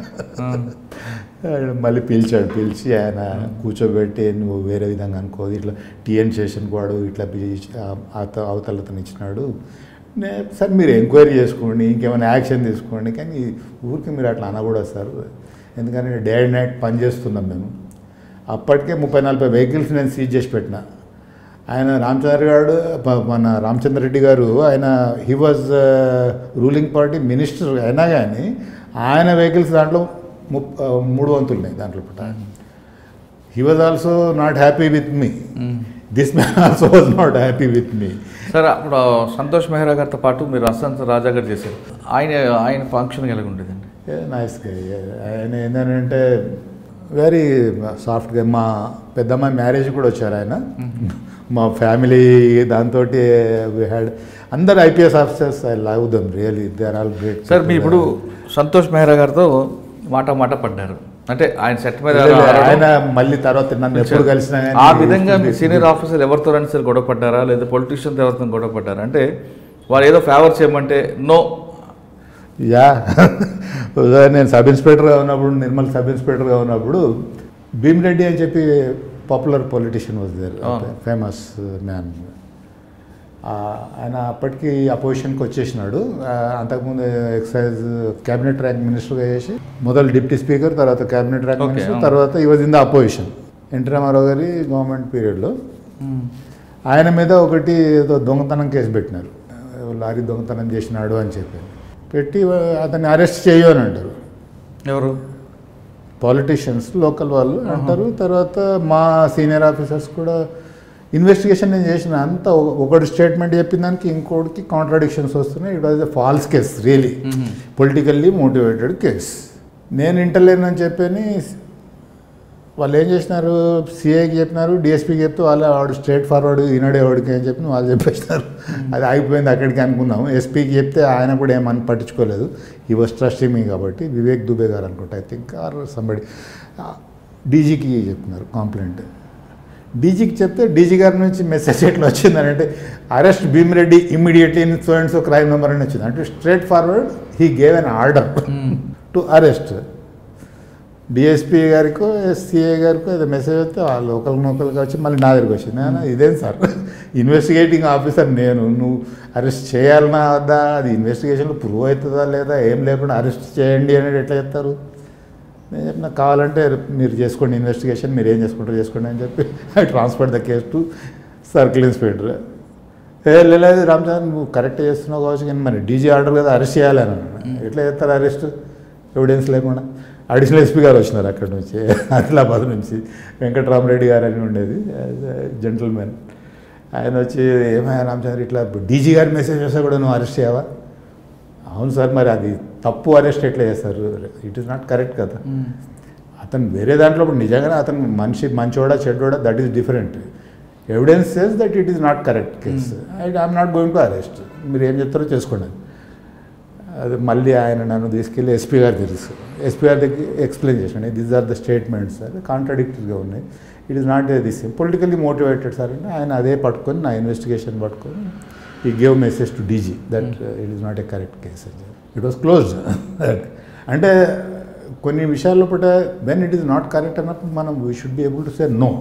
Speaker 3: మళ్ళీ పిలిచాడు. పిలిచి ఆయన కూర్చోబెట్టి నువ్వు వేరే విధంగా అనుకోదు, ఇట్లా టీఎన్ స్టేషన్ వాడు ఇట్లా అవతలతను ఇచ్చినాడు, సార్ మీరు ఎంక్వైరీ చేసుకోండి, ఇంకేమైనా యాక్షన్ తీసుకోండి, కానీ ఊరికి మీరు అట్లా అనకూడదు సార్, ఎందుకంటే డే అండ్ నైట్ పని చేస్తున్నాం మేము. అప్పటికే ముప్పై నలభై వెహికల్స్ నేను సీజ్ చేసి పెట్టిన. ఆయన రామచంద్ర గారు మన రామచంద్ర రెడ్డి గారు ఆయన he was ruling party minister అయినా కానీ ఆయన వెహికల్స్ దాంట్లో ము మూడు వంతులు ఉన్నాయి దాంట్లో పుట్ట. He was also not happy with me, this man also was not happy with me.
Speaker 2: Sir, అప్పుడు సంతోష్ మెహ్రా గారితో పాటు మీరు వసంత్ రాజా గారు చేశారు. ఆయన ఆయన ఫంక్షన్ ఎలా ఉండేదండి?
Speaker 3: నైస్గా. ఆయన ఏంటంటే వెరీ సాఫ్ట్గా. మా పెద్దమ్మాయి మ్యారేజ్ కూడా వచ్చారు ఆయన, మా ఫ్యామిలీ దాంతో వీ హ్యాడ్ అందరు IPS officers. I love them really, they are all great.
Speaker 2: Sir, మీ ఇప్పుడు సంతోష్ మెహ్రా గారితో మాట మాట పడ్డారు అంటే ఆయన సెట్ మీద
Speaker 3: ఆయన మళ్ళీ తర్వాత నన్ను ఎప్పుడు కలిసినా
Speaker 2: ఆ విధంగా మీ సీనియర్ ఆఫీసర్ ఎవరితో రండి సార్ గొడవ పడ్డారా, లేదా పొలిటీషియన్స్ ఎవరితో గొడవ పడ్డారా? అంటే వాళ్ళు ఏదో ఫేవర్ చేయమంటే నో.
Speaker 3: యా, నేను సబ్ ఇన్స్పెక్టర్గా ఉన్నప్పుడు, నిర్మల్ సబ్ ఇన్స్పెక్టర్గా ఉన్నప్పుడు భీమిరెడ్డి అని చెప్పి popular politician was there, famous man. ఆయన అప్పటికి అపోజిషన్కి వచ్చేసినాడు. అంతకుముందు ఎక్సైజ్ క్యాబినెట్ ర్యాంక్ మినిస్టర్గా చేసి మొదలు డిప్యూటీ స్పీకర్, తర్వాత క్యాబినెట్ ర్యాంక్ మినిస్టర్, తర్వాత he was in the opposition N T Ramarao గారి గవర్నమెంట్ పీరియడ్లో. ఆయన మీద ఒకటి ఏదో దొంగతనం కేసు పెట్టినారు, లారీ దొంగతనం చేసినాడు అని చెప్పి. పెట్టి అతన్ని అరెస్ట్ చేయు అని అంటారు.
Speaker 2: ఎవరు?
Speaker 3: పాలిటీషియన్స్, లోకల్ వాళ్ళు అంటారు. తర్వాత మా సీనియర్ ఆఫీసర్స్ కూడా ఇన్వెస్టిగేషన్ నేను చేసిన అంతా ఒకటి స్టేట్మెంట్ చెప్పిన దానికి ఇంకోటికి కాంట్రాడిక్షన్స్ వస్తున్నాయి. It was a false case, really politically motivated case. నేను ఇంటర్లేనని చెప్పని వాళ్ళు ఏం చేసినారు, సిఐకి చెప్పినారు, డిఎస్పీకి చెప్తే వాళ్ళు వాడు స్ట్రేట్ ఫార్వర్డ్ ఈనాడే వాడికి అని చెప్పి వాళ్ళు చెప్పేసినారు. అది అయిపోయింది అక్కడికి అనుకున్నాము. ఎస్పీకి చెప్తే ఆయన కూడా ఏమని పట్టించుకోలేదు. ఈ వాజ్ ట్రస్టింగ్ మీ కాబట్టి వివేక్ దుబే గారు అనుకుంటా, ఐ థింక్, ఆర్ సంబడి. డీజీకి చెప్పినారు కంప్లైంట్. డీజీకి చెప్తే డీజీ గారి నుంచి మెసేజ్ ఎట్లా వచ్చిందని అంటే arrest Bhimireddy immediately in so and so crime number అని వచ్చింది. అంటే straight forward he gave an order to arrest. DSP గారికో ఎస్సీఏ గారికో ఏదో మెసేజ్ వస్తే ఆ లోకల్ లోకల్గా వచ్చి మళ్ళీ నా దగ్గరికి వచ్చింది. నేను ఇదేం సార్, ఇన్వెస్టిగేటింగ్ ఆఫీసర్ నేను, నువ్వు అరెస్ట్ చేయాలన్నా వద్దా, అది ఇన్వెస్టిగేషన్లో ప్రూవ్ అవుతుందా లేదా, ఏం లేకుండా అరెస్ట్ చేయండి అనేది ఎట్లా చెప్తారు? నేను చెప్పిన కావాలంటే మీరు చేసుకోండి ఇన్వెస్టిగేషన్, మీరు ఏం చేసుకుంటారో చేసుకోండి అని చెప్పి I transfer the case to circle inspector. ఏ లేదు రామచంద్ర నువ్వు కరెక్ట్ చేస్తున్నావు కావచ్చు, కానీ మరి డీజీ ఆర్డర్ కదా అరెస్ట్ చేయాలని అన్నాను. ఎట్లా చేస్తారు అరెస్ట్ ఎవిడెన్స్ లేకుండా? అడిషనల్ ఎస్పీ గారు వచ్చినారు అక్కడి నుంచి, ఆదిలాబాద్ నుంచి, వెంకటరామరెడ్డి గారు అని ఉండేది జెంటల్మెన్. ఆయన వచ్చి ఏమైనా రామచంద్ర ఇట్లా డీజీ గారి మెసేజ్ వస్తే కూడా నువ్వు అరెస్ట్ చేయవా? అవును సార్, మరి అది తప్పు, అరెస్ట్ ఎట్లా చేస్తారు? ఇట్ ఈస్ నాట్ కరెక్ట్ కదా. అతను వేరే దాంట్లో ఇప్పుడు నిజంగానే అతను మనిషి మంచోడా చెడ్డోడా that is different. Evidence says that it is not correct case. I I'm not going to arrest. మీరు ఏం చెప్తారో చేసుకోండి. అది మళ్ళీ ఆయన నన్ను తీసుకెళ్ళి ఎస్పీ గారు తెలుసు, ఎస్పీ గారి దగ్గర ఎక్స్ప్లెయిన్ చేసాను, these are the statements sir, కాంట్రాడిక్టరీగా ఉన్నాయి, it is not a this politically motivated sir అంటే ఆయన అదే పట్టుకొని నా ఇన్వెస్టిగేషన్ పట్టుకొని ఈ give message to DG that it is not a correct case. It was closed. అంటే కొన్ని విషయాల్లో పూట when it is not correct అన్నప్పుడు మనం we should be able to say no.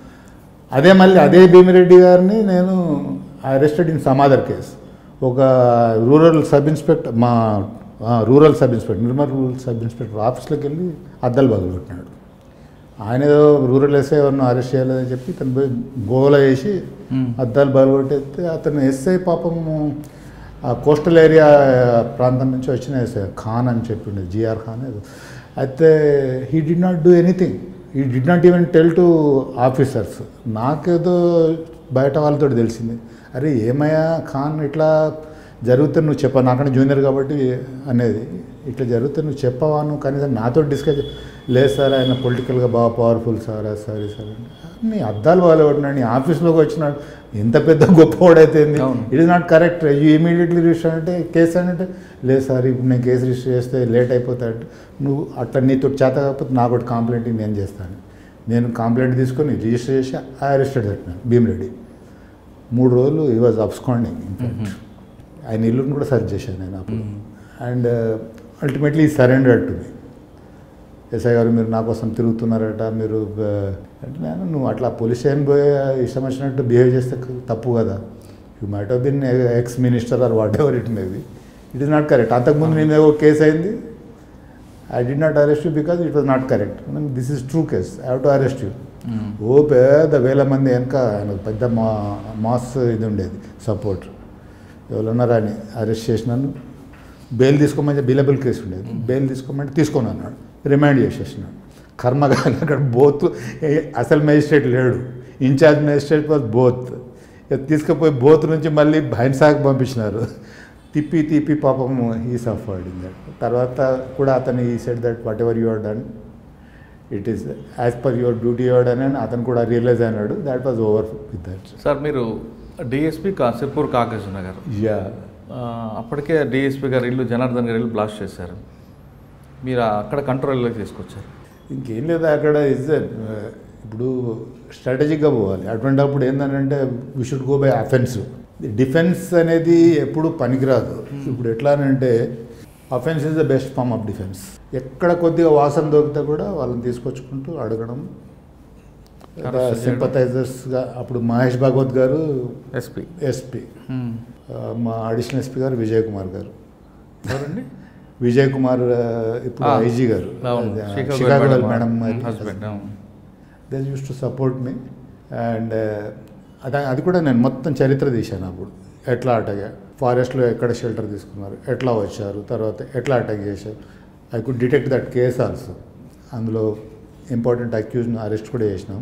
Speaker 3: అదే మళ్ళీ అదే భీమిరెడ్డి గారిని నేను arrested in some other case. ఒక రూరల్ సబ్ ఇన్స్పెక్టర్, మా rural sub inspector, Nirmal rural sub inspector ఆఫీస్లోకి వెళ్ళి అద్దాలు పగలగొట్టినాడు. ఆయన ఏదో రూరల్ ఎస్ఐ ఎవరినో అరెస్ట్ చేయాలని చెప్పి తను పోయి గోల వేసి అద్దాలు పగలగొట్టేస్తే అతను ఎస్ఐ పాపము ఆ కోస్టల్ ఏరియా ప్రాంతం నుంచి వచ్చిన ఎస్ఐ ఖాన్ అని చెప్పిండే, జిఆర్ ఖాన్ ఏదో. అయితే he did not do anything, he did not even tell to officers. నాకేదో బయట వాళ్ళతో తెలిసింది, అరే ఏమయ్యా ఖాన్ ఇట్లా జరిగితే నువ్వు చెప్పా, నాకన్నా జూనియర్ కాబట్టి అనేది, ఇట్లా జరిగితే నువ్వు చెప్పవా, నువ్వు కనీసం నాతో డిస్కస్ లేదు సార్, ఆయన పొలిటికల్గా బాగా పవర్ఫుల్ సార్, సారీ సార్ నీ అద్దాలు వాళ్ళు పడినాడు, నీ ఆఫీస్లోకి వచ్చినాడు, ఎంత పెద్ద గొప్పవాడైతే it is not correct, you immediately register అంటే కేసు అంటే లేదు సార్ ఇప్పుడు నేను కేసు రిజిస్టర్ చేస్తే లేట్ అయిపోతాడు, నువ్వు అట్లా నీతో చేత కాకపోతే నాకు ఒకటి కంప్లైంట్ నేను చేస్తాను. నేను కంప్లైంట్ తీసుకొని రిజిస్టర్ చేసి అరెస్టెడ్ పెట్టినాను భీమిరెడ్డి. మూడు రోజులు ఈ వాజ్ అబ్స్కాండింగ్. ఇన్ఫాక్ట్ ఆయన ఇల్లుని కూడా సర్చ్ చేశాను నేను అప్పుడు. And ultimately surrender to me. SI గారు మీరు నా కోసం తిరుగుతున్నారట, మీరు అంటే నేను నువ్వు అట్లా పోలీస్ స్టేషన్ పోయి ఇష్టం వచ్చినట్టు బిహేవ్ చేస్తే తప్పు కదా, you might have been ex minister or whatever it maybe, it is not correct. అంతకుముందు నేను ఏదో కేసు అయింది, I did not arrest you because it was not correct, this is true case, I have to arrest you. ఓ పెద్ద వేల మంది వెనక ఆయన పెద్ద మా మాస్ ఇది ఉండేది సపోర్ట్, ఎవరన్నా రాని అరెస్ట్ చేసినాను, బెయిల్ తీసుకోమని బిలబుల్ కేసు ఉండేది, బెయిల్ తీసుకోమంటే తీసుకొని అన్నాడు, రిమైండ్ చేసేసినాడు. కర్మగా అక్కడ బోత్ అసలు మేజిస్ట్రేట్ లేడు, ఇన్ఛార్జ్ మేజిస్ట్రేట్ వాజ్ బోత్, తీసుకుపోయి బోత్ నుంచి మళ్ళీ హైన్సాకి పంపించినారు. తిప్పి తిప్పి పాపం ఈ సఫర్డ్ ఇన్ దట్. తర్వాత కూడా అతను he said that whatever you are done it is as per your duty your done అని అతను కూడా రియలైజ్ అయినాడు. That was over with that.
Speaker 2: Sir మీరు డిఎస్పీ సిర్పూర్ కాకేశ్ గారు,
Speaker 3: యా
Speaker 2: అప్పటికే డిఎస్పీ గారు ఇల్లు జనార్దన్ గారు ఇల్లు బ్లాస్ట్ చేశారు, మీరు అక్కడ కంట్రోల్లోకి తీసుకొచ్చారు.
Speaker 3: ఇంకేం లేదు అక్కడ ఇస్ ఇప్పుడు స్ట్రాటజిక్గా పోవాలి. అటువంటిప్పుడు ఏంటంటే we should go by offensive. Defence అనేది ఎప్పుడు పనికిరాదు. ఇప్పుడు ఎట్లా అంటే offence is the best form of defence. ఎక్కడ కొద్దిగా వాసన దొరికితే కూడా వాళ్ళని తీసుకొచ్చుకుంటూ అడగడం, సింపథైజర్స్గా. అప్పుడు మహేష్ భాగవత్ గారు
Speaker 2: ఎస్పీ
Speaker 3: ఎస్పీ మా అడిషనల్ ఎస్పీ గారు విజయ్ కుమార్ గారు,
Speaker 2: ఎవరండి
Speaker 3: విజయ్ కుమార్ ఇప్పుడు ఐజీ గారు, Chicago madam they use to support me. And అది అది కూడా నేను మొత్తం చరిత్ర తీశాను అప్పుడు, ఎట్లా అటగా ఫారెస్ట్లో ఎక్కడ షెల్టర్ తీసుకున్నారు, ఎట్లా వచ్చారు, తర్వాత ఎట్లా అటాక్ చేశారు. I could detect that case also. అందులో ఇంపార్టెంట్ అక్యూజ్ను అరెస్ట్ కూడా చేసినాం.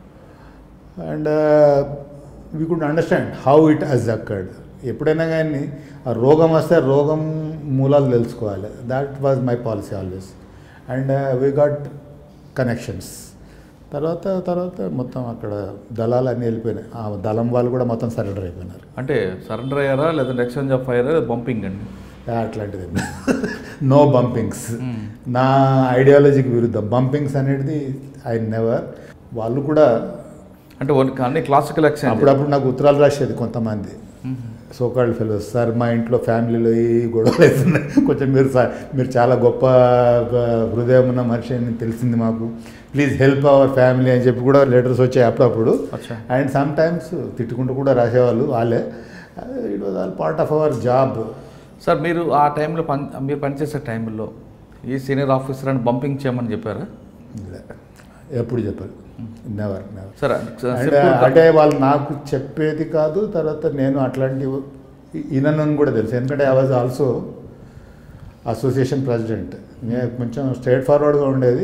Speaker 3: And we could understand how it has occurred. ఎప్పుడైనా కానీ ఆ రోగం వస్తే రోగం మూలాలు తెలుసుకోవాలి. That was my policy always. And we got connections. తర్వాత తర్వాత మొత్తం అక్కడ దళాలు అన్నీ వెళ్ళిపోయినాయి. ఆ దళం వాళ్ళు కూడా మొత్తం సరెండర్ అయిపోయినారు.
Speaker 2: అంటే సరెండర్ అయ్యారా లేదంటే ఎక్స్చేంజ్ ఆఫ్ ఫైర్ బంపింగ్ అండి?
Speaker 3: అట్లాంటిది నో బంపింగ్స్. నా ఐడియాలజీకి విరుద్ధం బంపింగ్స్ అనేది ఐ నెవర్. వాళ్ళు కూడా
Speaker 2: అంటే అన్ని క్లాసికల్ ఎక్స్చేంజ్.
Speaker 3: అప్పుడప్పుడు నాకు ఉత్తరాలు రాసేది కొంతమంది సోకాల్డ్ ఫెలోస్, సార్ మా ఇంట్లో ఫ్యామిలీలో ఈ గొడవలు అవుతున్నాయి, కొంచెం మీరు సార్ మీరు చాలా గొప్ప హృదయం ఉన్న మనిషి అని తెలిసింది మాకు, ప్లీజ్ హెల్ప్ అవర్ ఫ్యామిలీ అని చెప్పి కూడా లెటర్స్ వచ్చాయి అప్పుడప్పుడు. అండ్ సమ్ టైమ్స్ తిట్టుకుంటూ కూడా రాసేవాళ్ళు వాళ్ళే. It was all part of our job.
Speaker 2: Sir మీరు ఆ టైంలో పని మీరు పనిచేసే టైంలో ఈ సీనియర్ ఆఫీసర్ అని బంపింగ్ చేయమని చెప్పారా?
Speaker 3: ఎప్పుడు చెప్పారు? Never never.
Speaker 2: సార్
Speaker 3: అంటే వాళ్ళు నాకు చెప్పేది కాదు. తర్వాత నేను అట్లాంటి ఈయనను కూడా తెలుసు, ఎందుకంటే I was also association president. నేను కొంచెం స్ట్రైట్ ఫార్వర్డ్గా ఉండేది.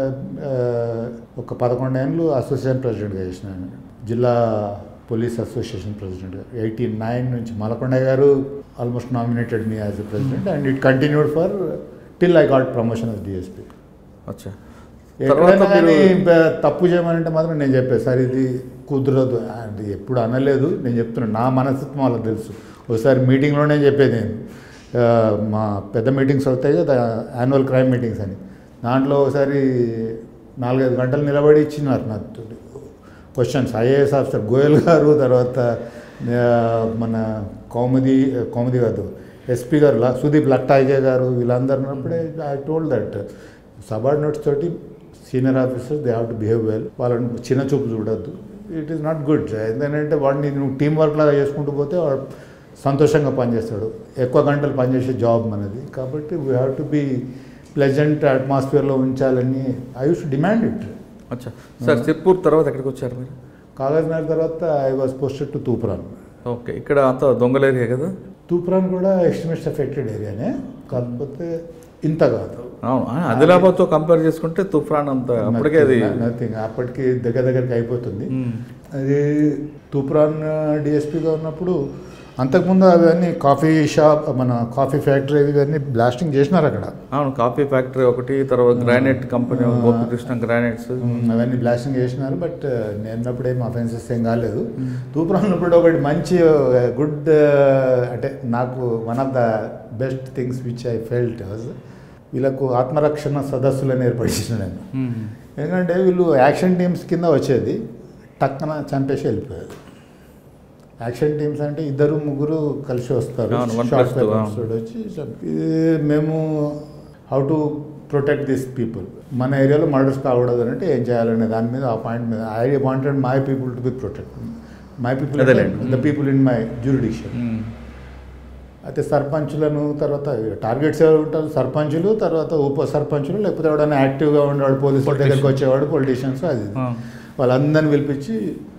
Speaker 3: ఒక పదకొండు ఏళ్ళు అసోసియేషన్ ప్రెసిడెంట్గా చేసినాను, జిల్లా పోలీస్ అసోసియేషన్ ప్రెసిడెంట్గా. ఎయిటీ నైన్ నుంచి మలకొండ గారు almost nominated me as a president and it continued for till I got promotion of DSP.
Speaker 2: అచ్చా.
Speaker 3: ఎక్కడైనా కానీ తప్పు చేయమనంటే మాత్రం నేను చెప్పేది సార్ ఇది కుదరదు అంటే ఎప్పుడు అనలేదు. నేను చెప్తున్నాను, నా మనస్తత్వం వాళ్ళకి తెలుసు. ఒకసారి మీటింగ్లోనే చెప్పేది నేను, మా పెద్ద మీటింగ్స్ అవుతాయి కదా యాన్యువల్ క్రైమ్ మీటింగ్స్ అని, దాంట్లో ఒకసారి నాలుగైదు గంటలు నిలబడి ఇచ్చినారు నాకు క్వశ్చన్స్. ఐఏఎస్ ఆఫీసర్ గోయల్ గారు, తర్వాత మన కౌముది కౌముది కాదు ఎస్పీ గారు సుదీప్ లట్టాయిజే గారు, వీళ్ళందరూ ఉన్నప్పుడే ఐ టోల్డ్ దట్ సబార్డినేట్స్ తోటి senior officers they have to behave well. వాళ్ళని చిన్న చూపు చూడొద్దు. It is not good. ఎందుకంటే వాడిని నువ్వు టీం వర్క్ లాగా చేసుకుంటూ పోతే వాడు సంతోషంగా పనిచేస్తాడు. ఎక్కువ గంటలు పనిచేసే జాబ్ మనది, కాబట్టి we have to be pleasant అట్మాస్ఫియర్లో ఉంచాలని I use to demand it.
Speaker 2: అచ్చా సార్, సిర్పూర్ తర్వాత ఎక్కడికి వచ్చారు మీరు?
Speaker 3: కాగజ్నగర్ తర్వాత I was posted to Toopran.
Speaker 2: Okay, ఇక్కడ అంతా దొంగల ఏరియా కదా?
Speaker 3: తూప్రాన్ కూడా ఎక్స్ట్రీమిస్ట్ ఎఫెక్టెడ్ ఏరియానే, కాకపోతే ఇంత కాదు.
Speaker 2: అవును, ఆదిలాబాద్తో కంపేర్ చేసుకుంటే తుఫాన్ అంత అప్పటికే అది
Speaker 3: నథింగ్. అప్పటికి దగ్గర దగ్గరికి అయిపోతుంది. అది తూప్రాన్ డిఎస్పీగా ఉన్నప్పుడు అంతకుముందు అవన్నీ కాఫీ షాప్, మన కాఫీ ఫ్యాక్టరీ ఇవన్నీ బ్లాస్టింగ్ చేసినారు అక్కడ.
Speaker 2: అవును, కాఫీ ఫ్యాక్టరీ ఒకటి, తర్వాత గ్రానైట్ కంపెనీ గోపికృష్ణ గ్రానైట్స్
Speaker 3: అవన్నీ బ్లాస్టింగ్ చేసినారు. బట్ నేనప్పుడు ఏం అఫెన్సెస్ ఏం కాలేదు. తూప్రాన్ ఇప్పుడు ఒకటి మంచి గుడ్ అంటే నాకు one of the best things which I felt was వీళ్ళకు ఆత్మరక్షణ సదస్సులను ఏర్పరిచిన నేను. ఎందుకంటే వీళ్ళు యాక్షన్ టీమ్స్ కింద వచ్చేది, టక్కన చంపేసి వెళ్ళిపోయారు. యాక్షన్ టీమ్స్ అంటే ఇద్దరు ముగ్గురు కలిసి వస్తారు, వచ్చి మేము how to protect this people, మన ఏరియాలో మర్డర్స్ కాకూడదు అంటే ఏం చేయాలనే దాని మీద ఆ పాయింట్ మీద I wanted my people to be protect my people the people in my jurisdiction. అయితే సర్పంచులను తర్వాత టార్గెట్స్ ఎవరు ఉంటారు, సర్పంచులు, తర్వాత ఉప సర్పంచులు, లేకపోతే ఎవడైనా యాక్టివ్గా ఉండేవాడు, పోలీసుల దగ్గరికి వచ్చేవాడు, పొలిటీషియన్స్, అది వాళ్ళందరిని పిలిపించి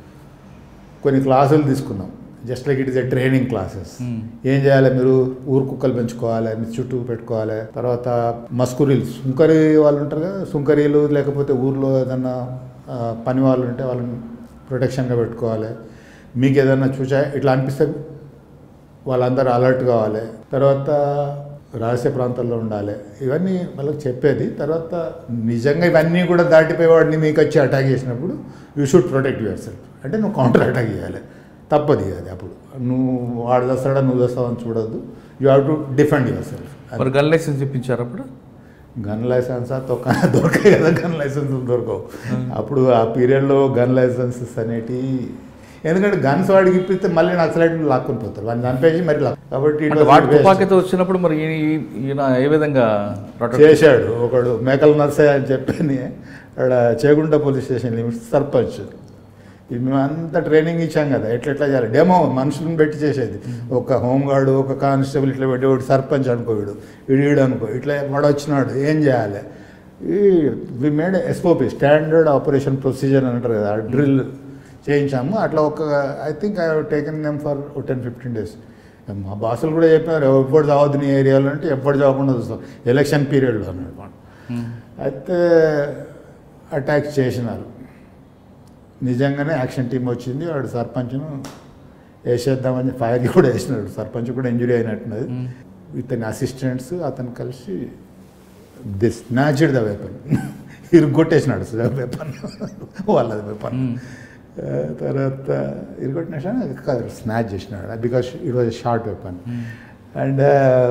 Speaker 3: కొన్ని క్లాసులు తీసుకున్నాం. Just like it is a training classes. ఏం చేయాలి, మీరు ఊరు కుక్కలు పెంచుకోవాలి, మీ చుట్టూ పెట్టుకోవాలి. తర్వాత మస్కురీలు, సుంకరీ వాళ్ళు ఉంటారు కదా, సుంకరీలు లేకపోతే ఊర్లో ఏదన్నా పని వాళ్ళు ఉంటే వాళ్ళని ప్రొటెక్షన్గా పెట్టుకోవాలి. మీకు ఏదన్నా చూసా ఇట్లా అనిపిస్తే వాళ్ళందరూ అలర్ట్ కావాలి. తర్వాత రహస్య ప్రాంతాల్లో ఉండాలి. ఇవన్నీ వాళ్ళకి చెప్పేది. తర్వాత నిజంగా ఇవన్నీ కూడా దాటిపోయేవాడిని మీకు వచ్చి అటాక్ చేసినప్పుడు you should protect yourself. అంటే నువ్వు కౌంటర్ అటాక్ చేయాలి, తప్పది అది. అప్పుడు నువ్వు వాడు చేస్తాడా నువ్వు చేస్తావు అని చూడొద్దు. You have to defend yourself.
Speaker 2: మరి గన్ లైసెన్స్ ఇప్పించారు అప్పుడు?
Speaker 3: గన్ లైసెన్స్ తొక్క దొరకాయి కదా, గన్ లైసెన్స్ దొరకవు అప్పుడు. ఆ పీరియడ్లో గన్ లైసెన్సెస్ అనేటివి, ఎందుకంటే గన్స్ వాడికి ఇప్పిస్తే మళ్ళీ నక్సలైట్లు లాక్కుని పోతారు, వాడిని చంపేసి మరి. కాబట్టి
Speaker 2: తుపాకీతో వచ్చినప్పుడు మరి ఈయన ఏ విధంగా
Speaker 3: చేశాడు? ఒకడు మేకల నర్సయ్య అని చెప్పని అక్కడ Chegunta police station limits sarpanch. మేము అంతా ట్రైనింగ్ ఇచ్చాం కదా, ఎట్లెట్లా చేయాలి, డెమో మనుషులను పెట్టి చేసేది. ఒక హోంగార్డు, ఒక కానిస్టేబుల్ ఇట్లా పెట్టి, ఒకటి సర్పంచ్ అనుకో, వీడు వీడు అనుకో, ఇట్లా వాడు వచ్చినాడు ఏం చేయాలి. ఈ we made SOP, standard operation procedure అంటారు కదా, డ్రిల్ చేయించాము. అట్లా ఒక I think I have taken them for ten fifteen days. మా బాసులు కూడా చెప్పినారు ఎప్పుడు చావద్దు నీ ఏరియాలో అంటే ఎప్పుడు చావకుండా చూస్తాం ఎలక్షన్ పీరియడ్లో అన్నమాట. అయితే అటాక్ చేసినారు. నిజంగానే యాక్షన్ టీం వచ్చింది, వాడు సర్పంచ్ను వేసేద్దామని ఫైర్ కూడా వేసినాడు. సర్పంచ్ కూడా ఇంజురీ అయినట్టున్నది. ఇతని అసిస్టెంట్స్ అతను కలిసి ది స్నాచ్డ్ ద వెపన్, ఇరుగొట్టేసినాడు వెపన్, వాళ్ళది వెపన్. తర్వాత ఇరుగొట్టిన స్నాచ్ చేసినాడు because it was short weapon. And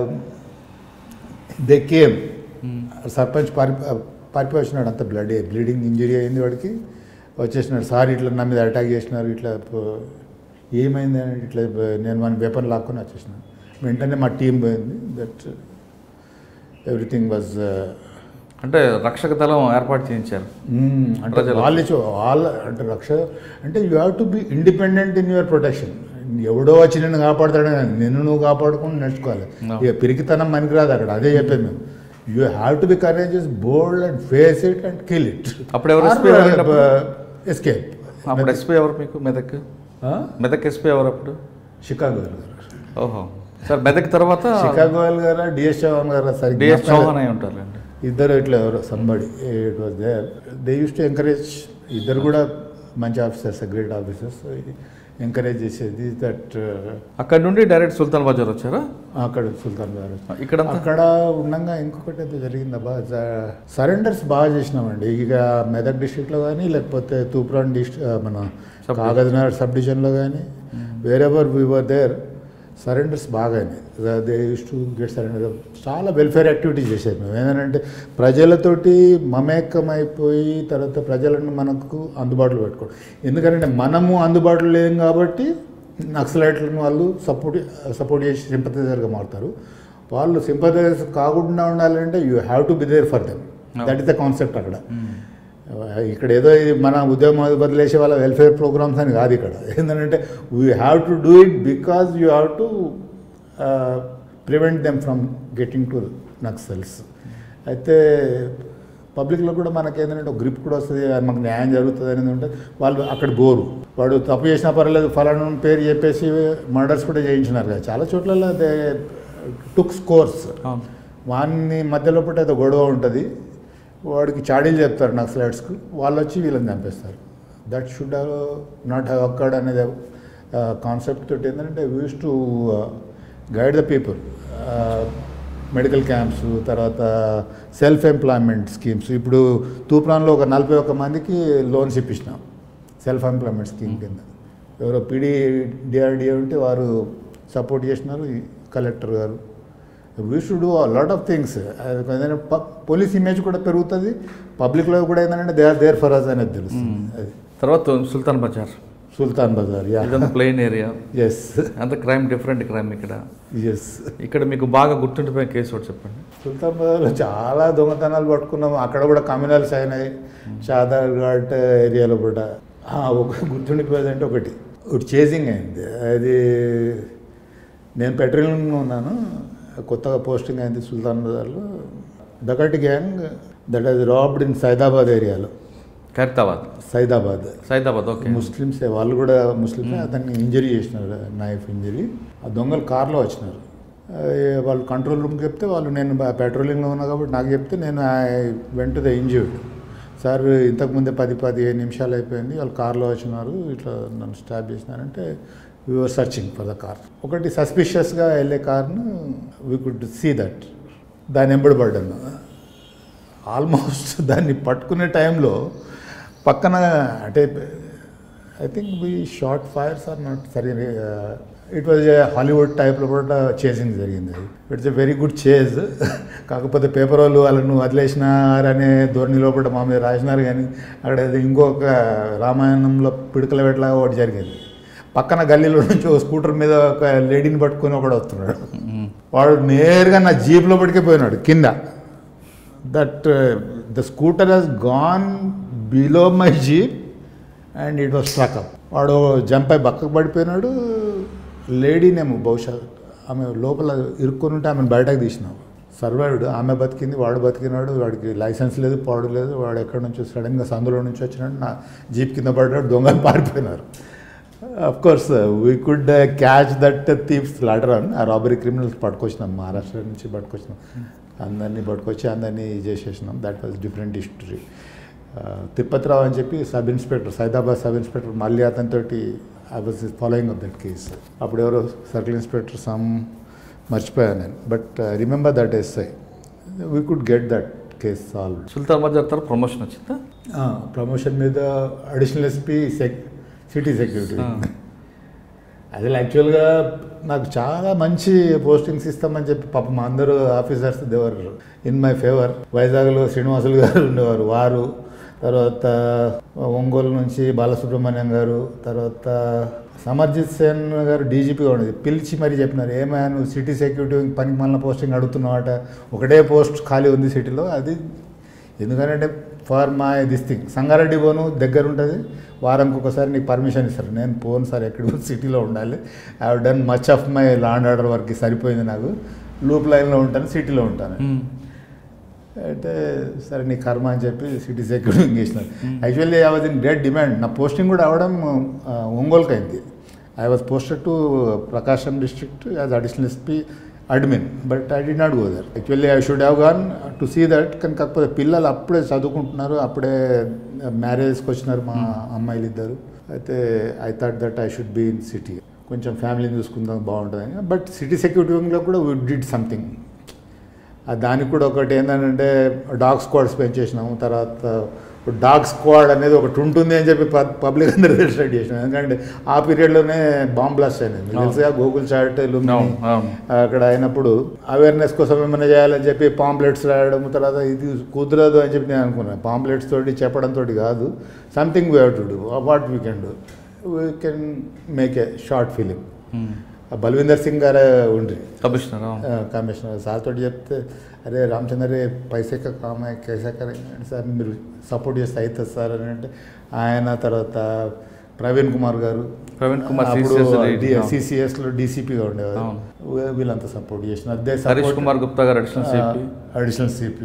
Speaker 3: they came, sarpanch పారి పారిపోయి వచ్చినాడు. అంత బ్లడ్ బ్లీడింగ్ ఇంజరీ అయింది వాడికి. వచ్చేసినాడు, సార్ ఇట్లా నా మీద అటాక్ చేసినారు, ఇట్లా ఏమైంది అని ఇట్లా నేను మన వెపన్ లాక్కొని వచ్చేసినాను. వెంటనే మా టీం పోయింది. దట్ ఎవ్రీథింగ్ వాజ్
Speaker 2: అంటే రక్షక దళం ఏర్పాటు చేయించారు.
Speaker 3: అంటే వాళ్ళు వాళ్ళ అంటే రక్ష అంటే you have to be independent in your protection. ఎవడో వచ్చి నిన్ను కాపాడుతాడని నిన్ను నువ్వు కాపాడుకుని నేర్చుకోవాలి. ఇక పిరికితనం మనకి అక్కడ. అదే చెప్పాను మేము, you have to be courageous, bold and face it and kill it.
Speaker 2: అప్పుడు ఎవరు
Speaker 3: ఎస్కేప్.
Speaker 2: అప్పుడు ఎస్పీ ఎవరు మీకు? మెదక్ మెదక్ ఎస్పీ ఎవరు అప్పుడు?
Speaker 3: షికాగో గారు.
Speaker 2: ఓహో సార్, మెదక్ తర్వాత
Speaker 3: షికాగో గారా డిఎస్ చౌహాన్ గారా? సరే
Speaker 2: డిఎస్ చౌహాన్ అయి ఉంటారండి
Speaker 3: ఇద్దరు. ఇట్లా ఎవరు somebody it was there. They use to encourage. ఇద్దరు కూడా మంచి ఆఫీసర్స్, గ్రేట్ ఆఫీసర్స్. ఎంకరేజ్ చేసేది దట్.
Speaker 2: అక్కడ నుండి డైరెక్ట్ సుల్తాన్ బజార్ వచ్చారా?
Speaker 3: అక్కడ సుల్తాన్ బజార్.
Speaker 2: ఇక్కడ
Speaker 3: అక్కడ ఉండగా ఇంకొకటి అయితే జరిగిందబ్బా, సరెండర్స్ బాగా చేసినామండి. ఇక మెదక్ డిస్ట్రిక్ట్లో కానీ లేకపోతే తూప్రాన్ డిస్ట్రిక్ట్ మన కాగజ్నగర్ సబ్ డివిజన్లో కానీ wherever we were there, surrenders బాగానే. They use to get surrender. చాలా వెల్ఫేర్ యాక్టివిటీస్ చేసేది మేము. ఏంటంటే ప్రజలతోటి మమేకమైపోయి తర్వాత ప్రజలను మనకు అందుబాటులో పెట్టుకోవడం. ఎందుకంటే మనము అందుబాటులో లేం కాబట్టి నక్సలైట్లను వాళ్ళు సపోర్ట్ సపోర్ట్ చేసి సింపథైజర్గా మారుతారు. వాళ్ళు సింపథైజర్స్ కాకుండా ఉండాలంటే you have to be there for them. That is the concept అక్కడ. ఇక్కడ ఏదో ఇది మన ఉద్యమం వదిలేసే వాళ్ళ వెల్ఫేర్ ప్రోగ్రామ్స్ అని కాదు ఇక్కడ. ఏంటంటే we have to do it because you have to prevent them from getting to Naxals. అయితే పబ్లిక్లో కూడా మనకి ఏంటంటే ఒక గ్రిప్ కూడా వస్తుంది, మాకు న్యాయం జరుగుతుంది అనేది ఉంటుంది. వాళ్ళు అక్కడ బోరు, వాడు తప్పు చేసినా పర్లేదు ఫలానా పేరు చెప్పేసి మర్డర్స్ కూడా చేయించినారు కదా చాలా చోట్ల. They took scores. వాన్ని మధ్యలో పూట ఏదో గొడవ ఉంటుంది, వాడికి చాడీలు చెప్తారు నక్సలైట్స్కు, వాళ్ళు వచ్చి వీళ్ళని చంపేస్తారు. That should have not have occurred అనేది కాన్సెప్ట్ తోటి ఏంటంటే we use to guide the people. Medical camps, తర్వాత సెల్ఫ్ ఎంప్లాయ్మెంట్ స్కీమ్స్. ఇప్పుడు తూప్రాన్లో ఒక నలభై ఒక్క మందికి లోన్స్ ఇప్పించినాం సెల్ఫ్ ఎంప్లాయ్మెంట్ స్కీమ్ కింద. ఎవరో పీడీ డిఆర్డిఏ ఉంటే వారు సపోర్ట్ చేసినారు, collector garu. We should do lot of things. ఏదైనా పోలీస్ ఇమేజ్ కూడా పెరుగుతుంది, పబ్లిక్లో కూడా ఏంటంటే they are there for us అనేది తెలుస్తుంది. అది
Speaker 2: తర్వాత Sultan Bazar.
Speaker 3: Sultan Bazar
Speaker 2: plain area.
Speaker 3: Yes.
Speaker 2: అంత క్రైమ్ డిఫరెంట్ క్రైమ్ ఇక్కడ.
Speaker 3: ఎస్.
Speaker 2: ఇక్కడ మీకు బాగా గుర్తుండిపోయిన కేసు ఒకటి చెప్పండి.
Speaker 3: సుల్తాన్ బజార్లో చాలా దొంగతనాలు పట్టుకున్నాము. అక్కడ కూడా కమ్యూనల్స్ అయినాయి, షాదార్ ఘాట్ ఏరియాలో కూడా. ఒక గుర్తుండిపోయేది అంటే ఒకటి ఒకటి చేసింగ్ అయింది. అది నేను పెట్రోలింగ్లో ఉన్నాను, కొత్తగా పోస్టింగ్ అయింది సుల్తాన్ బజార్లో. Dacoity gang that is robbed in Saidabad ఏరియాలో.
Speaker 2: ఖైరతాబాద్.
Speaker 3: సైదాబాద్.
Speaker 2: సైదాబాద్ ఓకే.
Speaker 3: ముస్లిమ్సే, వాళ్ళు కూడా ముస్లిమ్సే. అతన్ని ఇంజరీ చేసినారు, నైఫ్ ఇంజరీ. ఆ దొంగలు కార్లో వచ్చినారు. వాళ్ళు కంట్రోల్ రూమ్కి చెప్తే వాళ్ళు నేను పెట్రోలింగ్లో ఉన్నా కాబట్టి నాకు చెప్తే నేను వెంట ద ఇంజ్యూర్డ్. సార్ ఇంతకుముందే పది పదిహేను నిమిషాలు అయిపోయింది, వాళ్ళు కార్లో వచ్చినారు, ఇట్లా నన్ను స్టాప్ చేసినారంటే we were searching for the car. ఒకటి సస్పిషియస్గా వెళ్ళే కార్ను వీ కుడ్ సీ దట్. దాన్ని ఎంబడి పడ్డాను. ఆల్మోస్ట్ దాన్ని పట్టుకునే టైంలో పక్కన అంటే I think we short fires or not సరే. ఇట్ వాజ్ ఏ హాలీవుడ్ టైప్లో కూడా చేసింగ్ జరిగింది. అది it's a very good chase. కాకపోతే పేపర్ వాళ్ళు వాళ్ళను వదిలేసినారనే ధోరణిలో కూడా మా మీద రాసినారు, కానీ అక్కడ ఇంకొక రామాయణంలో పిడకల పెట్టలాగా ఒకటి జరిగేది. పక్కన గల్లీలో నుంచి ఒక స్కూటర్ మీద ఒక లేడీని పట్టుకొని ఒకడు వస్తున్నాడు. వాడు నేరుగా నా జీప్లో పట్టుకుపోయినాడు కింద. That the scooter has gone below my jeep and it was struck up. వాడు జంప్ అయి పక్కకు పడిపోయినాడు. లేడీనేమో బహుశా ఆమె లోపల ఇరుక్కొని ఉంటే ఆమెను బయటకు తీసినాం. సర్వైవ్డ్. ఆమె బతికింది, వాడు బతికినాడు. వాడికి లైసెన్స్ లేదు, పాడు లేదు. వాడు ఎక్కడి నుంచో సడన్గా సందులో నుంచి వచ్చినాడు, నా జీప్ కింద పడ్డాడు, దొంగలు పారిపోయినారు. Of course we could catch that thieves later on ఆ రాబరీ క్రిమినల్స్ పట్టుకొచ్చినాం, మహారాష్ట్ర నుంచి పట్టుకొచ్చినాం, అందరినీ పట్టుకొచ్చి అందరినీ చేసేసినాం. That was different history. Tirupatirao అని చెప్పి sub inspector, Saidabad sub inspector, మళ్ళీ అతనితోటి I was following up that case. అప్పుడు ఎవరో సర్కిల్ ఇన్స్పెక్టర్ సమ్ మర్చిపోయాను నేను, but remember that SI. We could get that case solve.
Speaker 2: Sultan Bazar తర్వాత ప్రమోషన్ వచ్చిందా?
Speaker 3: ప్రమోషన్ మీద additional SP sec city security. అసలు యాక్చువల్గా నాకు చాలా మంచి పోస్టింగ్స్ ఇస్తామని చెప్పి పాపం అందరూ officers they were in my favour. వైజాగ్లో శ్రీనివాసులు గారు ఉండేవారు, వారు, తర్వాత ఒంగోలు నుంచి బాలసుబ్రహ్మణ్యం గారు, తర్వాత సమర్జిత్ సేన్ గారు డీజీపీగా ఉండేది. పిలిచి మరీ చెప్పినారు, ఏమైనా నువ్వు సిటీ సెక్యూరిటీ పనికి మళ్ళీ పోస్టింగ్ అడుగుతున్నావట, ఒకటే పోస్ట్ ఖాళీ ఉంది సిటీలో. అది ఎందుకంటే for my this thing Sangareddy పోను దగ్గర ఉంటుంది, వారంకి ఒకసారి నీకు పర్మిషన్ ఇస్తారు. నేను పోను సార్, ఎక్కడ సిటీలో ఉండాలి, I have done much of my law and order work, సరిపోయింది నాకు, లూప్ లైన్లో ఉంటాను, సిటీలో ఉంటాను అంటే సరే నీ కర్మ అని చెప్పి సిటీ సెక్యూరిటీ చేసినారు. Actually I was in great demand. నా పోస్టింగ్ కూడా అవడం ఒంగోలుకి అయింది. I was posted to Prakasam district as additional SP admin, but I did not go there. Actually I should have gone to see that. కానీ కాకపోతే పిల్లలు అప్పుడే చదువుకుంటున్నారు, అప్పుడే మ్యారేజ్కి వచ్చినారు మా అమ్మాయిలు ఇద్దరు. అయితే I thought that I should be in city, కొంచెం ఫ్యామిలీని చూసుకుందాం బాగుంటుంది. బట్ సిటీ సెక్యూరిటీ వింగ్లో కూడా వీ డిడ్ సంథింగ్. దానికి కూడా ఒకటి ఏంటంటే డాగ్ స్క్వాడ్స్ పెంచేసినాము. తర్వాత డాగ్ స్క్వాడ్ అనేది ఒకటి ఉంటుంది అని చెప్పి పబ్లిక్ అందరూ రిజిస్టర్ చేసినాం. ఎందుకంటే ఆ పీరియడ్లోనే బాంబ్ బ్లాస్ట్ అయినాయి, తెలుసుగా గూగుల్ చాట్ అక్కడ అయినప్పుడు అవేర్నెస్ కోసం ఏమైనా చేయాలని చెప్పి పాంప్లెట్స్ రాయడం. తర్వాత ఇది కుదరదు అని చెప్పి నేను అనుకున్నాను. పాంప్లెట్స్ తోటి చెప్పడంతో కాదు, something we have to do. What we can do, we can make a short film. Balwinder Singh garu ఉండ్రి
Speaker 2: కమిషనర్
Speaker 3: కమిషనర్ సార్ తోటి చెప్తే, అరే రామచంద్ర పైసే కామ కేసా కరెంట్ సార్, మీరు సపోర్ట్ చేస్తే అవుతుంది సార్ అని అంటే ఆయన. తర్వాత ప్రవీణ్ కుమార్ గారు,
Speaker 2: ప్రవీణ్ కుమార్
Speaker 3: సిసిఎస్లో డీసీపీగా ఉండేవారు, వీళ్ళంతా సపోర్ట్ చేసిన. అదే
Speaker 2: హరీష్ కుమార్ గుప్తా గారు అడిషనల్ సిపి
Speaker 3: అడిషనల్ సిపి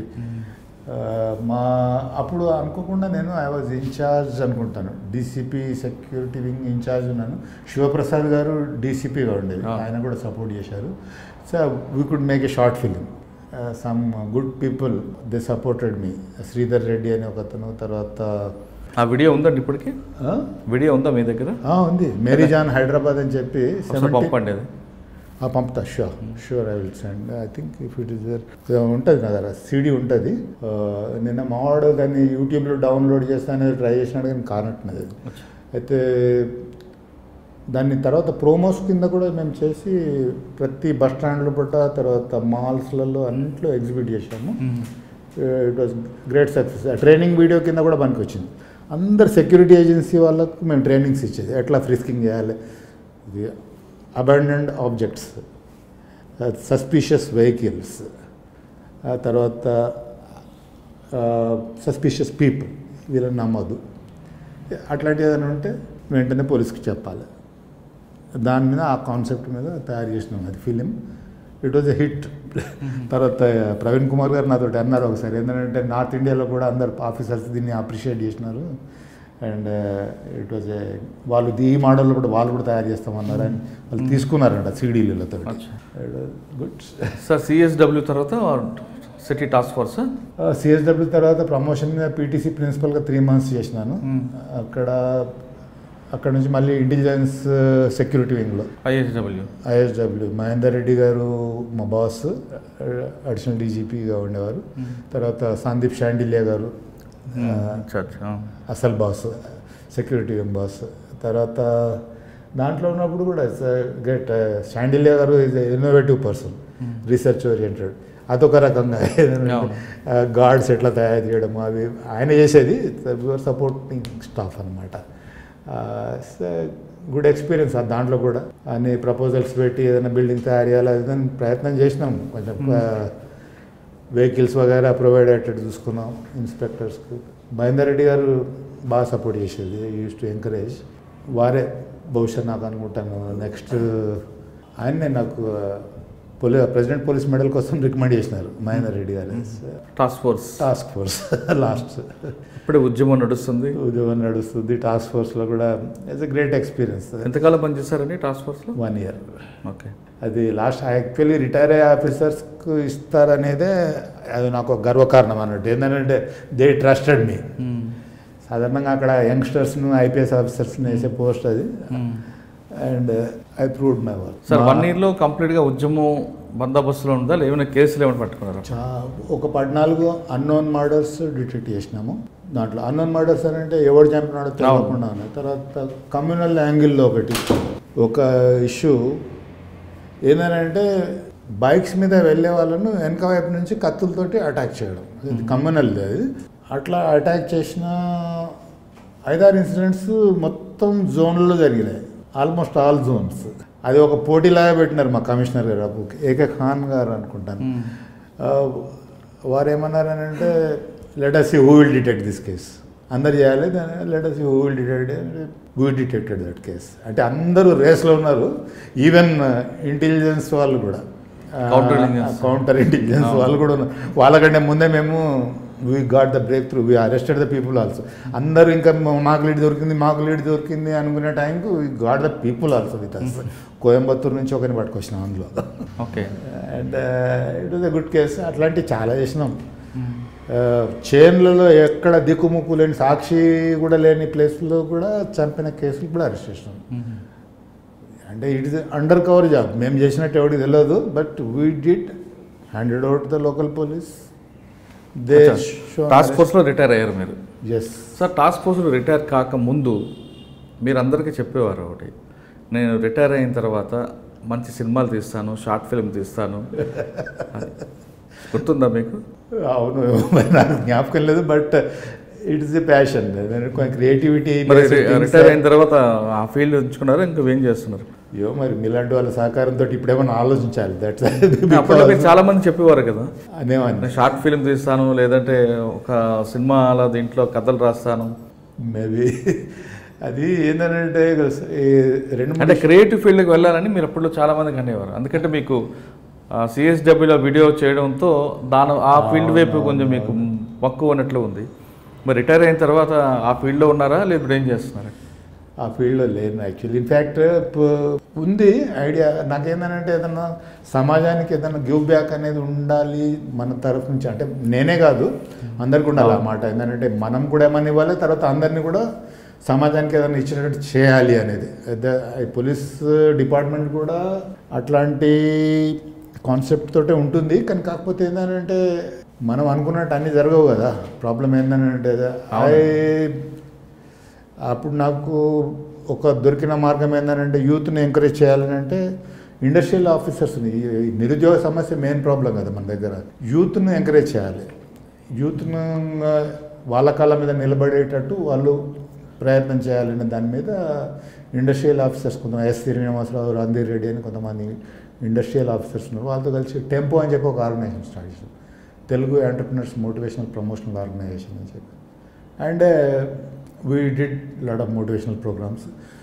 Speaker 3: మా అప్పుడు అనుకోకుండా నేను ఐ వాజ్ ఇన్ఛార్జ్ అనుకుంటాను, డీసీపీ సెక్యూరిటీ వింగ్ ఇన్ఛార్జ్ ఉన్నాను. శివప్రసాద్ గారు డీసీపీగా ఉండేది, ఆయన కూడా సపోర్ట్ చేశారు. So we could make a short film. Some good people they supported me. Sridhar Reddy అని ఒక అతను. తర్వాత
Speaker 2: ఆ వీడియో ఉందండి ఇప్పటికి? వీడియో ఉందా మీ దగ్గర?
Speaker 3: ఉంది. మేరీ జాన్ హైదరాబాద్ అని చెప్పి
Speaker 2: పంపండి.
Speaker 3: పంపుతా, sure sure I will send. I think if it is there ఉంటుంది నా దగ్గర, సీడీ ఉంటుంది. నిన్న మావాడు దాన్ని యూట్యూబ్లో డౌన్లోడ్ చేస్తానే ట్రై చేసినాడు, కానీ కానట్టున్నది. అయితే దాన్ని తర్వాత ప్రోమోస్ కింద కూడా మేము చేసి ప్రతి బస్ స్టాండ్లో పుట్ట, తర్వాత మాల్స్లలో అన్నింటిలో ఎగ్జిబిట్ చేసాము. It was great success. Training video కింద కూడా పనికి వచ్చింది. అందరు సెక్యూరిటీ ఏజెన్సీ వాళ్ళకు మేము ట్రైనింగ్స్ ఇచ్చేది, ఎట్లా ఫ్రిస్కింగ్ చేయాలి, ఇది అబాండన్డ్ ఆబ్జెక్ట్స్, సస్పీషియస్ వెహికల్స్, తర్వాత సస్పీషియస్ పీపుల్ వీళ్ళని నమ్మద్దు, అట్లాంటివి ఏదైనా ఉంటే వెంటనే పోలీస్కి చెప్పాలి. దాని మీద ఆ కాన్సెప్ట్ మీద తయారు చేసినాం అది film. It was a hit. తర్వాత ప్రవీణ్ కుమార్ గారు నాతో అన్నారు ఒకసారి, ఏంటంటే నార్త్ ఇండియాలో కూడా అందరు ఆఫీసర్స్ దీన్ని అప్రిషియేట్ చేసినారు. అండ్ ఇట్ వాజ్ ఏ వాళ్ళు ఈ మోడల్లో కూడా వాళ్ళు కూడా తయారు చేస్తామన్నారు అని వాళ్ళు తీసుకున్నారంట సీడీలతో. Good
Speaker 2: sir. సిఎస్డబ్ల్యూ తర్వాత సిటీ టాస్క్ ఫోర్స్.
Speaker 3: సిఎస్డబ్ల్యూ తర్వాత ప్రమోషన్ మీద పీటీసీ ప్రిన్సిపల్గా త్రీ మంత్స్ చేసినాను. అక్కడ అక్కడ నుంచి మళ్ళీ ఇంటెలిజెన్స్ సెక్యూరిటీ వింగ్లో
Speaker 2: ఐఎస్డబ్ల్యూ
Speaker 3: ఐఎస్డబ్ల్యూ మహేందర్ రెడ్డి గారు మా బాస్, అడిషనల్ డీజీపీగా ఉండేవారు. తర్వాత సందీప్ షాండిల్యా గారు అసలు బాస్, సెక్యూరిటీ వింగ్ బాస్. తర్వాత దాంట్లో ఉన్నప్పుడు కూడా great Shandilya garu is innovative person, research oriented. అదొక రకంగా గార్డ్స్ ఎట్లా తయారు చేయడం అవి ఆయన చేసేది, సపోర్టింగ్ స్టాఫ్ అనమాట. గుడ్ ఎక్స్పీరియన్స్ దాంట్లో కూడా. అన్ని ప్రపోజల్స్ పెట్టి ఏదైనా బిల్డింగ్ తయారు చేయాలి అది ప్రయత్నం చేసినాం. కొంచెం వెహికల్స్ వగైరా ప్రొవైడ్ అయ్యేటట్టు చూసుకున్నాం ఇన్స్పెక్టర్స్కి. మహేందర్ రెడ్డి గారు బాగా సపోర్ట్ చేసేది, యూస్ టు ఎంకరేజ్. వారే బహుశా నాకు అనుకుంటాను నెక్స్ట్ ఆయన్నే నాకు పోలీ ప్రెసిడెంట్ పోలీస్ మెడల్ కోసం రికమెండ్ చేసినారు Mahender Reddy garu.
Speaker 2: Task force
Speaker 3: task force last
Speaker 2: ఇప్పుడే ఉద్యమం నడుస్తుంది
Speaker 3: ఉద్యోగం నడుస్తుంది. టాస్క్ ఫోర్స్లో కూడా ఇట్స్ ఎ గ్రేట్ ఎక్స్పీరియన్స్.
Speaker 2: ఎంతకాలం పనిచేస్తారండి టాస్క్ ఫోర్స్లో?
Speaker 3: One year.
Speaker 2: ఓకే.
Speaker 3: అది లాస్ట్ యాక్చువల్లీ రిటైర్ అయ్యే ఆఫీసర్స్కి ఇస్తారనేదే అది నాకు ఒక గర్వకారణం అన్నట్టు. ఏంటంటే దే ట్రస్టెడ్ మీ. సాధారణంగా అక్కడ యంగ్స్టర్స్ను ఐపీఎస్ ఆఫీసర్స్ని వేసే పోస్ట్ అది. And I proved my work.
Speaker 2: Sir one ఇయర్లో కంప్లీట్గా ఉద్యమం బందోబస్తులో ఉందా, ఏమైనా కేసులు ఏమైనా పట్టుకున్నారా?
Speaker 3: చా ఒక పద్నాలుగు అన్నోన్ మర్డర్స్ డిటెక్ట్ చేసినాము. దాంట్లో అన్నోన్ మర్డర్స్ అని అంటే ఎవరు చంపినాడో తెలియకుండా ఉన్నాయి. తర్వాత కమ్యూనల్ యాంగిల్లో ఒకటి ఒక ఇష్యూ ఏంటంటే బైక్స్ మీద వెళ్ళే వాళ్ళను వెనక వైపు నుంచి కత్తులతోటి అటాక్ చేయడం. అది కమ్యూనల్ది. అది అట్లా అటాక్ చేసిన ఐదారు ఇన్సిడెంట్స్ మొత్తం జోన్లలో జరిగినాయి. Almost all zones. అది ఒక పోటీలాగా పెట్టినారు మా కమిషనర్ గారు అప్పుడు ఏకే ఖాన్ గారు అనుకుంటాను. వారు ఏమన్నారని అంటే let us see who will detect this case. అందరు చేయాలి దాన్ని. Let us see who will detect who detected that case. అంటే అందరూ రేస్లో ఉన్నారు. ఈవెన్ ఇంటెలిజెన్స్ వాళ్ళు కూడా, కౌంటర్ ఇంటెలిజెన్స్ వాళ్ళు కూడా ఉన్నారు. వాళ్ళకంటే ముందే మేము we got the breakthrough, we arrested the people also. అందరూ ఇంకా మాకు లీడ్ దొరికింది మాకు లీడ్ దొరికింది అనుకునే టైంకు we got the people also with us. Coimbatore నుంచి ఒకరిని పట్టుకొచ్చినాం అందులో.
Speaker 2: Okay.
Speaker 3: And it was a good case. అట్లాంటివి చాలా చేసినాం. చైన్లలో ఎక్కడ దిక్కుముక్కు లేని సాక్షి కూడా లేని ప్లేస్లో కూడా చంపిన కేసులు కూడా అరెస్ట్ చేసినాం. అంటే it is under cover job. మేము చేసినట్టు ఎవరికి తెలియదు. But we did handed out the local police. They
Speaker 2: టాస్క్ ఫోర్స్లో రిటైర్ అయ్యారు మీరు.
Speaker 3: Yes
Speaker 2: sir. టాస్క్ ఫోర్స్లో రిటైర్ కాకముందు మీరు అందరికీ చెప్పేవారు ఒకటి, నేను రిటైర్ అయిన తర్వాత మంచి సినిమాలు తీస్తాను, షార్ట్ ఫిల్మ్ తీస్తాను. గుర్తుందా మీకు?
Speaker 3: అవును, నాకు జ్ఞాపకం లేదు. But it is a passion, creativity.
Speaker 2: Retire అయిన తర్వాత ఆ ఫీల్డ్ ఉంచుకున్నారు, ఇంకా ఏం చేస్తున్నారు?
Speaker 3: అయ్యో మరి మీలాంటి వాళ్ళ సహకారంతో ఇప్పుడేమన్నా ఆలోచించాలి. దట్స్
Speaker 2: చాలా మంది చెప్పేవారు కదా,
Speaker 3: అదేమని
Speaker 2: షార్ట్ ఫిల్మ్ తీస్తాను, లేదంటే ఒక సినిమాల దీంట్లో కథలు రాస్తాను.
Speaker 3: మేబీ అది ఏంటంటే రెండు
Speaker 2: అంటే క్రియేటివ్ ఫీల్డ్కి వెళ్ళాలని మీరు అప్పుడు చాలా మందికి అనేవారు. ఎందుకంటే మీకు సిఎస్డబ్ల్యూలో వీడియో చేయడంతో దాని ఆ ఫీల్డ్ వైపు కొంచెం మీకు మక్కువ ఉన్నట్లు ఉంది. మరి రిటైర్ అయిన తర్వాత ఆ ఫీల్డ్లో ఉన్నారా, లేదు ఇప్పుడు ఏం చేస్తున్నారా?
Speaker 3: ఆ ఫీల్డ్లో లేను యాక్చువల్లీ. ఇన్ఫ్యాక్ట్ ఉంది ఐడియా నాకేంటంటే ఏదన్నా సమాజానికి ఏదైనా గివ్ బ్యాక్ అనేది ఉండాలి మన తరఫు నుంచి. అంటే నేనే కాదు, అందరికి ఉండాలి అన్నమాట. ఏంటంటే మనం కూడా ఏమని ఇవ్వాలి, తర్వాత అందరినీ కూడా సమాజానికి ఏదైనా ఇచ్చినట్టు చేయాలి అనేది. పోలీస్ డిపార్ట్మెంట్ కూడా అట్లాంటి కాన్సెప్ట్ తోటే ఉంటుంది. కానీ కాకపోతే ఏంటంటే మనం అనుకున్నట్టు అన్నీ జరగవు కదా. ప్రాబ్లం ఏంటంటే ఐ అప్పుడు నాకు ఒక దొరికిన మార్గం ఏంటంటే యూత్ని ఎంకరేజ్ చేయాలని అంటే ఇండస్ట్రియల్ ఆఫీసర్స్ని, నిరుద్యోగ సమస్య మెయిన్ ప్రాబ్లం కదా మన దగ్గర. యూత్ను ఎంకరేజ్ చేయాలి. యూత్ను వాళ్ళ కాళ్ళ మీద నిలబడేటట్టు వాళ్ళు ప్రయత్నం చేయాలనే దాని మీద ఇండస్ట్రియల్ ఆఫీసర్స్ కొంతమంది, ఎస్ శ్రీనివాసరావు, రంధీర్ రెడ్డి అని కొంతమంది ఇండస్ట్రియల్ ఆఫీసర్స్ ఉన్నారు. వాళ్ళతో కలిసి టెంపో అని చెప్పి ఒక ఆర్గనైజేషన్ స్టార్ట్ చేశాం, Telugu entrepreneurs motivational promotional organization అని చెప్పి. And we did lot of motivational programmes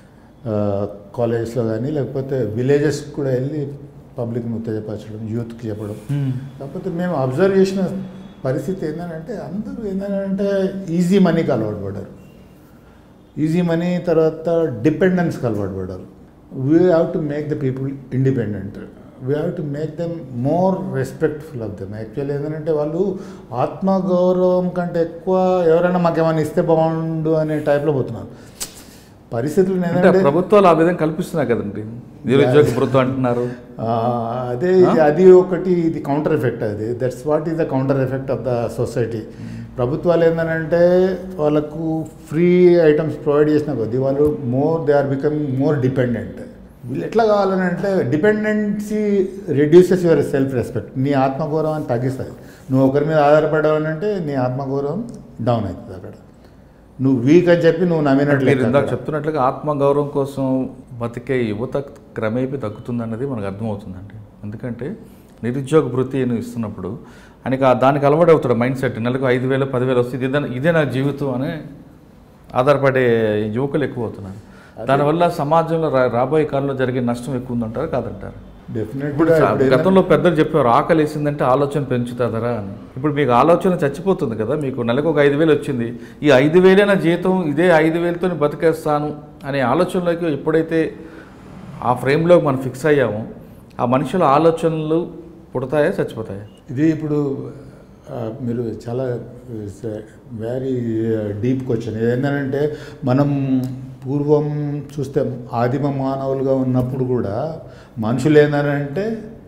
Speaker 3: కాలేజెస్లో కానీ, లేకపోతే విలేజెస్కి కూడా వెళ్ళి పబ్లిక్ని ఉత్తేజపరచడం, యూత్కి చెప్పడం. కాకపోతే మేము అబ్జర్వ్ చేసిన పరిస్థితి ఏంటంటే అందరూ ఏంటంటే ఈజీ మనీకి అలవాటు పడ్డారు. ఈజీ మనీ తర్వాత డిపెండెన్స్కి అలవాటు పడ్డారు. We have to make the people independent. We have to make them more respectful of them. Actually ఏంటంటే వాళ్ళు ఆత్మగౌరవం కంటే ఎక్కువ ఎవరైనా మాకేమైనా ఇస్తే బాగుండు అనే టైప్లో పోతున్నారు పరిస్థితులు. ఏంటంటే
Speaker 2: ప్రభుత్వాలు ఆ విధంగా కల్పిస్తున్నాయి కదండి, నిరుద్యోగ ప్రభుత్వం అంటున్నారు.
Speaker 3: అదే అది ఒకటి, ఇది కౌంటర్ ఎఫెక్ట్. అది that's what is the counter effect of the society. ప్రభుత్వాలు ఏంటంటే వాళ్ళకు ఫ్రీ ఐటమ్స్ ప్రొవైడ్ చేసిన కొద్దీ వాళ్ళు more they are becoming more dependent. వీళ్ళు ఎట్లా కావాలని అంటే dependency reduces your self respect. నీ ఆత్మగౌరవాన్ని తగ్గిస్తుంది. నువ్వు ఒకరి మీద ఆధారపడ్డావు అంటే నీ ఆత్మగౌరవం డౌన్ అవుతుంది. అక్కడ నువ్వు వీక్ అని చెప్పి నువ్వు నమ్మినట్లు.
Speaker 2: ఇందాక చెప్తున్నట్లుగా ఆత్మగౌరవం కోసం బతికే యువత క్రమేపీ తగ్గుతుందన్నది మనకు అర్థమవుతుందండి. ఎందుకంటే నిరుద్యోగ వృత్తిని ఇస్తున్నప్పుడు ఆయనకి దానికి అలవాటు అవుతాడు మైండ్ సెట్. నెలకు ఐదు వేలు పదివేలు వస్తుంది, ఇదే ఇదే నా జీవితం అని ఆధారపడే యువకులు ఎక్కువ అవుతున్నారు. దానివల్ల సమాజంలో రా రాబోయే కాలంలో జరిగే నష్టం ఎక్కువ ఉందంటారు, కాదంటారు? ఇప్పుడు
Speaker 3: డెఫినెట్గా
Speaker 2: గతంలో పెద్దలు చెప్పారు ఆకలి వేసిందంటే ఆలోచన పెంచుతుందరా అని. ఇప్పుడు మీకు ఆలోచన చచ్చిపోతుంది కదా, మీకు నెలకు ఒక ఐదు వేలు వచ్చింది, ఈ ఐదు వేలైన జీతం ఇదే ఐదు వేలతో బతికేస్తాను అనే ఆలోచనలోకి ఎప్పుడైతే ఆ ఫ్రేమ్లో మనం ఫిక్స్ అయ్యామో ఆ మనుషుల ఆలోచనలు పుడతాయా చచ్చిపోతాయా?
Speaker 3: ఇది ఇప్పుడు ఆ, మీరు చాలా వెరీ డీప్ క్వశ్చన్. ఏంటంటే మనం పూర్వం చూస్తే ఆదిమ మానవులుగా ఉన్నప్పుడు కూడా మనుషులు ఏంటంటే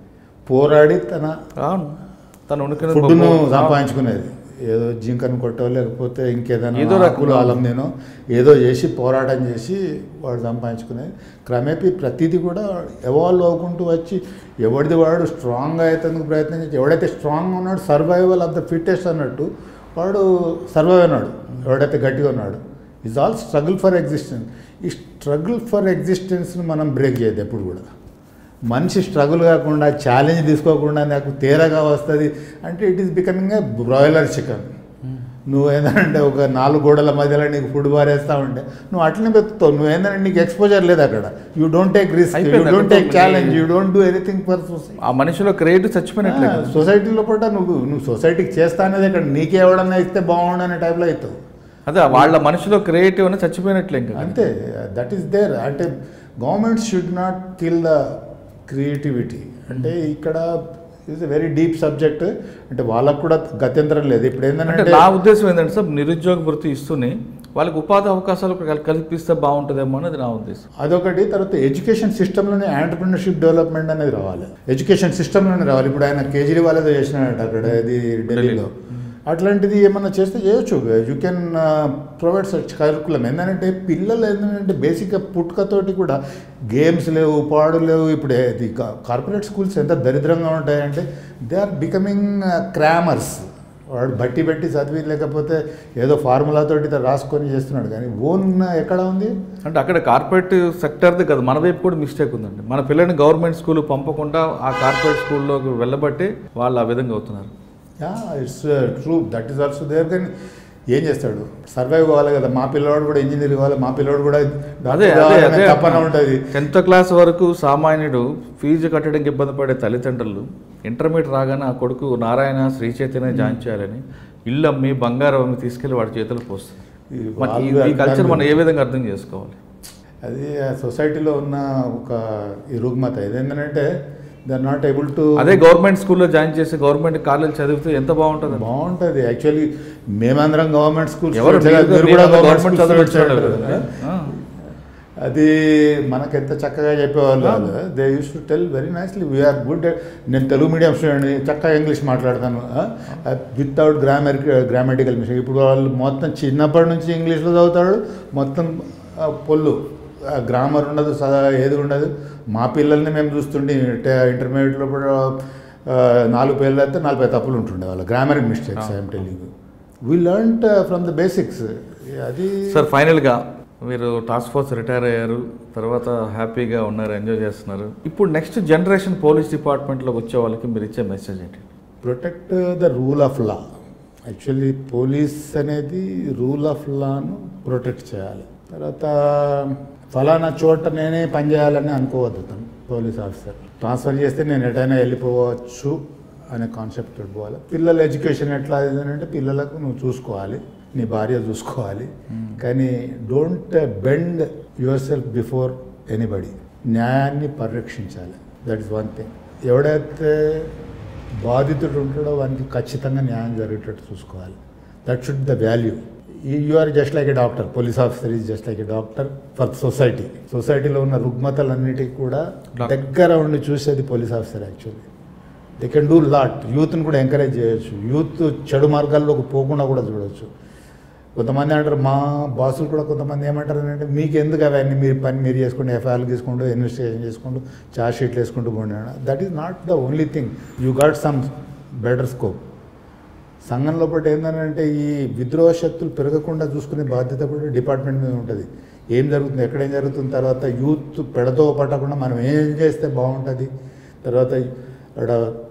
Speaker 3: పోరాడి తన
Speaker 2: అవును తను ఉనికి
Speaker 3: ఫుడ్ను సంపాదించుకునేది. ఏదో జింకను కొట్టో లేకపోతే ఇంకేదైనా
Speaker 2: ఏదో
Speaker 3: రకులు అలం నేను ఏదో చేసి పోరాటం చేసి వాడు సంపాదించుకునేది. క్రమేపీ ప్రతిదీ కూడా ఎవాల్వ్ అవ్వకుంటూ వచ్చి ఎవరిది వాడు స్ట్రాంగ్ అయ్యేందుకు ప్రయత్నం చేసి ఎవడైతే స్ట్రాంగ్ ఉన్నాడు సర్వైవల్ ఆఫ్ ద ఫిట్టెస్ట్ అన్నట్టు వాడు సర్వైవ్ అన్నాడు. ఎవడైతే గట్టిగా ఉన్నాడు is all struggle for existence. ఈ స్ట్రగుల్ ఫర్ ఎగ్జిస్టెన్స్ని మనం బ్రేక్ చేయదు ఎప్పుడు కూడా. మనిషి స్ట్రగుల్ కాకుండా ఛాలెంజ్ తీసుకోకుండా నాకు తేరగా వస్తుంది అంటే it is becoming a broiler chicken. నువ్వు ఏంటంటే ఒక నాలుగు గోడల మధ్యలో నీకు ఫుడ్ బారేస్తూ ఉంటే నువ్వు అట్లనే పెట్టుతావు. నువ్వు ఏంటంటే నీకు ఎక్స్పోజర్ లేదు అక్కడ. You don't take risk, you don't take challenge, you don't do anything for society.
Speaker 2: ఆ మనిషిలో క్రియేటివ్ చచ్చిపోయినట్లే.
Speaker 3: సొసైటీలో పూట నువ్వు నువ్వు సొసైటీకి చేస్తా అనేది ఇక్కడ నీకే ఎవడన్నా ఇస్తే బాగుండు అనే టైప్లో అవుతావు.
Speaker 2: అదే వాళ్ళ మనిషిలో క్రియేటివ్ అని చచ్చిపోయినట్లే ఇంకా
Speaker 3: అంతే. That is there. అంటే government should not kill the creativity. అంటే ఇక్కడ it's a very deep subject. అంటే వాళ్ళకు కూడా గత్యంతరం లేదు. ఇప్పుడు
Speaker 2: అంటే
Speaker 3: ఏంటంటే
Speaker 2: నా ఉద్దేశం ఏంటంటే సార్ నిరుద్యోగ వృత్తి ఇస్తూనే వాళ్ళకి ఉపాధి అవకాశాలు కల్- కల్పిస్తే బాగుంటుందేమో అనేది నా ఉద్దేశం.
Speaker 3: అదొకటి. తర్వాత ఎడ్యుకేషన్ సిస్టంలోనే ఆంటర్ప్రినర్షిప్ డెవలప్మెంట్ అనేది రావాలి. ఎడ్యుకేషన్ సిస్టంలోనే రావాలి. ఇప్పుడు ఆయన కేజ్రీవాల్ ఏదో చేసినాడట అక్కడ ఇది ఢిల్లీలో. అట్లాంటిది ఏమన్నా చేస్తే చేయొచ్చు. You can provide such curriculum. ఏంటంటే పిల్లలు ఏంటంటే బేసిక్గా పుట్టుకతోటి కూడా గేమ్స్ లేవు, పాడు లేవు. ఇప్పుడు ఇది కార్పొరేట్ స్కూల్స్ ఎంత దరిద్రంగా ఉంటాయంటే దే ఆర్ బికమింగ్ క్రామర్స్. వాడు బట్టి బట్టి చదివి లేకపోతే ఏదో ఫార్ములాతోటి రాసుకొని చేస్తున్నాడు. కానీ ఓన్ ఎక్కడ ఉంది
Speaker 2: అంటే అక్కడ కార్పొరేట్ సెక్టర్ది కదా, మన వైపు కూడా మిస్టేక్ ఉందండి. మన పిల్లల్ని గవర్నమెంట్ స్కూల్ పంపకుండా ఆ కార్పొరేట్ స్కూల్లోకి వెళ్ళబట్టి వాళ్ళు ఆ విధంగా అవుతున్నారు.
Speaker 3: Yeah it's true, that is also there. కానీ ఏం చేస్తాడు, సర్వైవ్ కావాలి కదా. మా పిల్లవాడు కూడా ఇంజనీర్ కావాలి, మా పిల్లవాడు కూడా
Speaker 2: అదే అదే అదే
Speaker 3: తప్పన ఉంటుంది.
Speaker 2: టెన్త్ క్లాస్ వరకు సామాన్యుడు ఫీజు కట్టడానికి ఇబ్బంది పడే తల్లిదండ్రులు ఇంటర్మీడియట్ రాగానే ఆ కొడుకు నారాయణ శ్రీ చైతన్య జాయిన్ చేయాలని ఇల్లు అమ్మి బంగారం అమ్మి తీసుకెళ్ళి వాడి చేతులు పోస్తుంది. ఈ కల్చర్ మనం ఏ విధంగా అర్థం చేసుకోవాలి?
Speaker 3: అది సొసైటీలో ఉన్న ఒక ఈ రుగ్మత. ఇదేంటంటే they are not able to.
Speaker 2: అదే గవర్నమెంట్ స్కూల్లో జాయిన్ చేసి గవర్నమెంట్ కాలేజ్ చదివితే ఎంత బాగుంటుంది.
Speaker 3: బాగుంటుంది యాక్చువల్లీ. మేమందరం గవర్నమెంట్ స్కూల్స్
Speaker 2: ఎవరు
Speaker 3: మీరు కూడా గవర్నమెంట్
Speaker 2: చదివించాడు.
Speaker 3: అది మనకు ఎంత చక్కగా చెప్పేవాళ్ళు. They use to tell very nicely we are good. నేను తెలుగు మీడియం స్టూడెంట్, చక్కగా ఇంగ్లీష్ మాట్లాడతాను వితౌట్ గ్రామర్ గ్రామాటికల్ మిస్టేక్. ఇప్పుడు వాళ్ళు మొత్తం చిన్నప్పటి నుంచి ఇంగ్లీష్లో చదువుతాడు, మొత్తం పొల్లు గ్రామర్ ఉండదు, ఏది ఉండదు. మా పిల్లల్ని మేము చూస్తుంటే ఇంటర్మీడియట్లో కూడా నాలుగు పేర్లు అయితే నలభై తప్పులు ఉంటుండే వాళ్ళ grammar mistakes. I'm telling we learned from the basics. అది
Speaker 2: సార్ ఫైనల్గా మీరు టాస్క్ ఫోర్స్ రిటైర్ అయ్యారు, తర్వాత హ్యాపీగా ఉన్నారు, ఎంజాయ్ చేస్తున్నారు. ఇప్పుడు నెక్స్ట్ జనరేషన్ పోలీస్ డిపార్ట్మెంట్లోకి వచ్చే వాళ్ళకి మీరు ఇచ్చే మెసేజ్ ఏంటి?
Speaker 3: Protect the rule of law. Actually police అనేది రూల్ ఆఫ్ లాను ప్రొటెక్ట్ చేయాలి. తర్వాత ఫలానా చోట నేనే పనిచేయాలని అనుకోవద్దు. తను పోలీస్ ఆఫీసర్ ట్రాన్స్ఫర్ చేస్తే నేను ఎటైనా వెళ్ళిపోవచ్చు అనే కాన్సెప్ట్ పోవాలి. పిల్లల ఎడ్యుకేషన్ ఎట్లా అంటే పిల్లలకు నువ్వు చూసుకోవాలి, నీ భార్య చూసుకోవాలి. కానీ don't bend your self before anybody. న్యాయాన్ని పరిరక్షించాలి. That is one thing. ఎవడైతే బాధితుడు ఉంటాడో వానికి ఖచ్చితంగా న్యాయం జరిగేటట్టు చూసుకోవాలి. That should the value. You are just like a doctor. Police officer is just like a doctor for society. సొసైటీలో ఉన్న రుగ్మతలన్నిటికీ కూడా దగ్గర ఉండి చూసేది police officer. Actually they can do lot. యూత్ని కూడా ఎంకరేజ్ చేయొచ్చు. యూత్ చెడు మార్గాల్లోకి పోకుండా కూడా చూడవచ్చు. కొంతమంది అంటారు, మా బాసులు కూడా కొంతమంది ఏమంటారు అంటే మీకు ఎందుకు అవన్నీ మీరు పని మీరు చేసుకుంటూ ఎఫ్ఐఆర్లు తీసుకుంటూ ఇన్వెస్టిగేషన్ చేసుకుంటూ ఛార్జ్ షీట్లు వేసుకుంటూ పోండి. That is not the only thing. You got some better scope. సంఘంలో పాటు ఏంటంటే ఈ విద్రోహ శక్తులు పెరగకుండా చూసుకునే బాధ్యత కూడా డిపార్ట్మెంట్ మీద ఉంటుంది. ఏం జరుగుతుంది, ఎక్కడేం జరుగుతుంది, తర్వాత యూత్ పెడతో పట్టకుండా మనం ఏం చేస్తే బాగుంటుంది, తర్వాత అక్కడ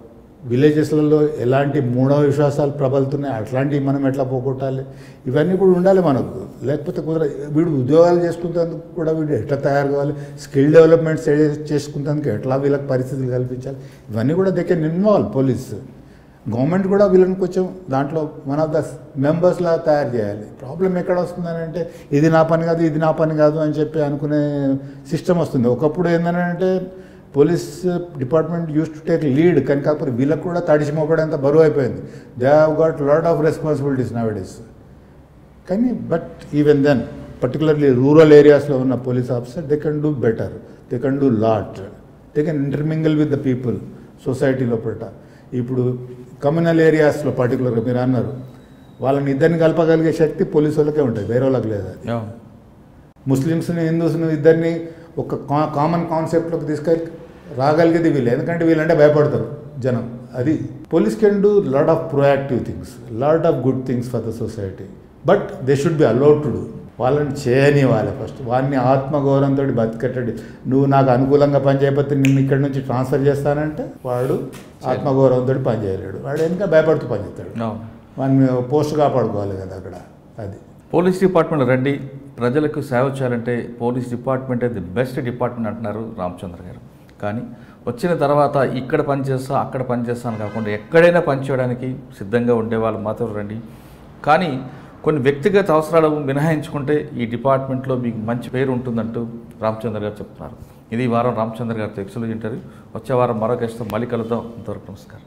Speaker 3: విలేజెస్లలో ఎలాంటి మూఢ విశ్వాసాలు ప్రబలుతున్నాయి, అట్లాంటివి మనం ఎట్లా పోగొట్టాలి, ఇవన్నీ కూడా ఉండాలి మనకు. లేకపోతే కుదర వీడు ఉద్యోగాలు చేసుకునేందుకు కూడా వీడు ఎట్లా తయారు కావాలి, స్కిల్ డెవలప్మెంట్స్ చేసుకునేందుకు ఎట్లా వీళ్ళకి పరిస్థితులు కల్పించాలి, ఇవన్నీ కూడా they can involve police. Government కూడా వీళ్ళని కొంచెం దాంట్లో వన్ ఆఫ్ ద మెంబర్స్లా తయారు చేయాలి. ప్రాబ్లం ఎక్కడ వస్తుందని అంటే ఇది నా పని కాదు ఇది నా పని కాదు అని చెప్పి అనుకునే సిస్టమ్ వస్తుంది. ఒకప్పుడు ఏంటంటే police department use to take lead, కానీ కాకపోతే వీళ్ళకి కూడా తడిసి మోకడంత బరువు అయిపోయింది. They have got lot of responsibilities nowadays. కానీ but even then particularly rural ఏరియాస్లో ఉన్న police officer they can do better, they can do lot, they can intermingle with the people society లోపల. ఇప్పుడు కమ్యూనల్ ఏరియాస్లో పర్టికులర్గా మీరు అన్నారు, వాళ్ళని ఇద్దరిని కలపగలిగే శక్తి పోలీసు వాళ్ళకే ఉంటుంది, వేరే వాళ్ళకి లేదు. ముస్లిమ్స్ని హిందూస్ని ఇద్దరిని ఒక కామన్ కాన్సెప్ట్లోకి తీసుకెళ్ళి రాగలిగేది వీళ్ళు, ఎందుకంటే వీళ్ళంటే భయపడతారు జనం. అది police can do lot of proactive things, lot of good things for the society, but they should be allowed to do. వాళ్ళని చేయని వాళ్ళే ఫస్ట్, వాడిని ఆత్మగౌరవంతో బతికెట్టండి. నువ్వు నాకు అనుకూలంగా పని చేయకపోతే నిన్ను ఇక్కడి నుంచి ట్రాన్స్ఫర్ చేస్తానంటే వాడు ఆత్మగౌరవంతో పని చేయలేడు, వాడు ఇంకా భయపడుతూ పని చేస్తాడు. వాడిని పోస్ట్ కాపాడుకోవాలి కదా అక్కడ. అది
Speaker 2: పోలీస్ డిపార్ట్మెంట్ రండి, ప్రజలకు సేవ చేయాలంటే పోలీస్ డిపార్ట్మెంటే ది బెస్ట్ డిపార్ట్మెంట్ అంటున్నారు రామచంద్ర గారు. కానీ వచ్చిన తర్వాత ఇక్కడ పనిచేస్తా అక్కడ పనిచేస్తాను కాకుండా ఎక్కడైనా పనిచేయడానికి సిద్ధంగా ఉండేవాళ్ళు మాత్రం రండి. కానీ కొన్ని వ్యక్తిగత అవసరాలు మినహాయించుకుంటే ఈ డిపార్ట్మెంట్లో మీకు మంచి పేరు ఉంటుందంటూ రామచంద్ర గారు చెప్తున్నారు. ఇది ఈ వారం రామచంద్ర గారితో ఎక్స్క్లూజివ్ ఇంటర్వ్యూ. వచ్చే వారం మరొక గెస్ట్తో మళ్ళీ కలుద్దాం. అంతవరకు నమస్కారం.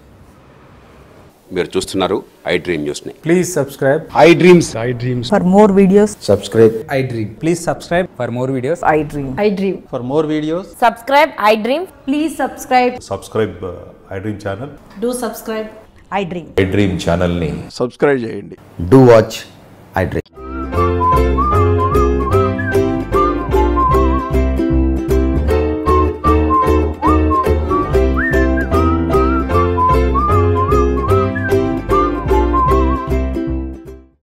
Speaker 4: మీరు చూస్తున్నారు ఐ డ్రీమ్ న్యూస్ ని.
Speaker 5: Please subscribe
Speaker 4: I dreams
Speaker 5: I Dreams.
Speaker 6: For more videos,
Speaker 4: subscribe
Speaker 5: I Dream. Please subscribe for more videos.
Speaker 6: I dream.
Speaker 1: I dream.
Speaker 5: For more videos,
Speaker 7: subscribe I dream. Please subscribe.
Speaker 8: Subscribe I dream channel.
Speaker 7: Do subscribe.
Speaker 6: I dream.
Speaker 9: I dream ఛానల్ని
Speaker 4: subscribe చేయండి.
Speaker 9: Do watch I dream.